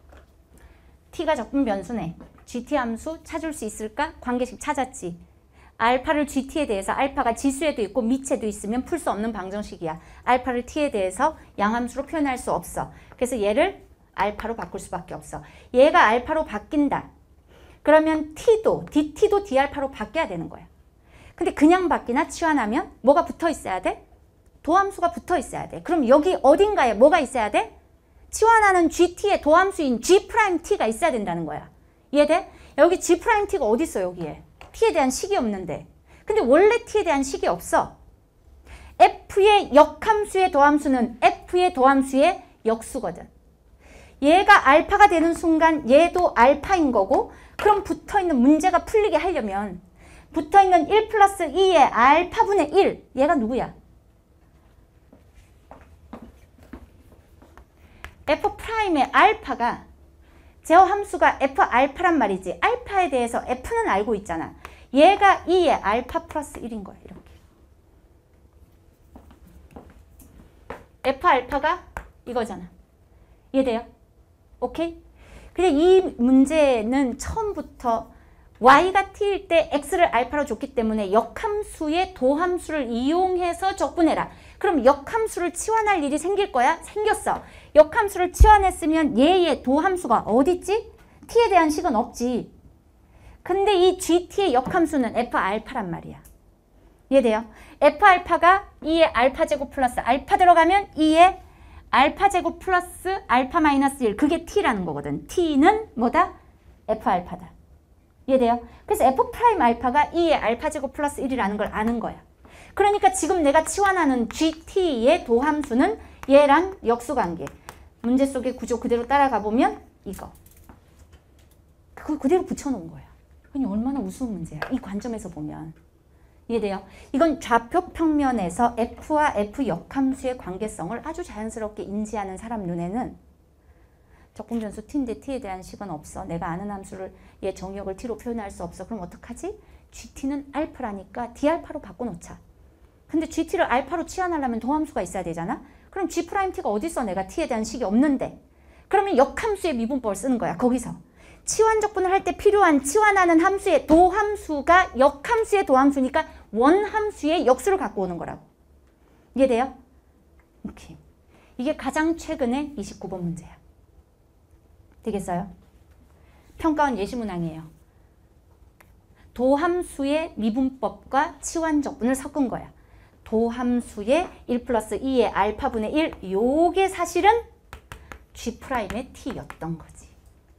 t가 적분 변수네. gt 함수 찾을 수 있을까? 관계식 찾았지. 알파를 쥐티에 대해서 알파가 지수에도 있고 미체도 있으면 풀 수 없는 방정식이야. 알파를 t에 대해서 양함수로 표현할 수 없어. 그래서 얘를 알파로 바꿀 수밖에 없어. 얘가 알파로 바뀐다. 그러면 t도 dt도 d알파로 바뀌어야 되는 거야. 근데 그냥 바뀌나 치환하면 뭐가 붙어 있어야 돼? 도함수가 붙어 있어야 돼. 그럼 여기 어딘가에 뭐가 있어야 돼? 치환하는 gt의 도함수인 g't가 있어야 된다는 거야. 이해돼? 여기 g't가 어디 있어 여기에? t에 대한 식이 없는데. 근데 원래 t에 대한 식이 없어. f의 역함수의 도함수는 f의 도함수의 역수거든. 얘가 알파가 되는 순간 얘도 알파인 거고, 그럼 붙어있는 문제가 풀리게 하려면 붙어있는 일 플러스 이의 알파분의 일, 얘가 누구야? F'의 알파가 제어 함수가 F 알파란 말이지. 알파에 대해서 F는 알고 있잖아. 얘가 이의 알파 플러스 일인 거야. 이렇게. F 알파가 이거잖아. 이해돼요? 오케이? 근데 이 문제는 처음부터 y가 t일 때 x를 알파로 줬기 때문에 역함수의 도함수를 이용해서 적분해라. 그럼 역함수를 치환할 일이 생길 거야? 생겼어. 역함수를 치환했으면 얘의 도함수가 어딨지? t에 대한 식은 없지. 근데 이 gt의 역함수는 f 알파란 말이야. 이해돼요? f 알파가 이의 알파 제곱 플러스 알파 들어가면 이의 알파 제곱 플러스 알파 마이너스 일, 그게 t라는 거거든. t는 뭐다? f 알파다. 이해돼요? 그래서 f 프라임 알파가 이의 알파 제곱 플러스 일이라는 걸 아는 거야. 그러니까 지금 내가 치환하는 gt의 도함수는 얘랑 역수관계. 문제 속의 구조 그대로 따라가 보면 이거. 그걸 그대로 붙여놓은 거야. 그니 얼마나 우스운 문제야. 이 관점에서 보면. 이해돼요? 이건 좌표 평면에서 F와 F 역함수의 관계성을 아주 자연스럽게 인지하는 사람 눈에는 적분변수 t인데 t에 대한 식은 없어. 내가 아는 함수를 얘 정의역을 t로 표현할 수 없어. 그럼 어떡하지? gt는 알파라니까 d알파로 바꿔놓자. 근데 gt를 알파로 치환하려면 도함수가 있어야 되잖아? 그럼 g't가 어디 있어? 내가 t에 대한 식이 없는데. 그러면 역함수의 미분법을 쓰는 거야. 거기서. 치환 적분을 할 때 필요한 치환하는 함수의 도함수가 역함수의 도함수니까 원함수의 역수를 갖고 오는 거라고. 이해돼요? 오케이. 이게 가장 최근에 이십구 번 문제야. 되겠어요? 평가원 예시문항이에요. 도함수의 미분법과 치환 적분을 섞은 거야. 도함수의 일 플러스 이의 알파분의 일, 요게 사실은 G'의 T였던 거지.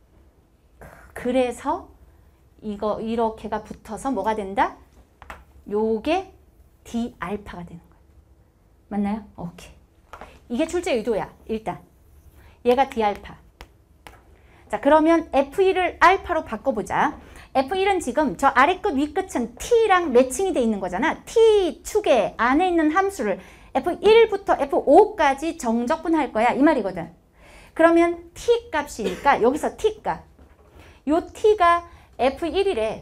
그래서 이거 이렇게가 붙어서 뭐가 된다? 요게 D 알파가 되는 거야. 맞나요? 오케이. 이게 출제 의도야. 일단 얘가 D 알파. 자, 그러면 에프 일을 알파로 바꿔보자. 에프 일은 지금 저 아래 끝 위 끝은 T랑 매칭이 돼 있는 거잖아. T 축에 안에 있는 함수를 에프 일부터 에프 오까지 정적분할 거야. 이 말이거든. 그러면 T 값이니까 여기서 T 값. 요 T가 에프 일이래.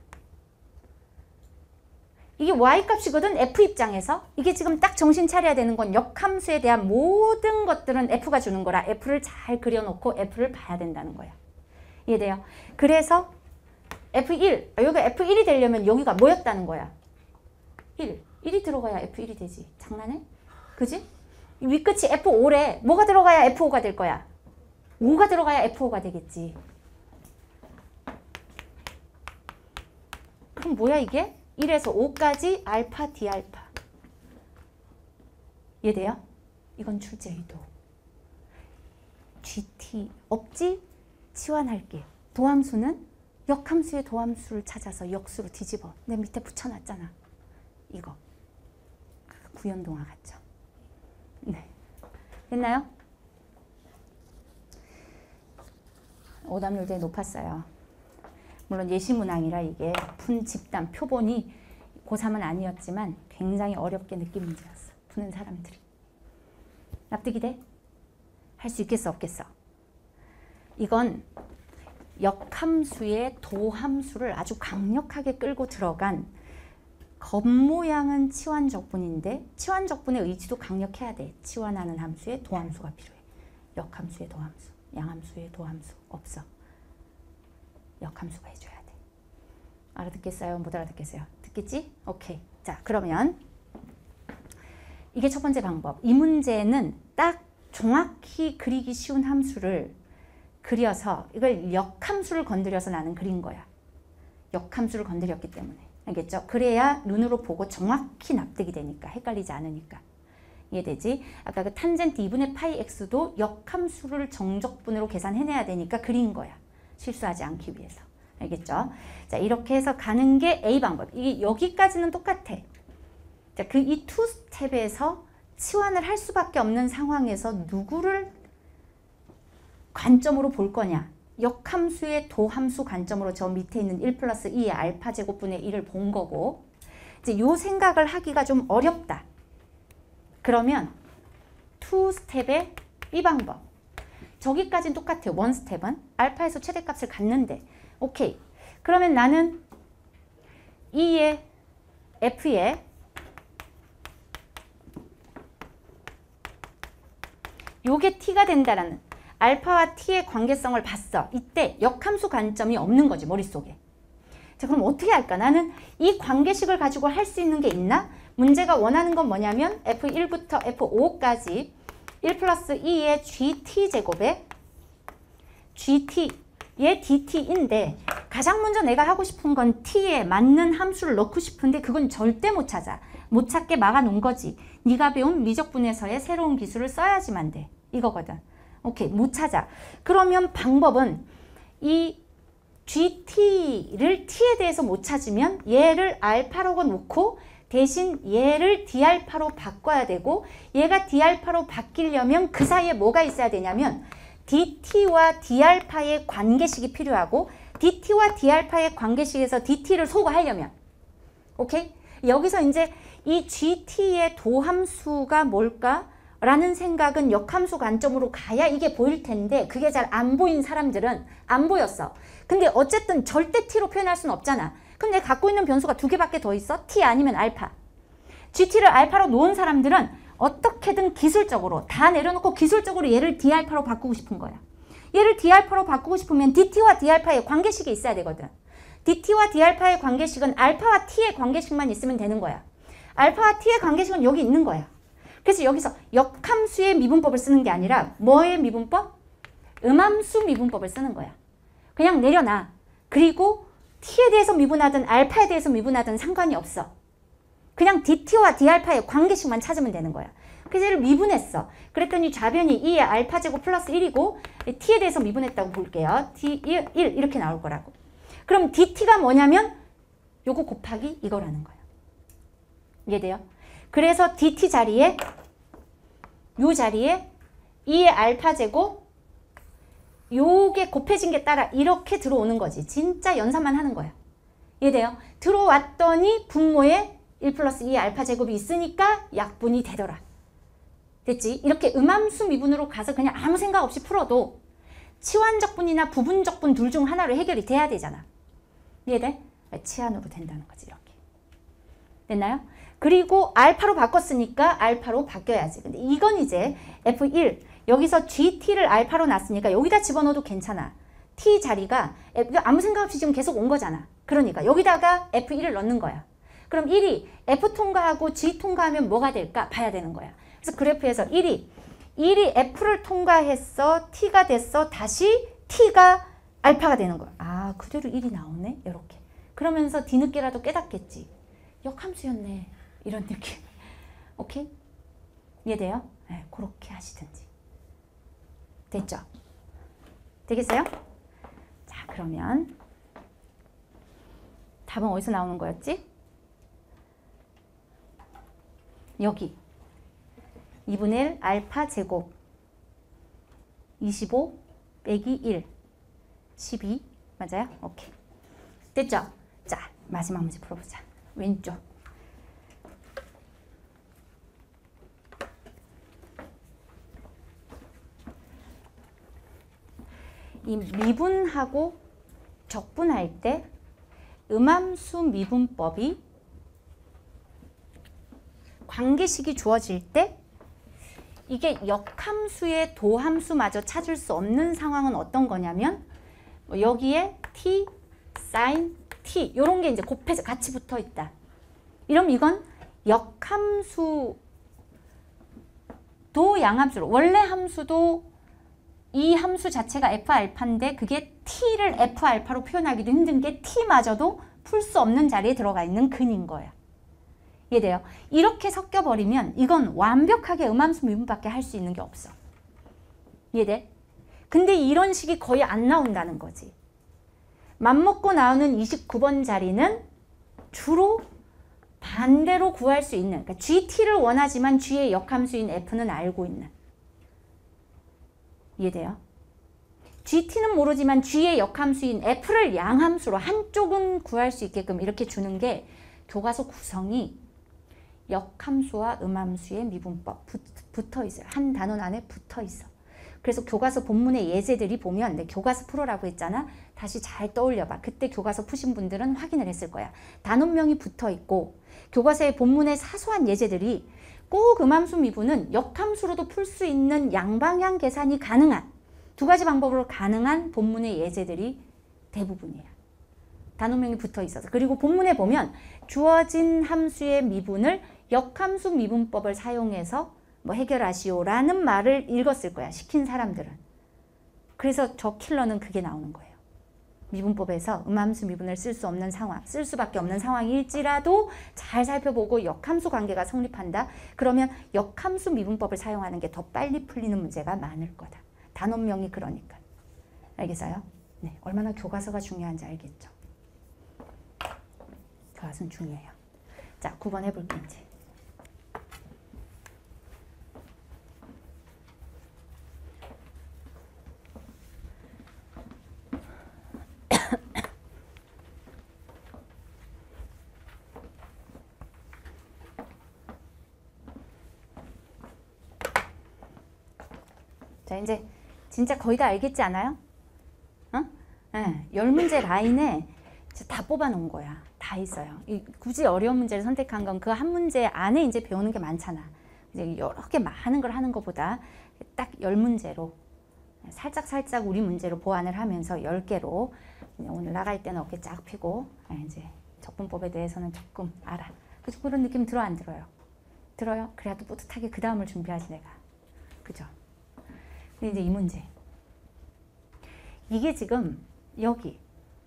이게 Y 값이거든. F 입장에서. 이게 지금 딱 정신 차려야 되는 건 역함수에 대한 모든 것들은 F가 주는 거라 F를 잘 그려놓고 F를 봐야 된다는 거야. 이해돼요? 그래서 에프 일, 여기가 에프 일이 되려면 여기가 뭐였다는 거야? 일. 일이 들어가야 에프 일이 되지. 장난해? 그지? 윗끝이 에프 오래. 뭐가 들어가야 에프 오가 될 거야? 오가 들어가야 에프 오가 되겠지. 그럼 뭐야 이게? 일에서 오까지 알파, D알파. 이해돼요? 이건 출제 의도. 지티 없지? 치환할게. 도함수는 역함수의 도함수를 찾아서 역수로 뒤집어. 내 밑에 붙여놨잖아. 이거. 구연동화 같죠? 네. 됐나요? 오답률 되게 높았어요. 물론 예시문항이라 이게 푼 집단 표본이 고삼은 아니었지만 굉장히 어렵게 느낀 문제였어. 푸는 사람들이. 납득이 돼? 할 수 있겠어 없겠어? 이건 역함수의 도함수를 아주 강력하게 끌고 들어간 겉모양은 치환적분인데 치환적분의 의지도 강력해야 돼. 치환하는 함수의 도함수가 필요해. 역함수의 도함수, 양함수의 도함수 없어. 역함수가 해줘야 돼. 알아듣겠어요? 못 알아듣겠어요? 찾겠지? 오케이. 자, 그러면 이게 첫 번째 방법. 이 문제는 딱 정확히 그리기 쉬운 함수를 그려서 이걸 역함수를 건드려서 나는 그린 거야. 역함수를 건드렸기 때문에. 알겠죠? 그래야 눈으로 보고 정확히 납득이 되니까. 헷갈리지 않으니까. 이해되지? 아까 그 탄젠트 이분의 파이 x도 역함수를 정적분으로 계산해내야 되니까 그린 거야. 실수하지 않기 위해서. 알겠죠? 자, 이렇게 해서 가는 게 A 방법. 이게 여기까지는 똑같아. 자, 그 이 투 스텝에서 치환을 할 수밖에 없는 상황에서 누구를 관점으로 볼 거냐? 역함수의 도함수 관점으로 저 밑에 있는 일 플러스 이의 알파 제곱분의 일을 본 거고, 이제 요 생각을 하기가 좀 어렵다. 그러면 투 스텝의 B 방법. 저기까지는 똑같아요. 원 스텝은 알파에서 최대값을 갖는데, 오케이. 그러면 나는 E의 F의 요게 T가 된다라는 알파와 T의 관계성을 봤어. 이때 역함수 관점이 없는 거지, 머릿속에. 자, 그럼 어떻게 할까? 나는 이 관계식을 가지고 할 수 있는 게 있나? 문제가 원하는 건 뭐냐면 에프 일부터 에프 오까지 일 플러스 이의 지티제곱에 지티의 디티인데 가장 먼저 내가 하고 싶은 건 T에 맞는 함수를 넣고 싶은데 그건 절대 못 찾아. 못 찾게 막아놓은 거지. 네가 배운 미적분에서의 새로운 기술을 써야지만 돼. 이거거든. 오케이, 못 찾아. 그러면 방법은 이 지티를 T에 대해서 못 찾으면 얘를 알파로 놓고 대신 얘를 D알파로 바꿔야 되고 얘가 D알파로 바뀌려면 그 사이에 뭐가 있어야 되냐면 디티와 D알파의 관계식이 필요하고 디티와 D알파의 관계식에서 디티를 소거하려면 오케이? 여기서 이제 이 지티의 도함수가 뭘까? 라는 생각은 역함수 관점으로 가야 이게 보일 텐데 그게 잘 안 보인 사람들은 안 보였어. 근데 어쨌든 절대 T로 표현할 수는 없잖아. 그럼 내가 갖고 있는 변수가 두 개밖에 더 있어? T 아니면 알파. 지티를 알파로 놓은 사람들은 어떻게든 기술적으로 다 내려놓고 기술적으로 얘를 D알파로 바꾸고 싶은 거야. 얘를 D알파로 바꾸고 싶으면 디티와 D알파의 관계식이 있어야 되거든. 디티와 D알파의 관계식은 알파와 T의 관계식만 있으면 되는 거야. 알파와 T의 관계식은 여기 있는 거야. 그래서 여기서 역함수의 미분법을 쓰는 게 아니라 뭐의 미분법? 음함수 미분법을 쓰는 거야. 그냥 내려놔. 그리고 T에 대해서 미분하든 알파에 대해서 미분하든 상관이 없어. 그냥 디티와 D알파의 관계식만 찾으면 되는 거야. 그래서 얘를 미분했어. 그랬더니 좌변이 이의 알파 제곱 플러스 일이고 T에 대해서 미분했다고 볼게요. D 일 이렇게 나올 거라고. 그럼 디티가 뭐냐면 요거 곱하기 이거라는 거야. 이해돼요? 그래서 디티 자리에 요 자리에 이의 알파 제곱 요게 곱해진 게 따라 이렇게 들어오는 거지. 진짜 연산만 하는 거야. 이해돼요? 들어왔더니 분모에 일 플러스 이의 알파 제곱이 있으니까 약분이 되더라. 됐지? 이렇게 음함수 미분으로 가서 그냥 아무 생각 없이 풀어도 치환적분이나 부분적분 둘 중 하나로 해결이 돼야 되잖아. 이해돼? 치환으로 된다는 거지. 이렇게. 됐나요? 그리고 알파로 바꿨으니까 알파로 바뀌어야지. 근데 이건 이제 에프 일 여기서 지티를 알파로 놨으니까 여기다 집어넣어도 괜찮아. T 자리가 아무 생각 없이 지금 계속 온 거잖아. 그러니까 여기다가 에프 일을 넣는 거야. 그럼 일이 F 통과하고 G 통과하면 뭐가 될까? 봐야 되는 거야. 그래서 그래프에서 일이 일이 F를 통과했어. T가 됐어. 다시 T가 알파가 되는 거야. 아, 그대로 일이 나오네. 이렇게. 그러면서 뒤늦게라도 깨닫겠지. 역함수였네. 이런 느낌. 오케이? 이해돼요? 네, 그렇게 하시든지. 됐죠? 되겠어요? 자, 그러면 답은 어디서 나오는 거였지? 여기 이분의 일 알파 제곱 이십오 빼기 일 십이 맞아요? 오케이. 됐죠? 자, 마지막 문제 풀어보자. 왼쪽. 이 미분하고 적분할 때 음함수 미분법이 관계식이 주어질 때 이게 역함수의 도함수마저 찾을 수 없는 상황은 어떤 거냐면 여기에 t, sin, t 이런 게 이제 곱해서 같이 붙어 있다. 이러면 이건 역함수도 양함수로, 원래 함수도 이 함수 자체가 F알파인데 그게 T를 F알파로 표현하기도 힘든 게 T마저도 풀 수 없는 자리에 들어가 있는 근인 거야. 이해돼요? 이렇게 섞여버리면 이건 완벽하게 음함수 미분밖에 할 수 있는 게 없어. 이해돼? 근데 이런 식이 거의 안 나온다는 거지. 맘먹고 나오는 이십구 번 자리는 주로 반대로 구할 수 있는, 그러니까 지티를 원하지만 G의 역함수인 F는 알고 있는. 이해돼요? 지티는 모르지만 G의 역함수인 F를 양함수로 한쪽은 구할 수 있게끔 이렇게 주는 게 교과서 구성이 역함수와 음함수의 미분법 붙, 붙어 있어요. 한 단원 안에 붙어 있어. 그래서 교과서 본문의 예제들이 보면, 내 교과서 프로라고 했잖아. 다시 잘 떠올려봐. 그때 교과서 푸신 분들은 확인을 했을 거야. 단원명이 붙어 있고 교과서의 본문의 사소한 예제들이 꼭 음함수 미분은 역함수로도 풀 수 있는 양방향 계산이 가능한, 두 가지 방법으로 가능한 본문의 예제들이 대부분이야. 단원명이 붙어 있어서. 그리고 본문에 보면 주어진 함수의 미분을 역함수 미분법을 사용해서 뭐 해결하시오라는 말을 읽었을 거야. 시킨 사람들은. 그래서 저 킬러는 그게 나오는 거예요. 미분법에서 음함수 미분을 쓸 수 없는 상황, 쓸 수밖에 없는 상황일지라도 잘 살펴보고 역함수 관계가 성립한다. 그러면 역함수 미분법을 사용하는 게 더 빨리 풀리는 문제가 많을 거다. 단원명이 그러니까. 알겠어요? 네, 얼마나 교과서가 중요한지 알겠죠? 교과서는 중요해요. 자, 구 번 해볼게 이제. 자, 이제 진짜 거의 다 알겠지 않아요? 어? 네, 열 문제 라인에 다 뽑아놓은 거야. 다 있어요. 이, 굳이 어려운 문제를 선택한 건 그 한 문제 안에 이제 배우는 게 많잖아. 이제 여러 개 많은 걸 하는 것보다 딱 열 문제로 살짝 살짝 우리 문제로 보완을 하면서 열 개로 오늘 나갈 때는 어깨 쫙 펴고 이제 적분법에 대해서는 조금 알아. 그죠? 그런 느낌 들어 안 들어요? 들어요? 그래야 또 뿌듯하게 그 다음을 준비하지 내가. 그죠? 근데 이제 이 문제. 이게 지금 여기.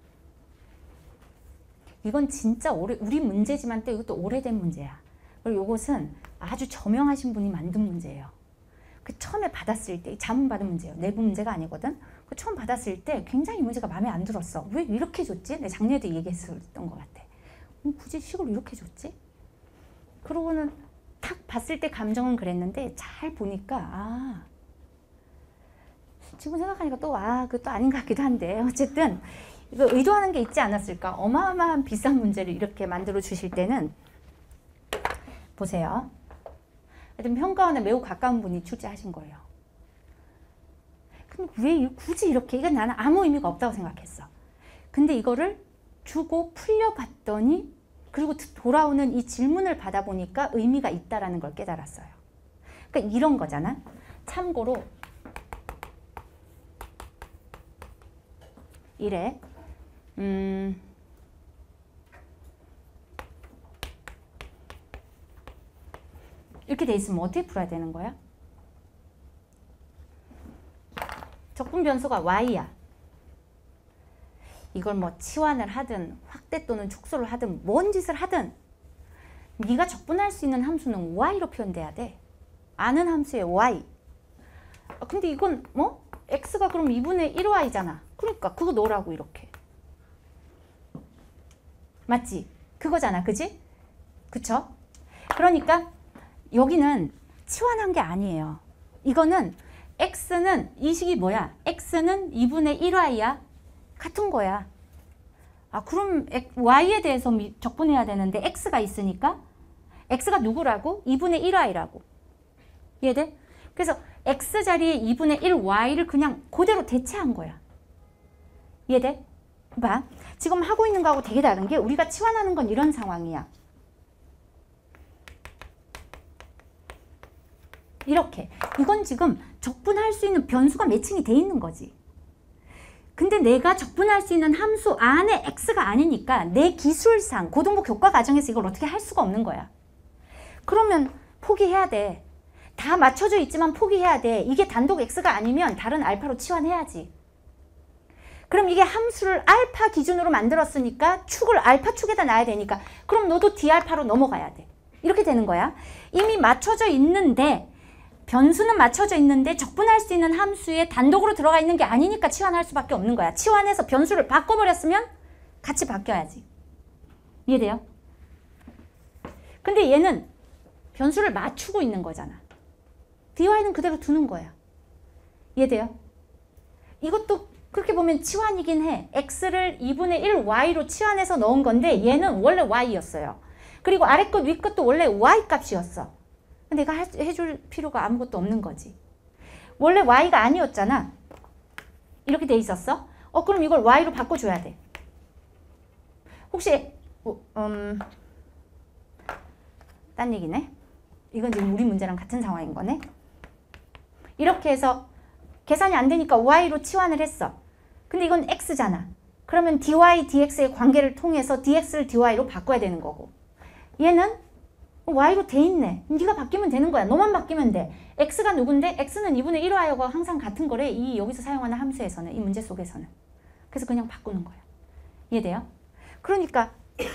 이건 진짜 오래, 우리 문제지만 또 이것도 오래된 문제야. 그리고 이것은 아주 저명하신 분이 만든 문제예요. 그 처음에 받았을 때, 자문 받은 문제예요. 내부 문제가 아니거든. 그 처음 받았을 때 굉장히 이 문제가 마음에 안 들었어. 왜 이렇게 줬지? 내가 작년에도 얘기했었던 것 같아. 음, 굳이 식으로 이렇게 줬지? 그러고는 탁 봤을 때 감정은 그랬는데 잘 보니까 아 지금 생각하니까 또 아 그것도 아닌 것 같기도 한데 어쨌든 이거 의도하는 게 있지 않았을까? 어마어마한 비싼 문제를 이렇게 만들어 주실 때는 보세요. 하여튼 평가원에 매우 가까운 분이 출제하신 거예요. 근데 왜 굳이 이렇게? 이건 나는 아무 의미가 없다고 생각했어. 근데 이거를 주고 풀려봤더니 그리고 돌아오는 이 질문을 받아보니까 의미가 있다라는 걸 깨달았어요. 그러니까 이런 거잖아. 참고로 이래. 음, 이렇게 돼 있으면 어떻게 풀어야 되는 거야? 적분 변수가 y야. 이걸 뭐 치환을 하든 확대 또는 축소를 하든 뭔 짓을 하든 네가 적분할 수 있는 함수는 y로 표현돼야 돼. 아는 함수의 y. 아, 근데 이건 뭐? x가 그럼 이분의 일 와이잖아. 그러니까 그거 넣으라고 이렇게. 맞지? 그거잖아. 그지? 그쵸? 그러니까 여기는 치환한 게 아니에요. 이거는 x는 이 식이 뭐야? x는 이분의 일 와이야. 같은 거야. 아 그럼 y에 대해서 적분해야 되는데 x가 있으니까 x가 누구라고? 이분의 일 와이라고. 이해돼? 그래서 x 자리에 이분의 일 와이를 그냥 그대로 대체한 거야. 이해돼? 봐. 지금 하고 있는 거하고 되게 다른 게 우리가 치환하는 건 이런 상황이야. 이렇게. 이건 지금 적분할 수 있는 변수가 매칭이 돼 있는 거지. 근데 내가 적분할 수 있는 함수 안에 x가 아니니까 내 기술상 고등부 교과 과정에서 이걸 어떻게 할 수가 없는 거야. 그러면 포기해야 돼. 다 맞춰져 있지만 포기해야 돼. 이게 단독 x가 아니면 다른 알파로 치환해야지. 그럼 이게 함수를 알파 기준으로 만들었으니까 축을 알파 축에다 놔야 되니까 그럼 너도 d알파로 넘어가야 돼. 이렇게 되는 거야. 이미 맞춰져 있는데 변수는 맞춰져 있는데 적분할 수 있는 함수에 단독으로 들어가 있는 게 아니니까 치환할 수밖에 없는 거야. 치환해서 변수를 바꿔버렸으면 같이 바뀌어야지. 이해돼요? 근데 얘는 변수를 맞추고 있는 거잖아. dy는 그대로 두는 거야. 이해돼요? 이것도 그렇게 보면 치환이긴 해. x를 이분의 일 와이로 치환해서 넣은 건데 얘는 원래 y였어요. 그리고 아래 것, 위 것도 원래 y 값이었어. 내가 해줄 필요가 아무것도 없는 거지. 원래 y가 아니었잖아. 이렇게 돼 있었어. 어 그럼 이걸 y로 바꿔줘야 돼. 혹시 음, 딴 얘기네. 이건 지금 우리 문제랑 같은 상황인 거네. 이렇게 해서 계산이 안 되니까 y로 치환을 했어. 근데 이건 x잖아. 그러면 dy, dx의 관계를 통해서 dx를 dy로 바꿔야 되는 거고. 얘는 y로 돼 있네. 네가 바뀌면 되는 거야. 너만 바뀌면 돼. x가 누군데? x는 이분의 일 와이하고 항상 같은 거래. 이 여기서 사용하는 함수에서는. 이 문제 속에서는. 그래서 그냥 바꾸는 거야. 이해돼요? 그러니까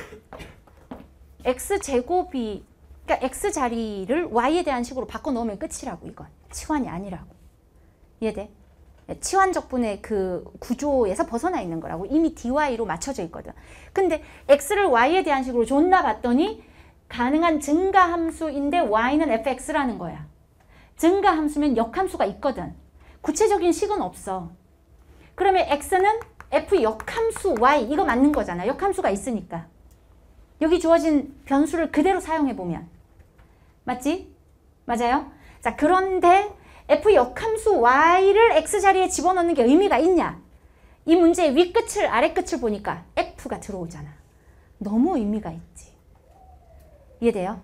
x제곱이 그러니까 x자리를 y에 대한 식으로 바꿔 넣으면 끝이라고 이건. 치환이 아니라고. 이해돼? 치환 적분의 그 구조에서 벗어나 있는 거라고. 이미 dy로 맞춰져 있거든. 근데 x를 y에 대한 식으로 줬나 봤더니 가능한 증가함수인데 y는 fx라는 거야. 증가함수면 역함수가 있거든. 구체적인 식은 없어. 그러면 x는 f 역함수 y 이거 맞는 거잖아. 역함수가 있으니까. 여기 주어진 변수를 그대로 사용해보면. 맞지? 맞아요? 자, 그런데 f 역함수 y를 x자리에 집어넣는 게 의미가 있냐? 이 문제의 윗끝을 아래끝을 보니까 f가 들어오잖아. 너무 의미가 있지. 이해돼요?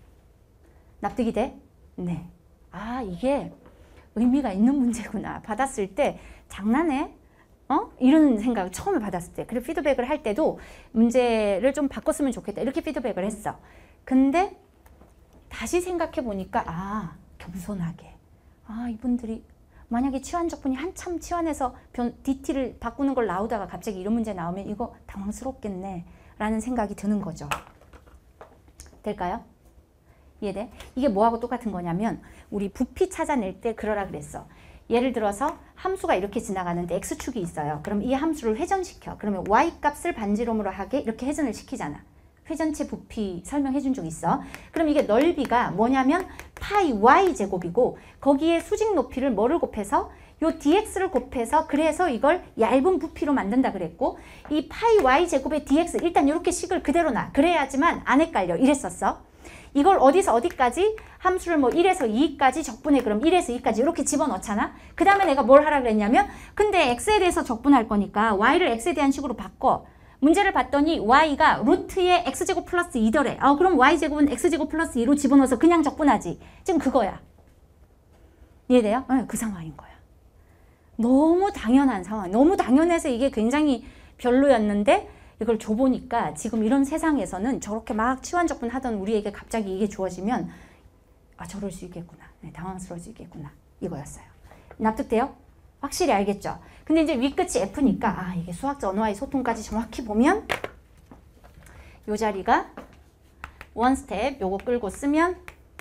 납득이 돼? 네. 아, 이게 의미가 있는 문제구나. 받았을 때 장난해? 어? 이런 생각을 처음에 받았을 때. 그리고 피드백을 할 때도 문제를 좀 바꿨으면 좋겠다. 이렇게 피드백을 했어. 근데 다시 생각해 보니까 아, 겸손하게. 아, 이분들이 만약에 치환 적분이 한참 치환해서 변, 디티를 바꾸는 걸 나오다가 갑자기 이런 문제 나오면 이거 당황스럽겠네 라는 생각이 드는 거죠. 될까요? 이해돼? 이게 뭐하고 똑같은 거냐면 우리 부피 찾아낼 때 그러라 그랬어. 예를 들어서 함수가 이렇게 지나가는데 x축이 있어요. 그럼 이 함수를 회전시켜. 그러면 y값을 반지름으로 하게 이렇게 회전을 시키잖아. 회전체 부피 설명해 준 적 있어. 그럼 이게 넓이가 뭐냐면 파이 y 제곱이고 거기에 수직 높이를 뭐를 곱해서 요 dx를 곱해서 그래서 이걸 얇은 부피로 만든다 그랬고 이 파이 y 제곱의 dx 일단 이렇게 식을 그대로 놔. 그래야지만 안 헷갈려. 이랬었어. 이걸 어디서 어디까지 함수를 뭐 일에서 이까지 적분해. 그럼 일에서 이까지 이렇게 집어넣잖아. 그 다음에 내가 뭘 하라 그랬냐면 근데 x에 대해서 적분할 거니까 y를 x에 대한 식으로 바꿔. 문제를 봤더니 y가 루트의 x제곱 플러스 이더래. 어, 그럼 y제곱은 x제곱 플러스 이로 집어넣어서 그냥 적분하지. 지금 그거야. 이해돼요? 네, 그 상황인 거야. 너무 당연한 상황. 너무 당연해서 이게 굉장히 별로였는데 이걸 줘보니까 지금 이런 세상에서는 저렇게 막 치환적분 하던 우리에게 갑자기 이게 주어지면 아, 저럴 수 있겠구나. 네, 당황스러울 수 있겠구나. 이거였어요. 납득돼요? 확실히 알겠죠? 근데 이제 윗끝이 F니까 아, 이게 수학자 언어와의 소통까지 정확히 보면 요 자리가 원 스텝 요거 끌고 쓰면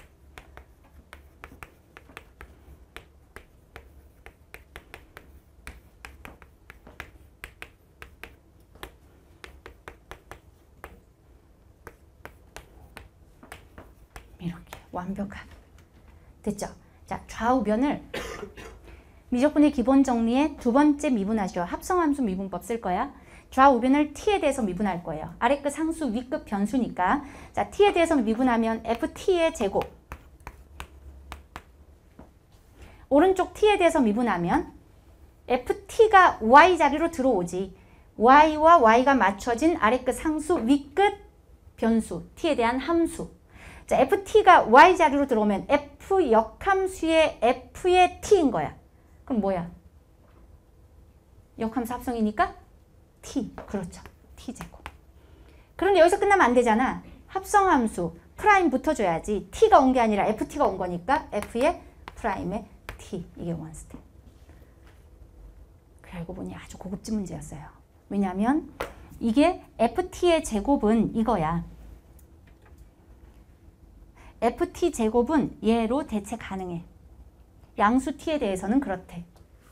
이렇게 완벽하게 됐죠? 자, 좌우변을 미적분의 기본 정리에 두 번째 미분하시오. 합성함수 미분법 쓸 거야. 좌우변을 t에 대해서 미분할 거예요. 아래끝 상수, 윗끝 변수니까. 자, t에 대해서 미분하면 ft의 제곱. 오른쪽 t에 대해서 미분하면 ft가 y 자리로 들어오지. y와 y가 맞춰진 아래끝 상수, 윗끝 변수, t에 대한 함수. 자, ft가 y 자리로 들어오면 f 역함수의 f의 t인 거야. 그럼 뭐야? 역함수 합성이니까 t. 그렇죠. t제곱. 그런데 여기서 끝나면 안 되잖아. 합성함수 프라임 붙어줘야지. t가 온 게 아니라 ft가 온 거니까 f의 프라임의 t. 이게 원스텝. 그래 알고 보니 아주 고급진 문제였어요. 왜냐하면 이게 ft의 제곱은 이거야. ft 제곱은 얘로 대체 가능해. 양수 t에 대해서는 그렇대.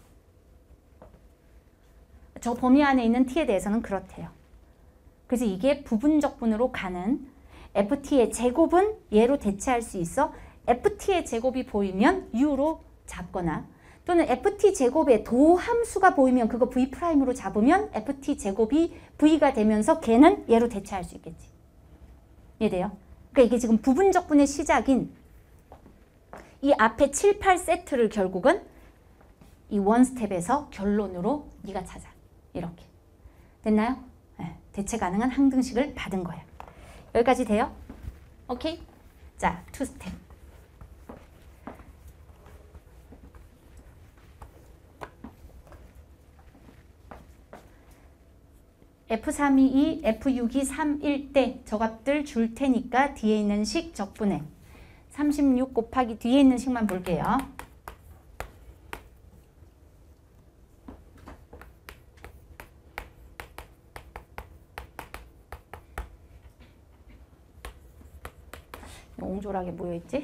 저 범위 안에 있는 t에 대해서는 그렇대요. 그래서 이게 부분적분으로 가는 ft의 제곱은 얘로 대체할 수 있어. ft의 제곱이 보이면 u로 잡거나 또는 ft 제곱의 도함수가 보이면 그거 v'으로 잡으면 ft 제곱이 v가 되면서 걔는 얘로 대체할 수 있겠지. 이해돼요? 그러니까 이게 지금 부분적분의 시작인 이 앞에 칠, 팔 세트를 결국은 이 원스텝에서 결론으로 네가 찾아. 이렇게. 됐나요? 네, 대체 가능한 항등식을 받은 거야. 여기까지 돼요? 오케이? 자, 투 스텝. 에프 삼이 이, 에프 육이 삼일 때 저 값들 줄 테니까 뒤에 있는 식 적분해. 삼십육 곱하기 뒤에 있는 식만 볼게요. 옹졸하게 모여있지?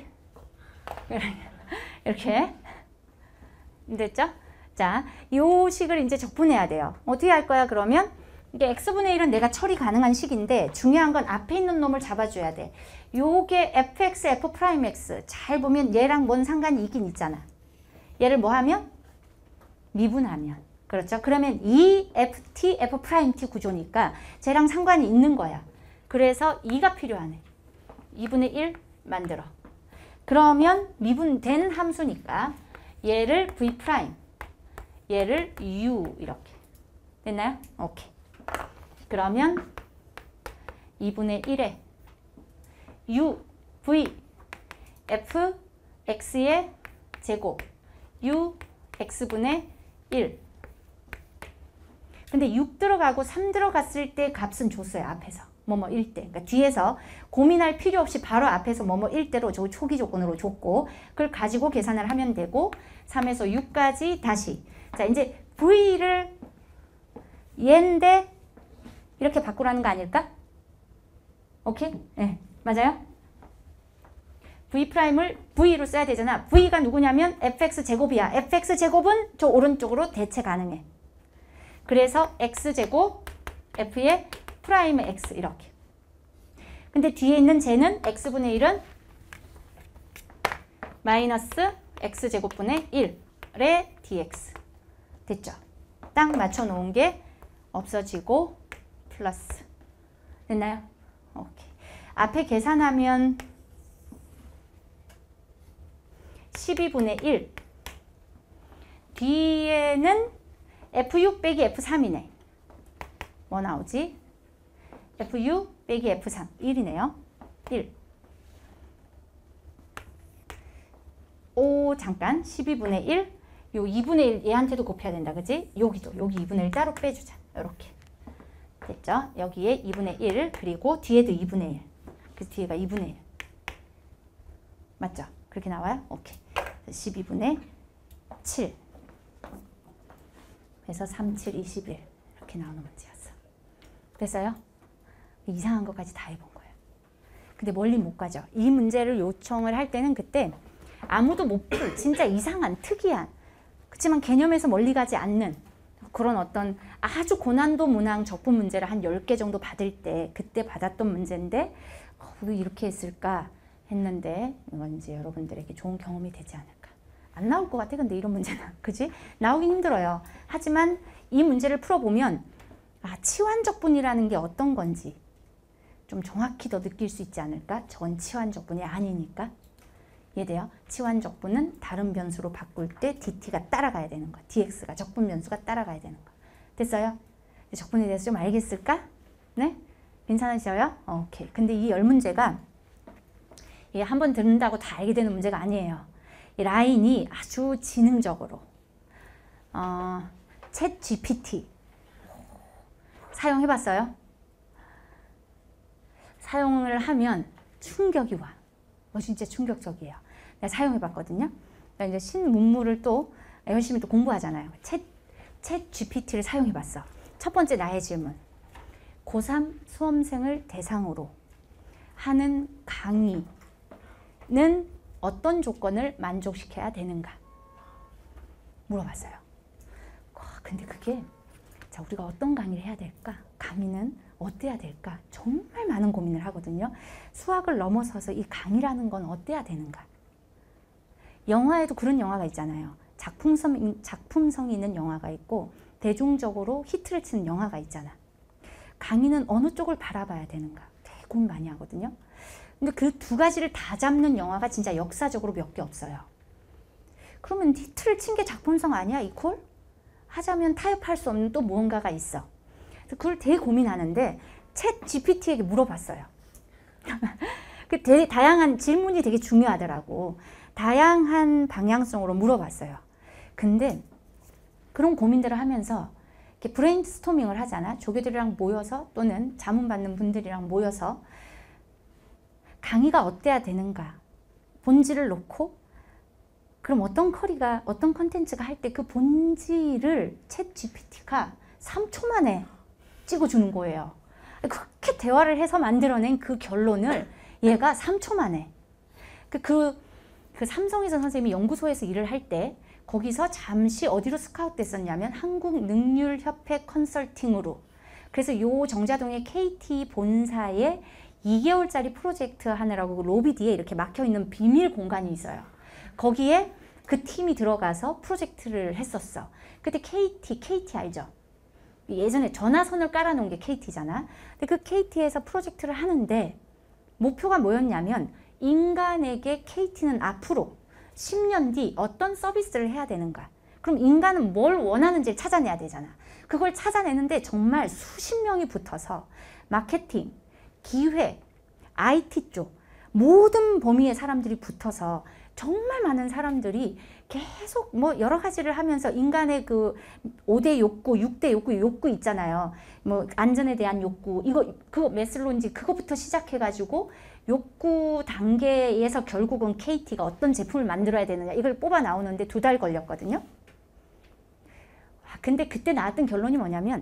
이렇게. 됐죠? 자, 요 식을 이제 적분해야 돼요. 어떻게 할 거야, 그러면? 이게 x분의 일은 내가 처리 가능한 식인데 중요한 건 앞에 있는 놈을 잡아줘야 돼. 요게 fx, f'x. 잘 보면 얘랑 뭔 상관이 있긴 있잖아. 얘를 뭐 하면? 미분하면. 그렇죠? 그러면 이 ft, f't 구조니까 쟤랑 상관이 있는 거야. 그래서 이가 필요하네. 이분의 일 만들어. 그러면 미분된 함수니까 얘를 v', 얘를 u 이렇게. 됐나요? 오케이. 그러면 이분의 일에 u, v, f, x의 제곱 u, x분의 일. 근데 육 들어가고 삼 들어갔을 때 값은 줬어요. 앞에서. 뭐뭐 일 대. 그러니까 뒤에서 고민할 필요 없이 바로 앞에서 뭐뭐 일 대로 저 초기 조건으로 줬고 그걸 가지고 계산을 하면 되고 삼에서 육까지 다시. 자, 이제 v를 얘인데 이렇게 바꾸라는 거 아닐까? 오케이? 네, 맞아요? v'을 v로 써야 되잖아. v가 누구냐면 fx제곱이야. fx제곱은 저 오른쪽으로 대체 가능해. 그래서 x제곱 f의 프라임의 x 이렇게. 근데 뒤에 있는 쟤는 x분의 일은 마이너스 x제곱분의 일의 dx. 됐죠? 딱 맞춰놓은 게 없어지고 플러스. 됐나요? 오케이. 앞에 계산하면 십이분의 일. 뒤에는 에프 육 빼기 에프 삼이네. 뭐 나오지? 에프 육 빼기 에프 삼. 일이네요. 일. 오, 잠깐. 십이분의 일. 요 이분의 일 얘한테도 곱해야 된다. 그지? 여기도. 여기 이분의 일 따로 빼주자. 이렇게. 됐죠? 여기에 이분의 일 그리고 뒤에도 이분의 일. 그래서 뒤에가 이분의 일. 맞죠? 그렇게 나와요? 오케이. 십이분의 칠. 그래서 삼, 칠, 이십일. 이렇게 나오는 문제였어. 됐어요? 이상한 것까지 다 해본 거예요. 근데 멀리 못 가죠. 이 문제를 요청을 할 때는 그때 아무도 못 풀, 진짜 이상한, 특이한, 그렇지만 개념에서 멀리 가지 않는 그런 어떤 아주 고난도 문항 적분 문제를 한 열 개 정도 받을 때 그때 받았던 문제인데 어, 왜 이렇게 했을까 했는데 이건 이제 여러분들에게 좋은 경험이 되지 않을까. 안 나올 것 같아. 근데 이런 문제는. 그지? 나오긴 힘들어요. 하지만 이 문제를 풀어보면 아, 치환적분이라는 게 어떤 건지 좀 정확히 더 느낄 수 있지 않을까? 저건 치환적분이 아니니까. 이해돼요? 치환적분은 다른 변수로 바꿀 때 dt가 따라가야 되는 거. dx가 적분 변수가 따라가야 되는 거. 됐어요? 적분에 대해서 좀 알겠을까? 네? 괜찮으셔요? 오케이. 근데 이 열 문제가 한 번 듣는다고 다 알게 되는 문제가 아니에요. 이 라인이 아주 지능적으로 어, 챗 지피티 사용해봤어요? 사용을 하면 충격이 와. 어, 진짜 충격적이에요. 내가 사용해봤거든요. 이제 신문물을 또 열심히 또 공부하잖아요. 챗, 챗 지피티를 사용해봤어. 첫 번째 나의 질문. 고삼 수험생을 대상으로 하는 강의는 어떤 조건을 만족시켜야 되는가? 물어봤어요. 와, 근데 그게 자, 우리가 어떤 강의를 해야 될까? 강의는 어때야 될까? 정말 많은 고민을 하거든요. 수학을 넘어서서 이 강의라는 건 어때야 되는가? 영화에도 그런 영화가 있잖아요. 작품성, 작품성이 있는 영화가 있고 대중적으로 히트를 치는 영화가 있잖아. 강의는 어느 쪽을 바라봐야 되는가? 되게 고민 많이 하거든요. 근데 그 두 가지를 다 잡는 영화가 진짜 역사적으로 몇 개 없어요. 그러면 히트를 친 게 작품성 아니야? 이퀄? 하자면 타협할 수 없는 또 무언가가 있어. 그걸 되게 고민하는데 챗 지피티에게 물어봤어요. 그 되게 다양한 질문이 되게 중요하더라고. 다양한 방향성으로 물어봤어요. 근데 그런 고민들을 하면서 이렇게 브레인스토밍을 하잖아. 조교들이랑 모여서 또는 자문받는 분들이랑 모여서 강의가 어때야 되는가 본질을 놓고 그럼 어떤 커리가 어떤 컨텐츠가 할 때 그 본질을 챗 지피티가 삼 초 만에 찍어주는 거예요. 그렇게 대화를 해서 만들어낸 그 결론을 얘가 삼 초 만에 그, 그, 그 삼성에서 선생님이 연구소에서 일을 할 때 거기서 잠시 어디로 스카웃 됐었냐면 한국능률협회 컨설팅으로. 그래서 요 정자동의 케이티 본사에 이 개월짜리 프로젝트 하느라고 로비 뒤에 이렇게 막혀있는 비밀 공간이 있어요. 거기에 그 팀이 들어가서 프로젝트를 했었어. 그때 케이티, 케이티 알죠? 예전에 전화선을 깔아놓은 게 케이티잖아. 근데 그 케이티에서 프로젝트를 하는데 목표가 뭐였냐면 인간에게 케이티는 앞으로 십 년 뒤 어떤 서비스를 해야 되는가. 그럼 인간은 뭘 원하는지를 찾아내야 되잖아. 그걸 찾아내는데 정말 수십 명이 붙어서 마케팅, 기획, 아이티 쪽 모든 범위의 사람들이 붙어서 정말 많은 사람들이 계속 뭐 여러 가지를 하면서 인간의 그 오 대 욕구, 육 대 욕구, 욕구 있잖아요. 뭐 안전에 대한 욕구, 이거 그거 메슬론지 그거부터 시작해가지고 욕구 단계에서 결국은 케이티가 어떤 제품을 만들어야 되느냐 이걸 뽑아 나오는데 두 달 걸렸거든요. 근데 그때 나왔던 결론이 뭐냐면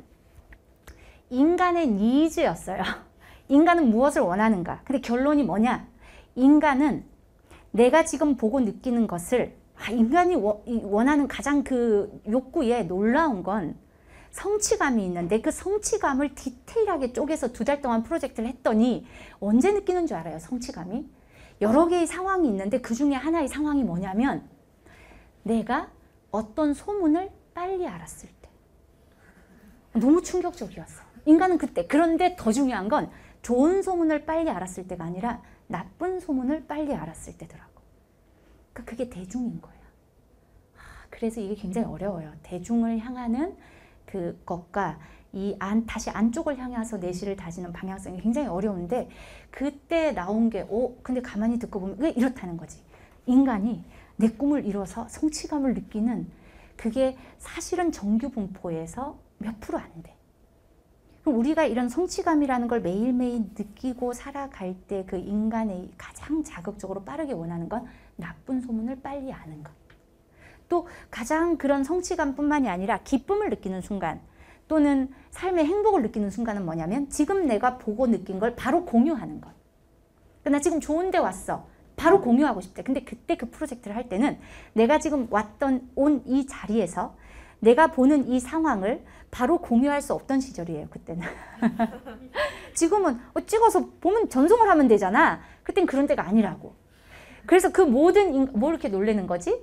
인간의 니즈였어요. 인간은 무엇을 원하는가? 근데 결론이 뭐냐? 인간은 내가 지금 보고 느끼는 것을 아, 인간이 워, 원하는 가장 그 욕구에 놀라운 건 성취감이 있는데 그 성취감을 디테일하게 쪼개서 두 달 동안 프로젝트를 했더니 언제 느끼는 줄 알아요? 성취감이? 여러 개의 상황이 있는데 그 중에 하나의 상황이 뭐냐면 내가 어떤 소문을 빨리 알았을 때. 너무 충격적이었어. 인간은 그때. 그런데 더 중요한 건 좋은 소문을 빨리 알았을 때가 아니라 나쁜 소문을 빨리 알았을 때더라고. 그러니까 그게 대중인 거야. 그래서 이게 굉장히 어려워요. 대중을 향하는 그것과 이 안, 다시 안쪽을 향해서 내실을 다지는 방향성이 굉장히 어려운데 그때 나온 게 오, 근데 가만히 듣고 보면 왜 이렇다는 거지. 인간이 내 꿈을 이뤄서 성취감을 느끼는 그게 사실은 정규 분포에서 몇 프로 안 돼. 그럼 우리가 이런 성취감이라는 걸 매일매일 느끼고 살아갈 때 그 인간의 가장 자극적으로 빠르게 원하는 건 나쁜 소문을 빨리 아는 것. 또 가장 그런 성취감뿐만이 아니라 기쁨을 느끼는 순간 또는 삶의 행복을 느끼는 순간은 뭐냐면 지금 내가 보고 느낀 걸 바로 공유하는 것. 나 지금 좋은 데 왔어. 바로 공유하고 싶대. 근데 그때 그 프로젝트를 할 때는 내가 지금 왔던 온 이 자리에서 내가 보는 이 상황을 바로 공유할 수 없던 시절이에요. 그때는. 지금은 찍어서 보면 전송을 하면 되잖아. 그땐 그런 데가 아니라고. 그래서 그 모든 인... 뭐 이렇게 놀래는 거지?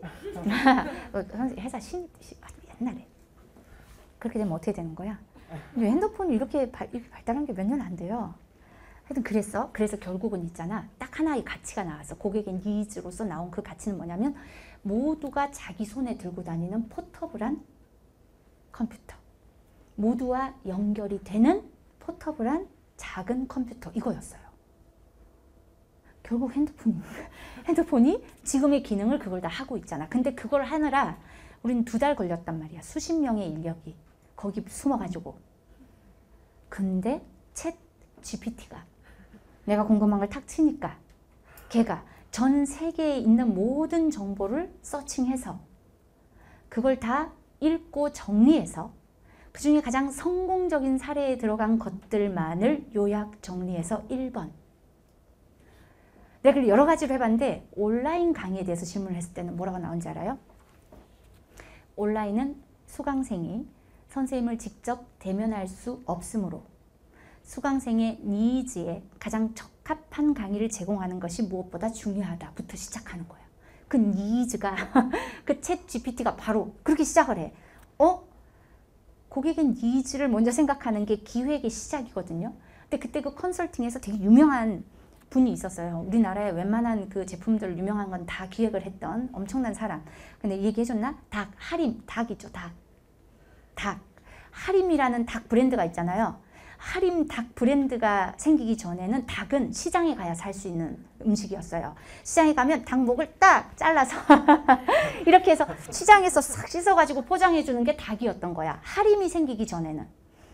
회사 신... 옛날에 그렇게 되면 어떻게 되는 거야? 핸드폰이 이렇게, 발, 이렇게 발달한 게 몇 년 안 돼요. 하여튼 그랬어. 그래서 결국은 있잖아. 딱 하나의 가치가 나왔어. 고객의 니즈로서 나온 그 가치는 뭐냐면 모두가 자기 손에 들고 다니는 포터블한 컴퓨터. 모두와 연결이 되는 포터블한 작은 컴퓨터. 이거였어요. 결국 핸드폰이, 핸드폰이 지금의 기능을 그걸 다 하고 있잖아. 근데 그걸 하느라 우린 두 달 걸렸단 말이야. 수십 명의 인력이 거기 숨어가지고. 근데 챗 지피티가 내가 궁금한 걸 탁 치니까 걔가 전 세계에 있는 모든 정보를 서칭해서 그걸 다 읽고 정리해서 그 중에 가장 성공적인 사례에 들어간 것들만을 요약 정리해서 일 번. 내가 그걸 여러 가지로 해봤는데 온라인 강의에 대해서 질문을 했을 때는 뭐라고 나온지 알아요? 온라인은 수강생이 선생님을 직접 대면할 수 없으므로 수강생의 니즈에 가장 적합한 강의를 제공하는 것이 무엇보다 중요하다부터 시작하는 거예요. 그 니즈가 그 챗 지피티가 바로 그렇게 시작을 해. 어? 고객의 니즈를 먼저 생각하는 게 기획의 시작이거든요. 근데 그때 그 컨설팅에서 되게 유명한 분이 있었어요. 우리나라에 웬만한 그 제품들 유명한 건 다 기획을 했던 엄청난 사람. 근데 얘기해줬나? 닭, 하림, 닭이죠, 닭. 닭. 하림이라는 닭 브랜드가 있잖아요. 하림 닭 브랜드가 생기기 전에는 닭은 시장에 가야 살 수 있는 음식이었어요. 시장에 가면 닭목을 딱 잘라서 이렇게 해서 시장에서 싹 씻어가지고 포장해 주는 게 닭이었던 거야. 하림이 생기기 전에는.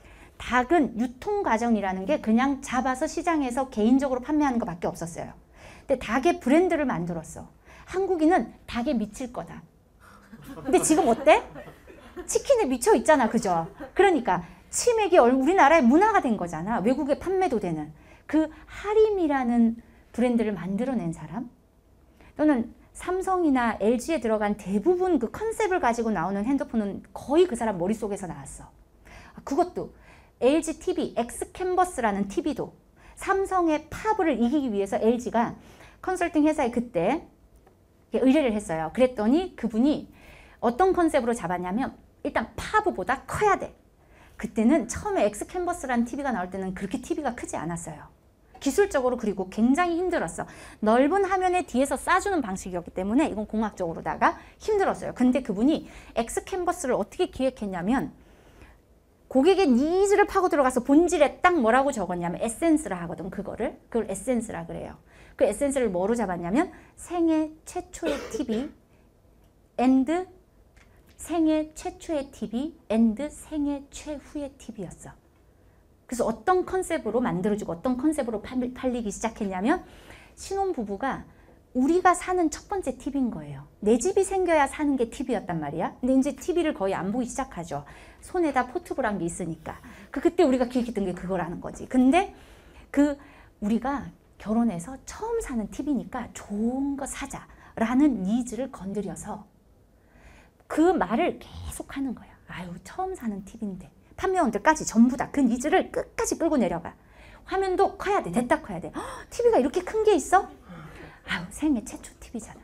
닭은 유통 과정이라는 게 그냥 잡아서 시장에서 개인적으로 판매하는 것밖에 없었어요. 근데 닭의 브랜드를 만들었어. 한국인은 닭에 미칠 거다. 근데 지금 어때? 치킨에 미쳐 있잖아, 그죠? 그러니까 치맥이 우리나라의 문화가 된 거잖아. 외국에 판매도 되는. 그 하림이라는 브랜드를 만들어낸 사람? 또는 삼성이나 엘지에 들어간 대부분 그 컨셉을 가지고 나오는 핸드폰은 거의 그 사람 머릿속에서 나왔어. 그것도 엘지 티비, 엑스캔버스라는 티비도 삼성의 파브를 이기기 위해서 엘지가 컨설팅 회사에 그때 의뢰를 했어요. 그랬더니 그분이 어떤 컨셉으로 잡았냐면 일단 파브보다 커야 돼. 그때는 처음에 엑스캔버스라는 티비가 나올 때는 그렇게 티비가 크지 않았어요. 기술적으로 그리고 굉장히 힘들었어. 넓은 화면에 뒤에서 쏴주는 방식이었기 때문에 이건 공학적으로다가 힘들었어요. 근데 그분이 엑스캔버스를 어떻게 기획했냐면 고객의 니즈를 파고 들어가서 본질에 딱 뭐라고 적었냐면 에센스라 하거든. 그거를. 그걸 에센스라 그래요. 그 에센스를 뭐로 잡았냐면 생애 최초의 티비 앤드 생애 최초의 티비 앤드 생애 최후의 티비였어. 그래서 어떤 컨셉으로 만들어주고 어떤 컨셉으로 팔리기 시작했냐면 신혼부부가 우리가 사는 첫 번째 티비인 거예요. 내 집이 생겨야 사는 게 티비였단 말이야. 근데 이제 티비를 거의 안 보기 시작하죠. 손에다 포트블한 게 있으니까. 그 그때 우리가 기획했던 게 그거라는 거지. 근데 그 우리가 결혼해서 처음 사는 티비니까 좋은 거 사자라는 니즈를 건드려서 그 말을 계속 하는 거야. 아유, 처음 사는 티비인데. 판매원들까지 전부 다 그 니즈를 끝까지 끌고 내려가. 화면도 커야 돼. 냈다 커야 돼. 티비가 이렇게 큰 게 있어? 아유, 생애 최초 티비잖아.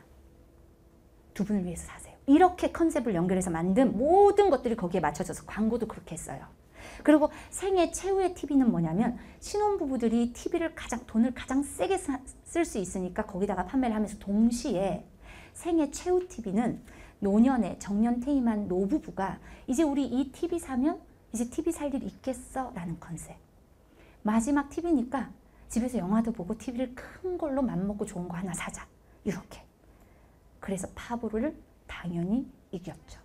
두 분을 위해서 사세요. 이렇게 컨셉을 연결해서 만든 모든 것들이 거기에 맞춰져서 광고도 그렇게 했어요. 그리고 생애 최후의 티비는 뭐냐면 신혼부부들이 티비를 가장 돈을 가장 세게 쓸 수 있으니까 거기다가 판매를 하면서 동시에 생애 최후 티비는 노년에 정년 퇴임한 노부부가 이제 우리 이 티비 사면 이제 티비 살 일 있겠어? 라는 컨셉. 마지막 티비니까 집에서 영화도 보고 티비를 큰 걸로 맘먹고 좋은 거 하나 사자. 이렇게. 그래서 파브를 당연히 이겼죠.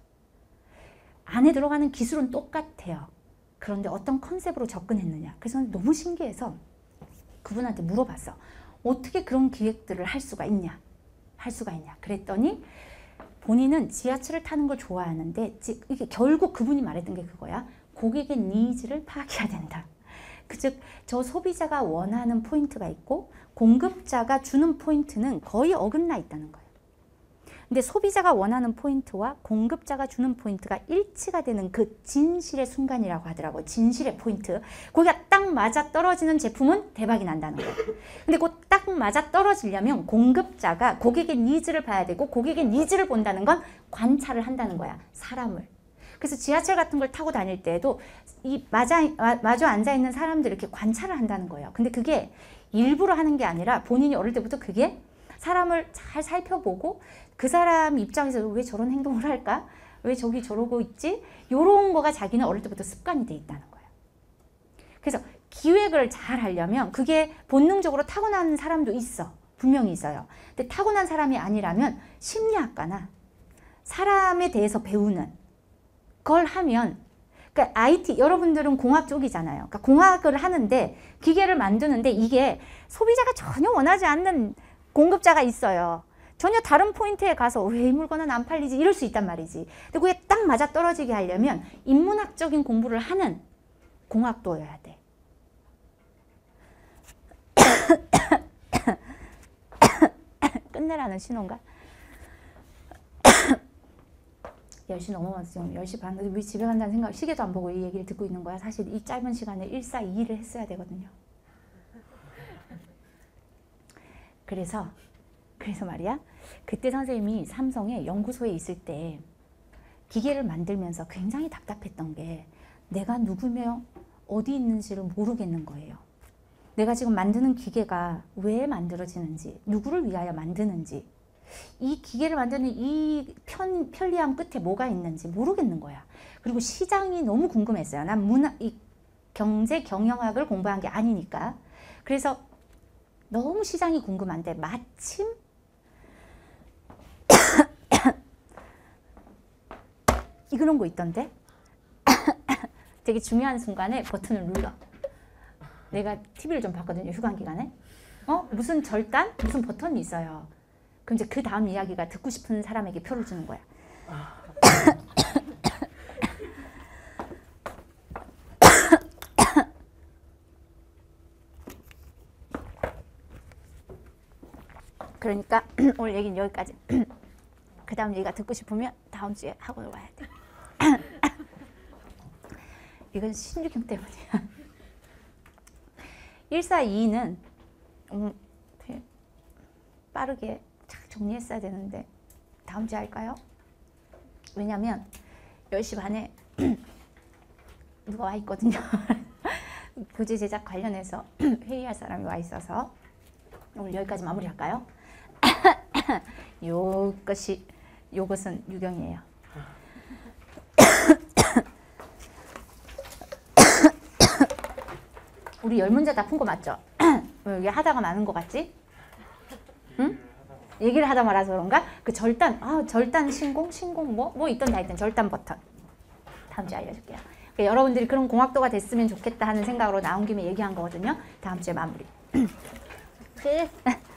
안에 들어가는 기술은 똑같아요. 그런데 어떤 컨셉으로 접근했느냐. 그래서 너무 신기해서 그분한테 물어봤어. 어떻게 그런 기획들을 할 수가 있냐. 할 수가 있냐. 그랬더니 본인은 지하철을 타는 걸 좋아하는데 이게 결국 그분이 말했던 게 그거야. 고객의 니즈를 파악해야 된다. 즉, 저 소비자가 원하는 포인트가 있고 공급자가 주는 포인트는 거의 어긋나 있다는 거예요. 근데 소비자가 원하는 포인트와 공급자가 주는 포인트가 일치가 되는 그 진실의 순간이라고 하더라고요. 진실의 포인트. 거기가 딱 맞아 떨어지는 제품은 대박이 난다는 거예요. 근데 그 딱 맞아 떨어지려면 공급자가 고객의 니즈를 봐야 되고 고객의 니즈를 본다는 건 관찰을 한다는 거야. 사람을. 그래서 지하철 같은 걸 타고 다닐 때에도 이 맞아, 마주 앉아있는 사람들 이렇게 관찰을 한다는 거예요. 근데 그게 일부러 하는 게 아니라 본인이 어릴 때부터 그게 사람을 잘 살펴보고 그 사람 입장에서 왜 저런 행동을 할까? 왜 저기 저러고 있지? 요런 거가 자기는 어릴 때부터 습관이 돼 있다는 거예요. 그래서 기획을 잘 하려면 그게 본능적으로 타고난 사람도 있어. 분명히 있어요. 근데 타고난 사람이 아니라면 심리학과나 사람에 대해서 배우는 걸 하면, 그러니까 아이티, 여러분들은 공학 쪽이잖아요. 그러니까 공학을 하는데 기계를 만드는데 이게 소비자가 전혀 원하지 않는 공급자가 있어요. 전혀 다른 포인트에 가서 왜 이 물건은 안 팔리지 이럴 수 있단 말이지. 근데 그게 딱 맞아 떨어지게 하려면 인문학적인 공부를 하는 공학도여야 돼. 끝내라는 신호인가? 열 시 넘어가서 지금 열 시 반, 우리 집에 간다는 생각, 시계도 안 보고 이 얘기를 듣고 있는 거야. 사실 이 짧은 시간에 일사이일을 했어야 되거든요. 그래서 그래서 말이야, 그때 선생님이 삼성의 연구소에 있을 때 기계를 만들면서 굉장히 답답했던 게 내가 누구며 어디 있는지를 모르겠는 거예요. 내가 지금 만드는 기계가 왜 만들어지는지, 누구를 위하여 만드는지, 이 기계를 만드는 이 편, 편리함 끝에 뭐가 있는지 모르겠는 거야. 그리고 시장이 너무 궁금했어요. 난 문화, 이 경제 경영학을 공부한 게 아니니까. 그래서 너무 시장이 궁금한데 마침 이런 거 있던데? 되게 중요한 순간에 버튼을 눌러. 내가 티비를 좀 봤거든요, 휴관 기간에. 어? 무슨 절단? 무슨 버튼이 있어요. 그럼 이제 그 다음 이야기가 듣고 싶은 사람에게 표를 주는 거야. 그러니까 오늘 얘기는 여기까지. 그 다음 얘기가 듣고 싶으면 다음 주에 학원을 와야 돼. 이건 신유경 때문이야. 일사이이는 음, 빠르게 착 정리했어야 되는데 다음 주에 할까요? 왜냐면 열 시 반에 누가 와 있거든요. 교재 제작 관련해서 회의할 사람이 와 있어서 오늘 여기까지 마무리할까요? 요것이 요것은 유경이에요. 우리 열 문제 다 푼 거 맞죠? 여기 하다가 많은 거 같지? 응? 얘기를 하다 말아서 그런가? 그 절단, 아 절단 신공, 신공 뭐? 뭐 있던 다 있던 절단 버튼. 다음 주에 알려줄게요. 그러니까 여러분들이 그런 공학도가 됐으면 좋겠다 하는 생각으로 나온 김에 얘기한 거거든요. 다음 주에 마무리. 끝.